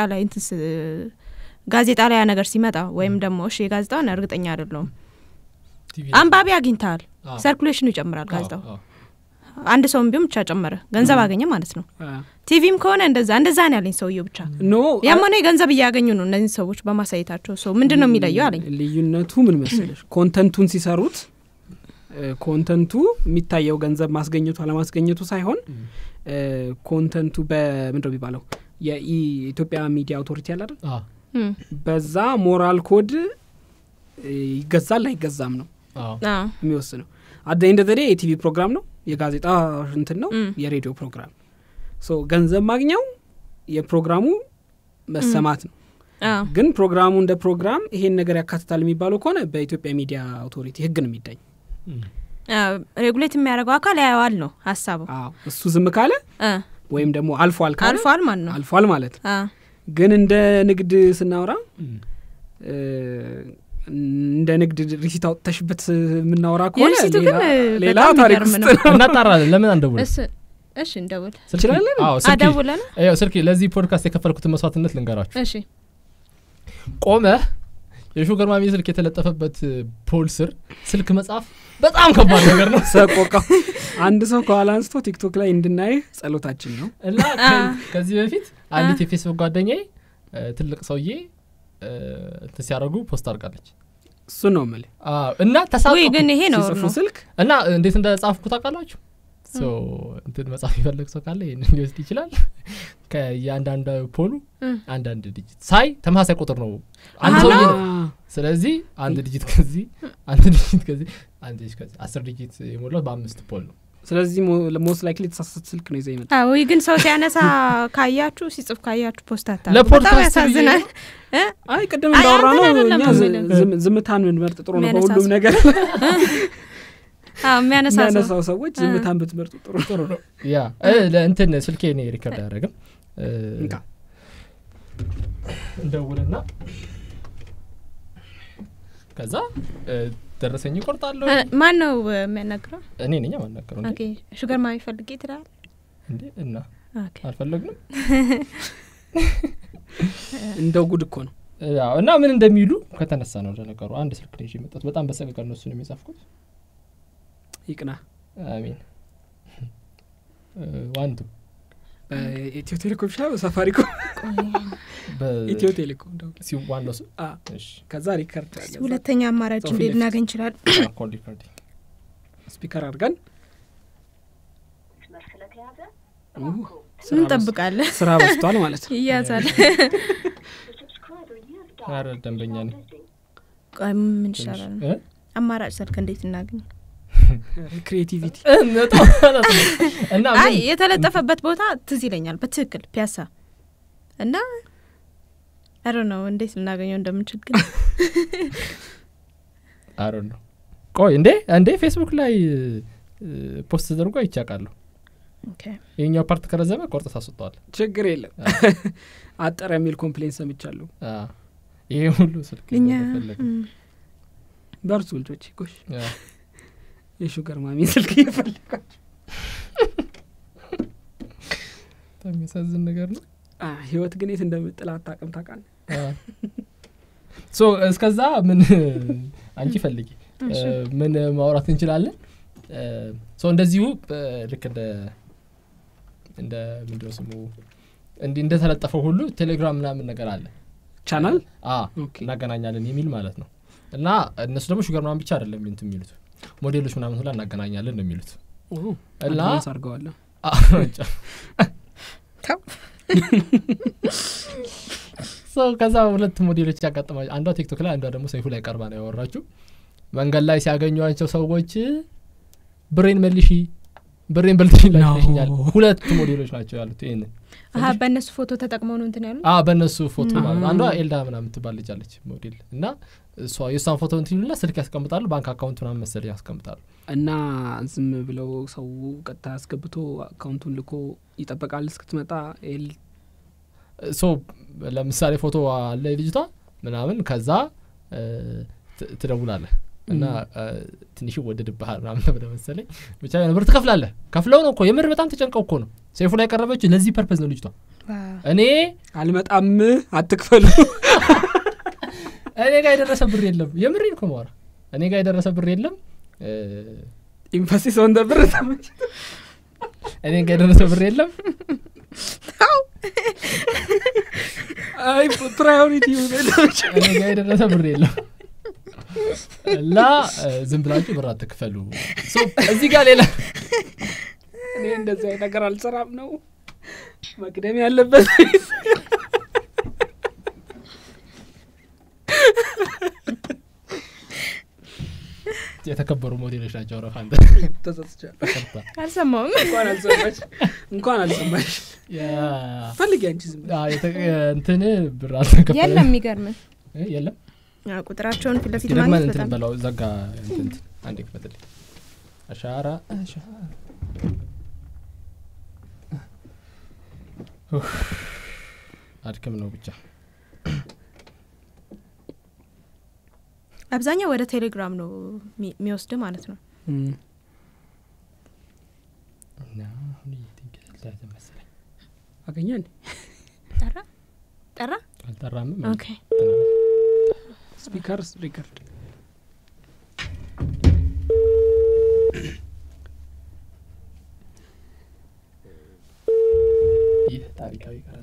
ጋዜጣ ላይ ነገር ሲመጣ ወይም ደግሞ እሺ ጋዜጣውን እርግጠኛ አይደለም አንባቢ አግኝታል ሰርኩሌሽኑ ይጨምራል ጋዜጣው አንድ ሰውም ቢሆን ብቻ ጨመረ ገንዘብ አገኘ ማለት ነው ቲቪም ከሆነ እንደዛ ነው ያለኝ ሰውየው ብቻ ያማኔ ገንዘብ ያያገኙ ነው እነዚህ ሰዎች በማሳየታቸው ሰው ምንድነው የሚለየው አለኝ ልዩነቱ ምን መሰለሽ ኮንተንቱን ሲሰሩት ኮንተንቱ የሚታየው ገንዘብ ማስገኘቱ አለማስገኘቱ ሳይሆን ኮንተንቱ በምንድነው የሚባለው የኢትዮጵያ ሚዲያ አውቶሪቲ ያለ አይደል በዛ ሞራል ኮድ ይገዛል አይገዛም ነው የሚወስነው አደ እንደደሬ የቲቪ ፕሮግራም ነው የጋዜጣ እንትን ነው የሬዲዮ ፕሮግራም ሶ ገንዘብ ማግኘው የፕሮግራሙ መሰማት ነው ግን ፕሮግራሙ እንደ ፕሮግራም ይሄን ነገር ያካትታል የሚባለው ከሆነ በኢትዮጵያ ሚዲያ አውቶሪቲ ህግ ነው የሚዳኝ ሬጉሌት የሚያደርገው አካል ያያዋል ነው ሐሳቡ እሱ ዝም ካለ ወይም ደግሞ አልፏል ማለት ነው አልፏል ማለት ግን እንደ ንግድ ስናወራ እንደ ንግድ ሪሲት አውጥተሽበት ምናወራ ከሆነ ሌላ ታሪክ እናጣራለን ለምን አንደውል እሺ እንደውል ስለዚህ አደውለን ስልክ ለዚህ ፖድካስት የከፈልኩት መስዋዕትነት ልንገራችሁ እሺ ቆመ የሹገር ማሚ ስልክ የተለጠፈበት ፖል ስር ስልክ መጻፍ በጣም ከባድ ነገር ነው ሰቆቃው አንድ ሰው ከኋላ አንስቶ ቲክቶክ ላይ እንድናይ ጸሎታችን ነው እና ከዚህ በፊት አንዲት የፌስቡክ ጓደኛዬ ትልቅ ሰውዬ ተሲያረጉ ፖስት አርጋለች እሱ ነው ማለት እና ተሳቀቁ ወይ ግን ይሄ ነው ስልክ እና እንዴት እንደጻፍኩ ታውቃላችሁ ሶ እንትን መጻፍ ይፈልግ ሰው ካለ ይሄን ሊወስድ ይችላል ከያንዳንዱ ፖሉ አንዳንድ ዲጂት ሳይ ተመሳሳይ ቁጥር ነው አንድ ሰው ነው ስለዚህ አንድ ዲጂት ከዚህ አንድ ዲጂት ከዚህ አንድ ዲጂት ከዚህ 10 ዲጂት የሞላው በ5 ፖል ነው ስለዚህ ሞስት ላይክሊ ተሳሳተ ስልክ ነው ይዘው ይመጣ ወይ ግን ሰው ሲያነሳ ካያችሁ ሲጽፍ ካያችሁ ፖስት አታለ በጣም ያሳዝናል አይ ቀደም እንዳወራ ነው እኛ ዝምታን ምን መርጥ ጥሩ ነው በሁሉም ነገር የሚያነሳው ሰዎች ዝምታን ብትመርጡ ጥሩ ነው ያ ለእንትን ስልኬ ነው ሪከርድ ያደረገም እንደውልና ከዛ ደረሰኝ ይቆርጣለሁ ማን ነው የሚያናግረው እኔ ነኝ ማናገረው ኦኬ ሹገር ማሚ ፈልጊ ትላል እንዴ እና አልፈለግንም እንደው ጉድ እኮ ነው ያው እና ምን እንደሚሉ ከተነሳ ነው ለነገሩ አንድ ስልክ ልጅ ይመጣት በጣም በሰቀቀን ነው እሱ ነው የሚጻፍኩት ይቅና አሜን ዋንቱ ኢትዮ ቴሌኮም ሻው ሳፋሪኮም ኢትዮ ቴሌኮም ነው ሲዋን ነው እሺ ከዛ ሪከርድ አለ ሁለተኛ አማራጭ እንዴት እናገኝ ይችላል ኮል ሪከርድ ስፒከር አድርገን እንጠብቃለን ስራ በስቷል ማለት ነው ይያዛል አረ ደንበኛ ነኝ ምን ይሻላል አማራጭ ስልክ እንዴት እናገኝ ክሬቲቪቲ እና አይ የተለጠፈበት ቦታ ትዝ ይለኛል በትክክል ፒያሳ እና አረ ነው እንዴት ልናገኘው እንደምንችል ግን አረ ነው ቆይ እንዴ ፌስቡክ ላይ ፖስት ተደርጎ አይቻቃለሁ ኦኬ የኛው ፓርት ከረዘመ ቆርጥ ታስወጣዋል ችግር የለም አጠረ የሚል ኮምፕሌንት ሰምቻለሁ ይሄ ሁሉ ስልክ ይፈልጋል በርቱ ልጆች ጎሽ የሹገር ማሚ ስልክ ይፈልጋል ተሚያሳዝን ነገር ነው ህይወት ግን የት እንደምጥላ አጣቀም ታውቃለህ ሶ እስከዛ ምን አንቺ ፈልጊ ምን ማውራት እንችላለን ሶ እንደዚሁ ልክ እንደ ምንድነው ስሙ እንደ ተለጠፈው ሁሉ ቴሌግራም ምናምን ነገር አለ ቻናል እናገናኛለን የሚል ማለት ነው እና እነሱ ደግሞ ሹገር ምናምን ብቻ አይደለም እንትን የሚሉት ሞዴሎች ምናምን ሁላ እናገናኛለን ነው የሚሉት እና አርገዋለሁ ሶ ከዛ ሁለት ሞዴሎች ያጋጠማል አንዷ ቲክቶክ ላይ አንዷ ደግሞ ሰይፉ ላይ ቀርባ ነው ያወራችሁ መንገድ ላይ ሲያገኙአቸው ሰዎች ብሬን መልሺ ብሬን በልተሽኛል ሁለት ሞዴሎች ናቸው ያሉት ይሄን በእነሱ ፎቶ ተጠቅመው ነው እንትን ያሉት በእነሱ ፎቶ ማለት አንዷ ኤልዳ ምናምን ትባልጃለች ሞዴል እና እሷ የሷን ፎቶ እንትሉላ ስልክ ያስቀምጣሉ ባንክ አካውንት ምናምን መሰል ያስቀምጣሉ እና ዝም ብለው ሰው ቀጥታ አስገብቶ አካውንቱን ልኮ ይጠበቃል እስክትመጣ ሶ ለምሳሌ ፎቶ አለ ልጅቷ ምናምን ከዛ ትደውላለህ እና ትንሽ ወደድብሃል ምናምን ነበር መሰለኝ ብቻ ነበር ትከፍላለህ ከፍለው ነው እኮ የምር በጣም ተጨንቀው እኮ ነው ሰይፉ ላይ ቀረበች ለዚህ ፐርፐዝ ነው ልጅቷ እኔ አልመጣም አትክፈሉ እኔ ጋር የደረሰ ብር የለም የምሬን እኮ ነው እኔ ጋር የደረሰ ብር የለም ኢንፈሲስ ኦን ዘ ብር ተመች እኔ ጋር የደረሰ ብር የለም አይ ፕራዮሪቲ እኔ ጋር የደረሰ ብር የለም ላ ዝም ብላችሁ ብር አትክፈሉ ሶ እዚህ ጋር ሌላ እኔ እንደዚህ አይነት ነገር አልሰራም ነው መቅደም ያለበት የተከበሩ ሞዴሎች ናቸው አረፋንተ ተሰጥቻለሁ አልሰማውም እንኳን አልሰማሽ ያ ፈልጊ አንቺ ዝም እንትን ብር አልተከፈለ የለም የሚገርም የለም ቁጥራቸውን ፊት ለፊት ማለት ማለት እንትን በጣም በላው ዘጋ እንትን አንዴ ክፈትልኝ አሻራ አድከም ነው ብቻ አብዛኛው ወደ ቴሌግራም ነው የሚወስድ ማለት ነው እና ሁሉ ይተንከላተ መሰለኝ አገኘን ጠራ አልጠራም ኦኬ ስፒከርስ ሪከርድ ይህ ታሪካዊ ቀረጻ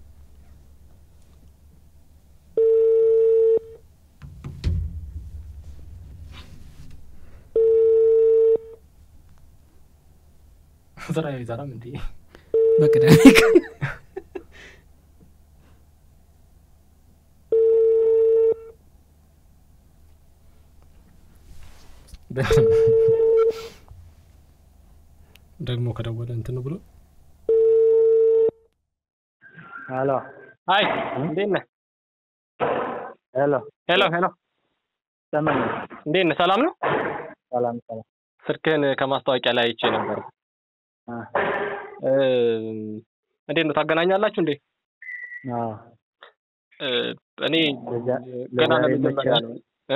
ዘራይ ዘራም እንዴ በቅዳሜ ደግሞ ከደወለ እንትን ብሎ ሄሎ ሃይ እንዴት ነህ ሄሎ ሄሎ ሄሎ ሰማኝ እንዴት ነህ ሰላም ነው ሰላም ሰላም ስልክህን ከማስታወቂያ ላይ አይቼ ነበር እንዴት ነው ታገናኛላችሁ እንዴ እኔ ገና ለመጀመሪያ ነው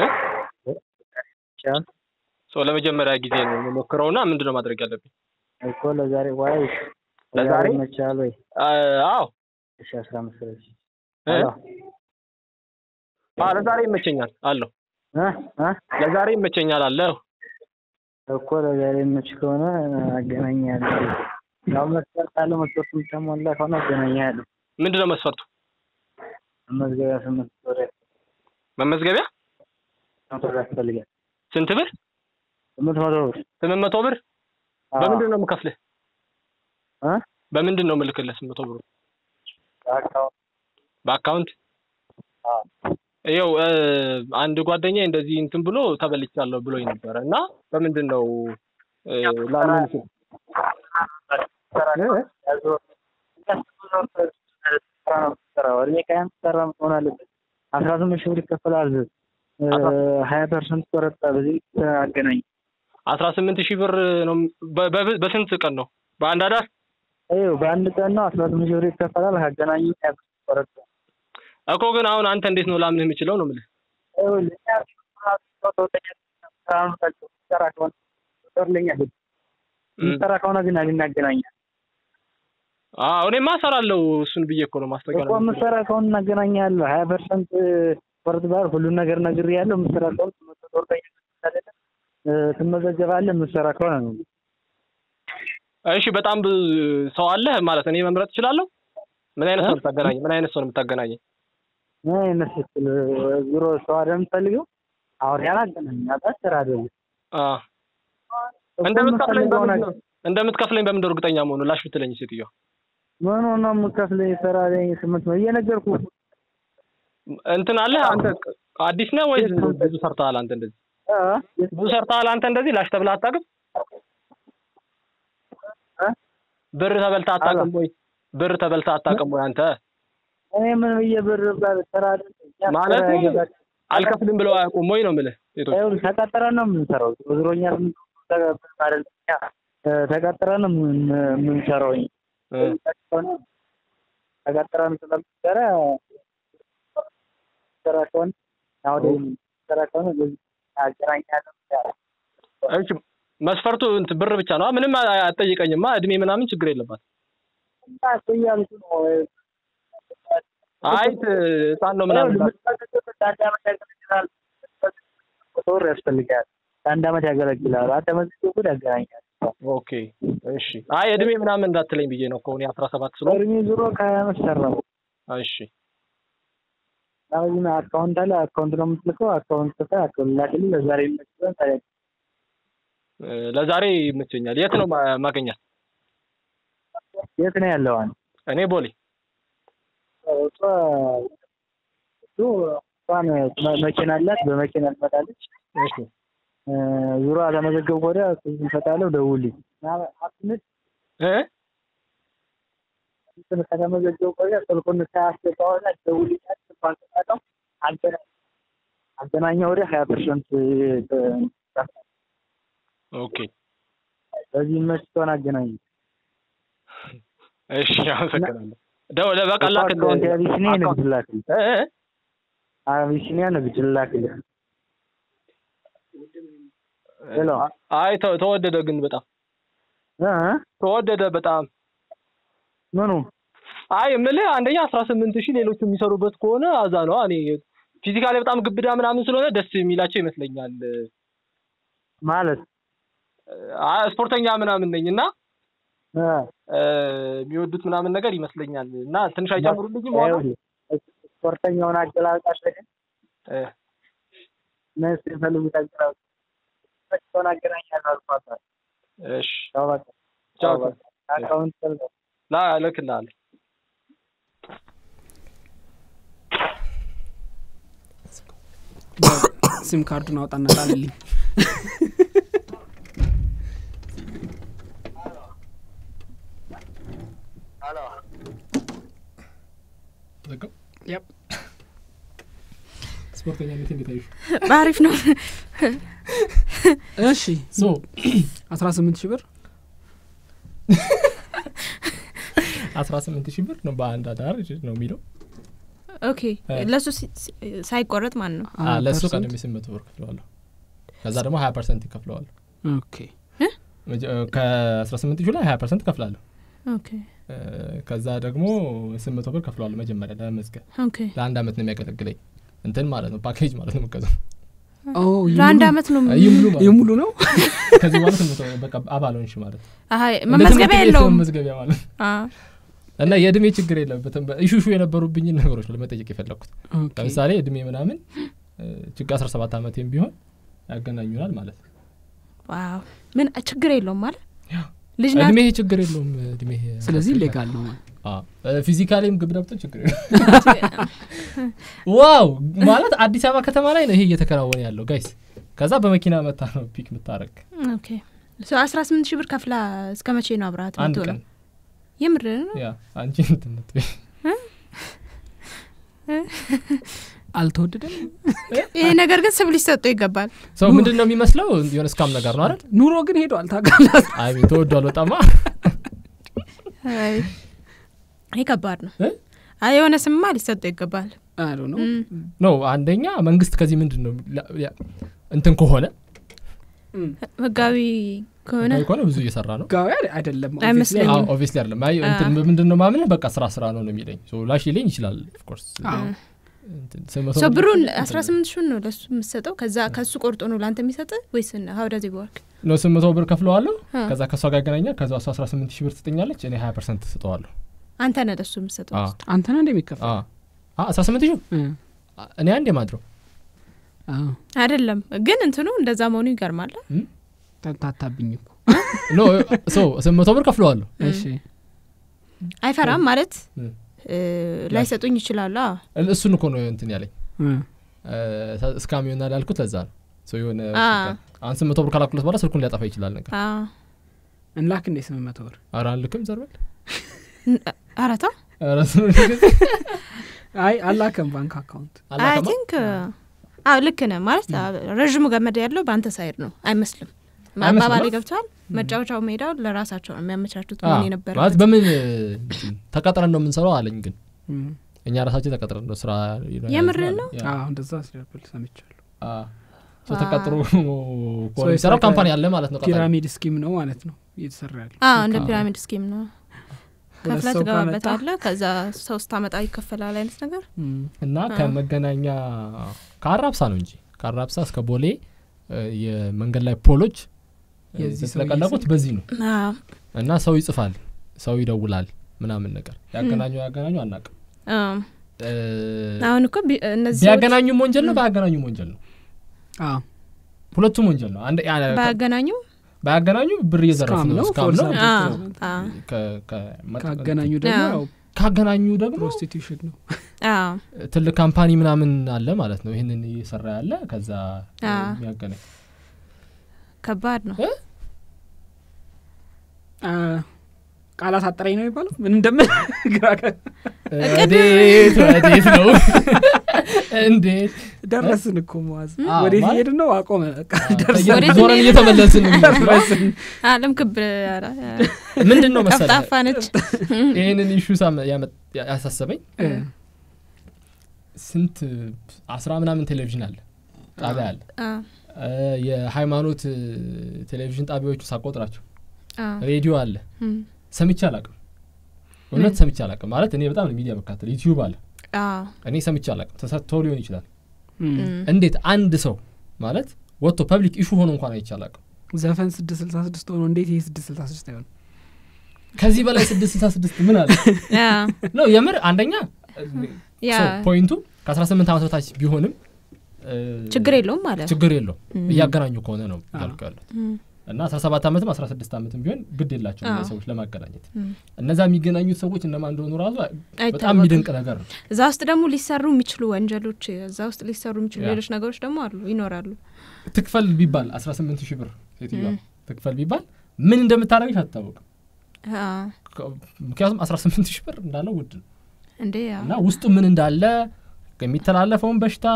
ለመጀመሪያ ጊዜ ነው የምሞክረውና ምንድነው ማድረግ ያለብኝ እኮ ለዛሬ ዋይስ ለዛሬ መቻል ወይ አዎ እሺ 15 ለዛሬ ይመቸኛል አለው ለዛሬ ይመቸኛል አለው እኮ ለዛሬ መች ከሆነ አገናኛለሁ ያው መስፈርት አለ መስፈርቱን ተሟላ ከሆነ አገናኛለሁ ምንድነው መስፈርቱ መመዝገቢያ ያስፈልጋል ስንት ብር 800 ብር በምንድን ነው የምከፍልህ በምንድን ነው የምልክልህ 800 ብር በአካውንት ይኸው አንድ ጓደኛዬ እንደዚህ እንትን ብሎ ተበልቻለሁ ብሎኝ ነበር እና በምንድን ነው ላምን ይከፈላል 20% ቆረጣ በዚህ አገናኝ 18000 ብር ነው በስንት ቀን ነው በአንድ አዳር በአንድ ቀን ነው 18000 ብር ይከፈላል አገናኝ ቆረጣ እኮ ግን አሁን አንተ እንዴት ነው ላምንህ የምችለው ነው የምልህ ከሆነ ግን አገናኛለሁ እኔማ እሰራለሁ እሱን ብዬ እኮ ነው ማስተካከል እኮ የምትሰራ ከሆነ እናገናኛለሁ 20% ቆርጥ ባር ሁሉ ነገር ነግሬያለሁ የምትሰራ ከሆነ ትመዘገባለህ የምትሰራ ከሆነ ነው እሺ በጣም ሰው አለ ማለት እኔ መምረጥ እችላለሁ ምን አይነት ሰው ታገናኝ ምን አይነት ሰው ነው የምታገናኘኝ ዙሮ ሰው አይደለም ፈልገው አሁን ያላገናኝ አጣጥራ አይደለም እንደምትከፍለኝ በምን እርግጠኛ መሆኑ ላሽ ብትለኝ ሴትዮ ምን ነው የምከፍለኝ ሰራለኝ 800 እየነገርኩ እንትን አለ አንተ አዲስ ነው ወይስ ብዙ ሰርተሃል አንተ እንደዚህ ብዙ ሰርተሃል አንተ እንደዚህ ላሽ ተብለህ አታውቅም ብር ተበልተህ አታውቅም ወይ አንተ እኔ ምን ብር ባል ሰራለ ማለት አልከፍልም ብለው አያውቁም ወይ ነው የምልህ ሴቶች ተቀጥረን ነው የምንሰራው ዙሮኛ ተቀጥረን ነው የምንሰራው ተቀጥረን ስለምንሰራ ሰራውን አውደ ሰራውን አገናኛለሁ። እሺ መስፈርቱ እንትን ብር ብቻ ነው ምንም አትጠይቀኝማ እድሜ ምናምን ችግር የለባት ታቆያለሽ ነው አይት ህፃን ነው ምናምን ቁጥር ያስፈልጋል አንድ አመት ያገለግላል አተመዝግቦ ያገናኛል ኦኬ እሺ አይ እድሜ ምናምን እንዳትለኝ ብዬ ነው ኮኒ 17 ስለሆነ እድሜ ዙሮ ከመሰረው እሺ አሁን አካውንት አለ አካውንት ነው የምትልከው አካውንት ተካክሎ ላኪል ለዛሬ ይመችላል ታዲያ ለዛሬ ይመቸኛል የት ነው ማገኛት የት ነው ያለው አንተ እኔ ቦሌ ቷን መኪና አላት በመኪና ትመጣለች እሺ ዙሮ አለመዘገብ ወዲያ ስልኩን ሰጣለሁ ደውልኝ አትምጥ እንትን ከተመዘገቡ ወዲያ ስልኩን ሳያስገባውና ደውልኝ አትባንከታው አገናኛው ወዲያ 20% ኦኬ በዚህ መስቶን አገናኝ እሺ አመሰግናለሁ ደውለ በቃላ አካውንት አቢሲኒያ ንግድ ላክልኝ አቢሲኒያ ንግድ ላክልኝ ሄሎ አይ ተወደደ ግን በጣም ተወደደ በጣም ምኑ አይ ምልህ አንደኛ 18000 ሌሎች የሚሰሩበት ከሆነ አዛ ነው እኔ ፊዚካሊ በጣም ግብዳ ምናምን ስለሆነ ደስ የሚላቸው ይመስለኛል ማለት ስፖርተኛ ምናምን ነኝና የሚወዱት ምናምን ነገር ይመስለኛል እና ትንሽ አይጨምሩልኝም ማለት ስፖርተኛውን አገላልጣሽ ነስ ይፈልጉት አገላልጣሽ ስፖርተኛውን አገናኛለሁ አልኳት እሺ ቻው አካውንት ላ ለክላል ሲም ካርዱን አውጣና ጣልልኝ Yep. ስፖርተኛ ነኝ እንዴታዩ ባሪፍ ነው እሺ ሶ 18000 ብር 18000 ብር ነው በአንድ አዳር ነው የሚለው ኦኬ ለሱ ሳይቆረጥ ማን ነው ለሱ ቀደም 800 ብር ከፍለዋለሁ ከዛ ደግሞ 20% ይከፍለዋል ኦኬ ከ18000 ላይ 20% ከፍላለሁ ኦኬ ከዛ ደግሞ 800 ብር ከፍለዋለሁ መጀመሪያ ለመዝገብ ኦኬ ለአንድ አመት ነው የሚያገለግለኝ እንትን ማለት ነው ፓኬጅ ማለት ነው ከዛ ለአንድ አመት ነው ይሙሉ ነው ከዚህ በኋላ 800 በቃ አባሎንሽ ማለት አይ መመዝገቢያ የለውም መመዝገቢያ ማለት እና የእድሜ ችግር የለበትም ኢሹሹ የነበሩብኝ ነገሮች ለመጠየቅ የፈለኩት ለምሳሌ እድሜ ምናምን ችግር 17 አመቴም ቢሆን ያገናኙናል ማለት ነው ዋው ምን ችግር የለውም ማለት ልጅና እድሜ ችግር የለውም እድሜ ስለዚህ ሌጋል ነው ፊዚካሊም ግብዳብቶ ችግር ዋው ማለት አዲስ አበባ ከተማ ላይ ነው ይሄ እየተከናወነ ያለው ጋይስ ከዛ በመኪና መታ ነው ፒክ ምታረክ ኦኬ ሶ 18000 ብር ከፍላ እስከመቼ ነው አብራት ምትወለው የምር ነው ያ አንቺ እንትነት አልተወደደም ይሄ ነገር ግን ስብ ሊሰጡ ይገባል ሰው ምንድነው የሚመስለው የሆነ ስካም ነገር ነው አይደል ኑሮ ግን ሄዷል ታጋላት አይ ተወዷል በጣም አይ ይከባድ ነው አይ የሆነ ስማ ሊሰጡ ይገባል አይ ዶንት ኖ አንደኛ መንግስት ከዚህ ምንድነው እንትን ከሆነ ህጋዊ ከሆነ ብዙ እየሰራ ነው ህጋዊ አይደለም ኦብቪስሊ አይደለም አይ እንትን ምንድነው ማምነህ በቃ ስራ ነው የሚለኝ ሶ ላሽ ይለኝ ይችላል ኦፍ ኮርስ ሶ ብሩን 18000 ነው ለሱ የምትሰጠው ከዛ ከሱ ቆርጦ ነው ላንተ የሚሰጥ ወይስ how does it work ነው 800 ብር ከፍለዋለሁ ከዛ ከሷ ጋር ያገናኛ ከዛ 18000 ብር ትጠኛለች እኔ 20% ተሰጠዋለሁ አንተ ነህ ለሱ የምትሰጠው አንተ ነህ እንደሚከፈል 18000 እኔ አንዴ ማድረው አይደለም ግን እንትኑ እንደዛ መሆኑ ይገርማል ታታብኝ እኮ ኖ ሶ 800 ብር ከፍለዋለሁ እሺ አይፈራም ማለት ላይሰጡኝ ይችላል እሱን እኮ ነው እንትን ያለኝ ስካም ይሆናል ያልኩት ለዛ ነው ሶ የሆነ አንስ 100 ብር ካላኩለት በኋላ ስልኩን ሊያጠፋ ይችላል ነገር እንላክ እንደ 800 ብር አራልክም ዘርበል አራታ አይ አላከም ባንክ አካውንት አይ ቲንክ ልክ ነህ ማለት ረጅሙ ገመድ ያለው ባንተ ሳይድ ነው አይመስልም ማባባሌ ገብቷል መጫወቻው ሜዳው ለራሳቸው ነው የሚያመቻቹት ምን ነበር ማለት በምን ተቀጥረን ነው የምንሰራው አለኝ ግን እኛ ራሳችን ተቀጥረን ነው ስራ የምር ነው እንደዛ ሲያብል ሰምቻለሁ ሰው ተቀጥሮ ኮንሰራው ካምፓኒ ያለ ማለት ነው ፒራሚድ ስኪም ነው ማለት ነው እየተሰራለ እንደ ፒራሚድ ስኪም ነው ከፍለት ገባበታለ ከዛ 3 አመት ይከፈላል አይነት ነገር እና ከመገናኛ ከአራብሳ ነው እንጂ ከአራብሳ እስከ ቦሌ የመንገድ ላይ ፖሎች የተለቀለቁት በዚህ ነው እና ሰው ይጽፋል ሰው ይደውላል ምናምን ነገር ያገናኙ አናውቅም አሁን እኮ እነዚህ ያገናኙ ወንጀል ነው ባያገናኙ ወንጀል ነው ሁለቱም ወንጀል ነው አንድ ባያገናኙ ብር እየዘረፉ ነው ስካም ነው ካገናኙ ደግሞ ፕሮስቲቱሽን ነው ትልቅ ካምፓኒ ምናምን አለ ማለት ነው ይሄንን እየሰራ ያለ ከዛ የሚያገናኝ ከባድ ነው ቃላት አጠራኝ ነው የሚባለው ምን እንደምን እንዴት ነው እንዴት ደረስን እኮ ማዝ ወዴት ሄድ ነው አቆመ ደረስን ዞረን እየተመለስን ነው ዓለም ክብር ምንድነው መሰለህ ጠፋነች ይሄንን ኢሹ ያሳሰበኝ ስንት 10 ምናምን ቴሌቪዥን አለ ጣቢያ አለ የሃይማኖት ቴሌቪዥን ጣቢያዎቹ ሳቆጥራቸው ሬዲዮ አለ ሰምቼ አላውቅም እውነት ሰምቼ አላውቅም ማለት እኔ በጣም ሚዲያ መካተል ዩቲዩብ አለ እኔ ሰምቼ አላውቅም ተሰጥቶ ሊሆን ይችላል እንዴት አንድ ሰው ማለት ወጥቶ ፐብሊክ ኢሹ ሆኖ እንኳን አይቻላልም ዘፈን 666 ሆኖ እንዴት ይሄ 666 አይሆን ከዚህ በላይ 666 ምን አለ ነው የምር አንደኛ ፖይንቱ ከ18 አመት በታች ቢሆንም ችግር የለውም ማለት ችግር የለውም እያገናኙ ከሆነ ነው ያልቃሉ እና 17 አመትም 16 አመትም ቢሆን ግድ የላቸው ሰዎች ለማገናኘት እነዛ የሚገናኙት ሰዎች እነማን እንደሆኑ ራሱ በጣም የሚደንቅ ነገር ነው እዛ ውስጥ ደግሞ ሊሰሩ የሚችሉ ወንጀሎች እዛ ውስጥ ሊሰሩ የሚችሉ ሌሎች ነገሮች ደግሞ አሉ ይኖራሉ ትክፈል ቢባል 18000 ብር ሴትዮዋ ትክፈል ቢባል ምን እንደምታደርግሽ አታውቅም ምክንያቱም 18000 ብር እንዳለው ውድ ነው እንዴ እና ውስጡ ምን እንዳለ ከሚተላለፈውን በሽታ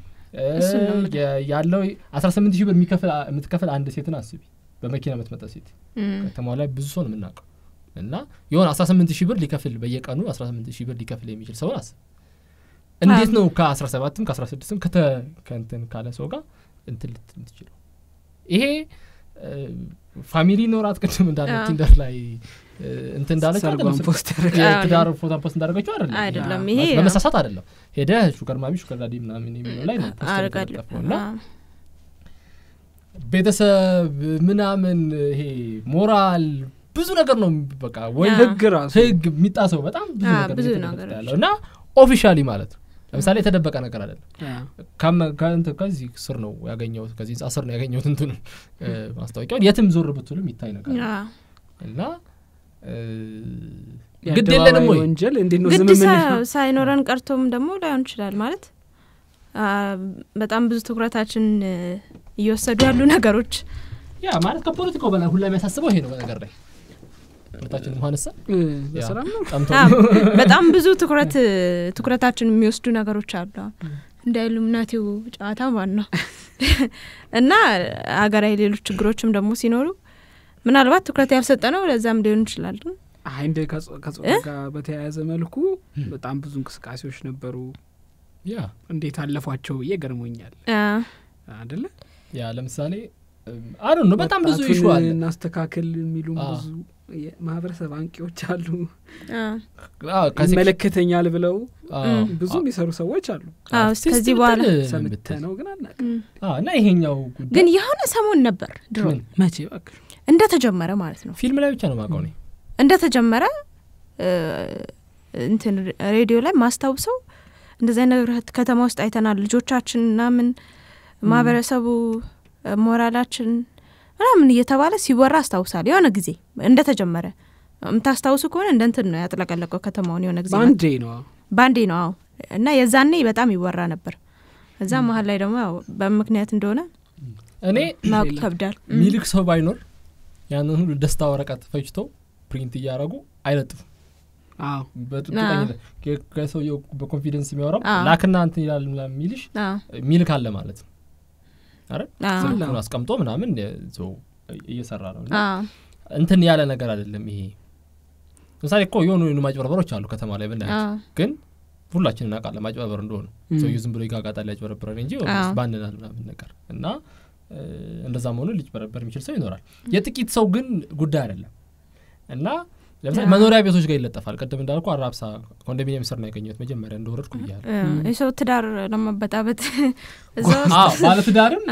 ያለው 18000 ብር የምትከፈል አንድ ሴትን አስቢ በመኪና የምትመጣ ሴት ከተማው ላይ ብዙ ሰው ነው የምናውቀው እና የሆነ 18000 ብር ሊከፍል በየቀኑ 18000 ብር ሊከፍል የሚችል ሰው አስብ እንዴት ነው ከ17ም ከ16ም ከእንትን ካለ ሰው ጋር እንትን ልትችለው ይሄ ፋሚሊ ኖራት ቅድም እንዳለ ቲንደር ላይ እንትን እንዳለች ትዳር ፎቶ ፖስት እንዳደረገችው አይደለም ይሄ በመሳሳት አይደለም ሄደ ሹገር ማሚ ሹገር ዳዲ ምናምን የሚለው ላይ ነው አረጋለሁ ቤተሰብ ምናምን ይሄ ሞራል ብዙ ነገር ነው በቃ ወይ ህግ የሚጣሰው በጣም ብዙ ነገር ያለው እና ኦፊሻሊ ማለት ነው ለምሳሌ የተደበቀ ነገር አይደለም ከዚህ ስር ነው ያገኘው ከዚህ አስር ነው ያገኘው እንትን ማስታወቂያው የትም ዞር ብትሉም ይታይ ነገር እና ግድ የለንም ወይ ወንጀል እንዴት ነው ዝም ምን ሳይኖረን ቀርቶም ደግሞ ላይሆን ይችላል ማለት በጣም ብዙ ትኩረታችን እየወሰዱ ያሉ ነገሮች ያ ማለት ከፖለቲካው በላይ ሁሉ የሚያሳስበው ይሄ ነው ነገር ላይ ወጣችን ማነሳ በሰላም ነው በጣም ብዙ ትኩረታችን የሚወስዱ ነገሮች አሉ እንደ ኢሉሚናቲው ጫታ ማለት ነው እና አገራዊ ሌሎች ችግሮችም ደግሞ ሲኖሩ ምናልባት ትኩረት ያልሰጠነው ለዛም ሊሆን ይችላል እንደ ከጾታ ጋር በተያያዘ መልኩ በጣም ብዙ እንቅስቃሴዎች ነበሩ ያ እንዴት አለፏቸው ይገርሞኛል አይደለ ያ ለምሳሌ አሁን ነው በጣም ብዙ ኢሹ አለ እናስተካክል የሚሉ ብዙ ማህበረሰብ አንቂዎች አሉ መለከተኛል ብለው ብዙ የሚሰሩ ሰዎች አሉ ከዚህ በኋላ ሰምተነው ግን አናውቅም እና ይሄኛው ግን የሆነ ሰሞን ነበር ድሮ መቼ እባክህ እንደተጀመረ ማለት ነው ፊልም ላይ ብቻ ነው ማቀው ነው እንደተጀመረ እንትን ሬዲዮ ላይ ማስታውሰው እንደዚህ ነገር ከተማ ውስጥ አይተናል ልጆቻችንና ምን ማህበረሰቡ ሞራላችን ምናምን እየተባለ ሲወራ አስታውሳለሁ የሆነ ጊዜ እንደተጀመረ ምታስታውሱ ከሆነ እንደንትን ነው ያጥለቀለቀው ከተማውን የሆነ ጊዜ ባንዴ ነው እና የዛኔ በጣም ይወራ ነበር እዛ መሀል ላይ ደግሞ በምክንያት እንደሆነ እኔ ማከብዳል ሚልክ ሰው ባይኖር ያንን ሁሉ ደስታ ወረቀት ፈጭቶ ፕሪንት ያያረጉ አይለጥፉ በጥቅጠኝ ከሰውየው በኮንፊደንስ የሚያወራው ላክና አንተ ይላል ሚልሽ ሚልክ አለ ማለት ነው አረ ስለዚህ አስቀምጦ ምናምን ሰው እየሰራ ነው እንትን ያለ ነገር አይደለም ይሄ ለምሳሌ እኮ የሆኑ ማጭበርበሮች አሉ ከተማ ላይ ብናያቸው ግን ሁላችን እናውቃለን ማጭበርበር እንደሆነ ሰው ዝም ብሎ ይጋጋጣል ያጭበረብራል እንጂ ባንናል ምናምን ነገር እና እንደዛ ሆኖ ሊጭበረበር የሚችል ሰው ይኖራል የጥቂት ሰው ግን ጉዳይ አይደለም እና ለምሳሌ መኖሪያ ቤቶች ጋር ይለጠፋል ቀደም እንዳልኩ አራብሳ ኮንዶሚኒየም ስር ነው ያገኘሁት መጀመሪያ እንደወረድኩ ይያል እሱ ትዳር ለማበጣበጥ ባለ ትዳርም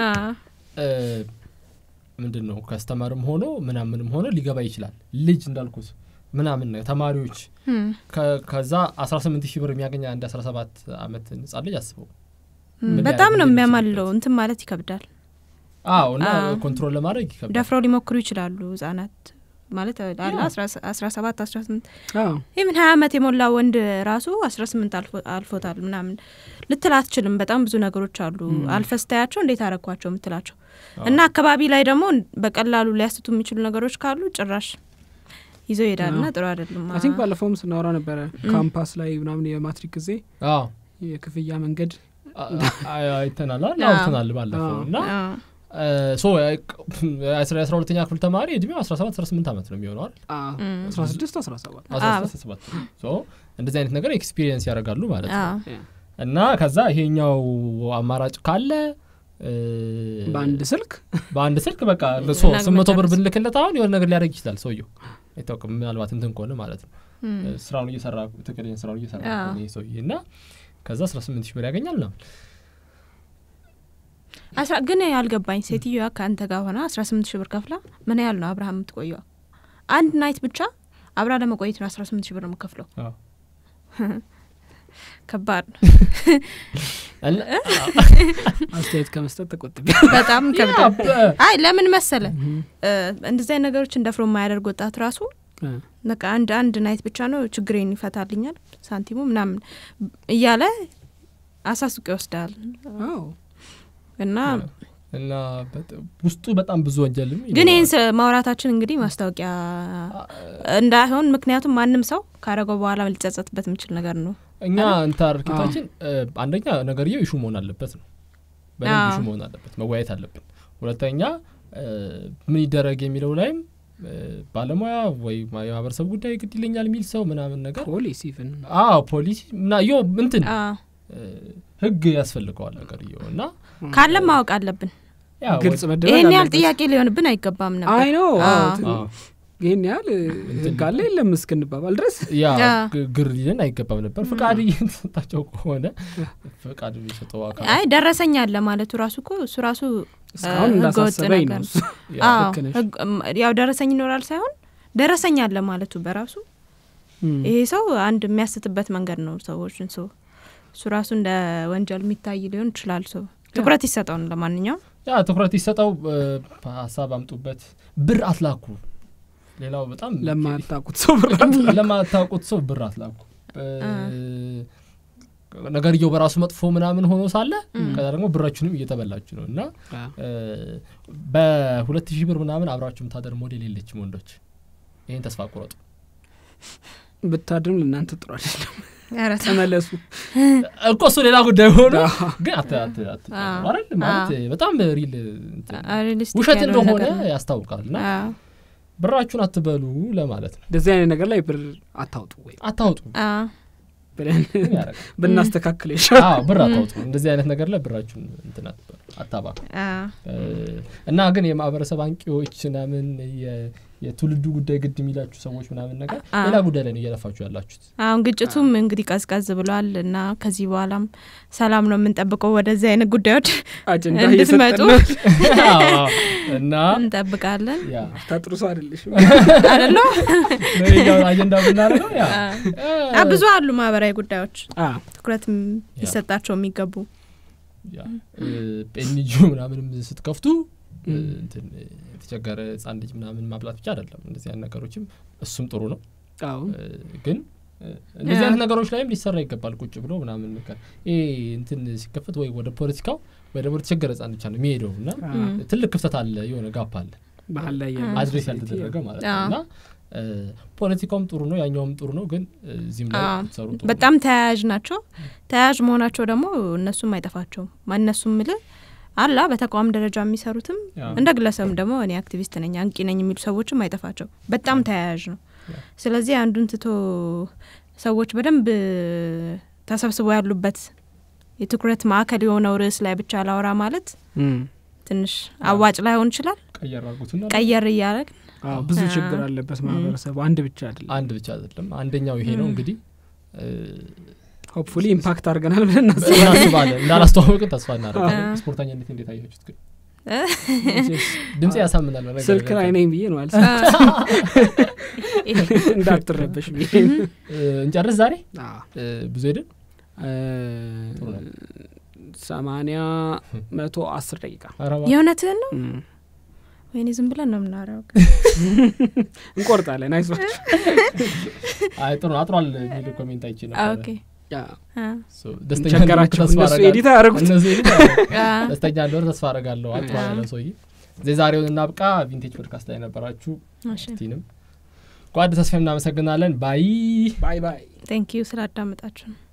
ምንድነው ካስተማርም ሆኖ ምናምንም ሆኖ ሊገባ ይችላል ልጅ እንዳልኩት ምናምን ነው ተማሪዎች ከዛ 18000 ብር የሚያገኝ አንድ 17 አመት ህጻን ልጅ አስበው በጣም ነው የሚያማለው እንትን ማለት ይከብዳል እና ኮንትሮል ለማድረግ ይከብዳል ደፍረው ሊሞክሩ ይችላሉ ህጻናት ማለት አላ 17 18 ይሄን 20 አመት የሞላ ወንድ ራሱ 18 አልፎታል ምናምን ልትላትችልም በጣም ብዙ ነገሮች አሉ አልፈስታያቸው እንዴት አረኳቸው ምትላቸው እና አካባቢ ላይ ደግሞ በቀላሉ ሊያስቱ የሚችሉ ነገሮች ካሉ ጭራሽ ይዘው ይሄዳልና ጥሩ አይደለም አይ ቲንክ ባለፈውም ስናወራ ነበር ካምፓስ ላይ ምናምን የማትሪክ ጊዜ የክፍያ መንገድ አይተናል ባለፈውና ሶ 12ኛ ክፍል ተማሪ እድሜው 17 18 አመት ነው የሚሆነው አይደል 16 ሶ እንደዚህ አይነት ነገር ኤክስፒሪየንስ ያደርጋሉ ማለት ነው እና ከዛ ይሄኛው አማራጭ ካለ በአንድ ስልክ በቃ 800 ብር ብንልክለት አሁን የሆነ ነገር ሊያደርግ ይችላል ሰውየው አይታወቅም ምናልባት እንትን ከሆነ ማለት ነው ስራውን እየሰራ ተከደኝ ስራውን እየሰራ ነው ሰውዬና ከዛ 18000 ብር ያገኛል ነው ግን ያልገባኝ ሴትዮዋ ካንተ ጋር ሆና 18000 ብር ከፍላ ምን ያህል ነው አብርሃም የምትቆየው አንድ ናይት ብቻ አብራ ለመቆየት ነው 18000 ብር የምከፍለው ከባድ አስተያየት ከመስጠት ተቆጥቢ በጣም ከባድ አይ ለምን መሰለ እንደዚህ አይነት ነገሮች እንደፍሮ የማያደርግ ወጣት ራሱ በቃ አንድ ናይት ብቻ ነው ችግሬን ይፈታልኛል ሳንቲሙ ምናምን እያለ አሳስቆ ይወስዳል እና ውስጡ በጣም ብዙ ወንጀልም ግን ይሄን ማውራታችን እንግዲህ ማስታወቂያ እንዳይሆን ምክንያቱም ማንንም ሰው ካረገው በኋላ ሊጸጸትበት የሚችል ነገር ነው እኛ እንታርኪታችን አንደኛ ነገርየው ኢሹ መሆን አለበት ነው በደንብ ኢሹ መሆን አለበት መወያየት አለብን ሁለተኛ ምን ይደረግ የሚለው ላይም ባለሙያ ወይ ማህበረሰብ ጉዳይ ግድ ይለኛል የሚል ሰው ምናምን ነገር ፖሊስ ኢቭን ፖሊስ እና እንትን ህግ ያስፈልገዋል ነገርየው እና ካለ ማወቅ አለብን ግልጽ መደረግ ይሄን ያህል ጥያቄ ሊሆንብን አይገባም ነበር አይ ኖ ይሄን ያህል ጋለ የለም እስከንባባል ድረስ ግር ይለን አይገባም ነበር ፍቃድ እየተሰጣቸው ከሆነ ፍቃድ ሊሰጠው አካል አይ ደረሰኛ አለ ማለቱ ራሱ እኮ እሱ ራሱ እስካሁን እንዳሳሰበኝ ነው ያው ደረሰኝ ይኖራል ሳይሆን ደረሰኛ አለ ማለቱ በራሱ ይሄ ሰው አንድ የሚያስተበት መንገድ ነው ሰዎችን ሰው እሱ ራሱ እንደ ወንጀል የሚታይ ሊሆን ይችላል ሰው ትኩረት ይሰጣው ለማንኛውም ትኩረት ይሰጣው ሐሳብ አምጡበት ብር አትላኩ ሌላው በጣም ለማታውቁት ሰው ብር አትላኩ ነገርየው በራሱ መጥፎ ምናምን ሆኖ ሳለ ከዛ ደግሞ ብራችሁንም እየተበላችሁ ነውና በ2000 ብር ምናምን አብራችሁ ምታደር ሞዴል የለችም ወንዶች ይሄን ተስፋ ቆረጡ ብታድም ለእናንተ ጥሩ አይደለም ተመለሱ እኮ እሱ ሌላ ጉዳይ ሆኖ ግን ማለት በጣም ሪል ውሸት እንደሆነ ያስታውቃልና ብራችሁን አትበሉ ለማለት ነው እንደዚህ አይነት ነገር ላይ ብር አታውጡ ብናስተካክል ይሻላል ብር አታውጡ እንደዚህ አይነት ነገር ላይ ብራችሁን እንትን አታባኩ እና ግን የማህበረሰብ አንቂዎች ምናምን የትውልዱ ጉዳይ ግድ የሚላችሁ ሰዎች ምናምን ነገር ሌላ ጉዳይ ላይ ነው እየለፋችሁ ያላችሁት አሁን ግጭቱም እንግዲህ ቀዝቀዝ ብሏል እና ከዚህ በኋላም ሰላም ነው የምንጠብቀው ወደዚህ አይነት ጉዳዮች አጀንዳ እየሰጠን እና እንጠብቃለን ታጥሩስ አይደልሽ አይደለም ነው አጀንዳ ብናረጋው ብዙ አሉ ማህበራዊ ጉዳዮች ትኩረት ይሰጣቸው የሚገቡ ፔኒጁ ምናምን ስትከፍቱ እንትን ተቸገረ ጻን ልጅ ምናምን ማብላት ብቻ አይደለም እንደዚህ አይነት ነገሮችም እሱም ጥሩ ነው ግን እንደዚህ አይነት ነገሮች ላይም ሊሰራ ይገባል ቁጭ ብሎ ምናምን ነገር እንትን ሲከፈት ወይ ወደ ፖለቲካው ወይ ደግሞ ተቸገረ ጻን ብቻ ነው የሚሄደውና ትልቅ ክፍተት አለ የሆነ ጋፕ አለ ባህል ላይ አድሬስ ያልተደረገ ማለት ነውና ፖለቲካውም ጥሩ ነው ያኛውም ጥሩ ነው ግን እዚህም ላይ ሰሩ ጥሩ በጣም ተያያዥ ናቸው ተያያዥ መሆናቸው ደግሞ እነሱም አይጠፋቸው ማንነሱም ምለ አላ በተቋም ደረጃ የሚሰሩትም እንደ ግለሰብም ደግሞ እኔ አክቲቪስት ነኝ አንቂ ነኝ የሚሉ ሰዎችም አይጠፋቸው በጣም ተያያዥ ነው ስለዚህ አንዱን ትቶ ሰዎች በደንብ ተሰብስበው ያሉበት የትኩረት ማዕከል የሆነው ርዕስ ላይ ብቻ ላውራ ማለት ትንሽ አዋጭ ላይሆን ይችላል ቀየር እያደረግ ብዙ ችግር አለበት ማህበረሰቡ አንድ ብቻ አይደለም አንደኛው ይሄ ነው እንግዲህ ሆፕፉሊ ኢምፓክት አድርገናል ብለን እናስባለን እንዳላስተዋወቅን ተስፋ እናደርጋለን ስፖርተኛነት እንዴት አያችሁት ግን ድምጽ ያሳምናል ነገር ስልክ ላይ ነኝ ብዬ ነው አልሰ እንዳትረበሽ ብዬ እንጨርስ ዛሬ ብዙ ሄደን 110 ደቂቃ የእውነትህን ነው ወይኔ ዝም ብለን ነው የምናወራው እንቆርጣለን አይዞህ አይ ጥሩ አጥሯል የሚል ኮሜንት አይቼ ነበር ኦኬ ደስተኛ እንደሆነ ተስፋ አደርጋለሁ አጥሯል ለሰውዬ ዛሬውን እናብቃ ቪንቴጅ ፖድካስት ላይ ነበራችሁ ቲንም ጓድ ተስፋ እናመሰግናለን ባይ ቴንክ ዩ ስላዳመጣችሁ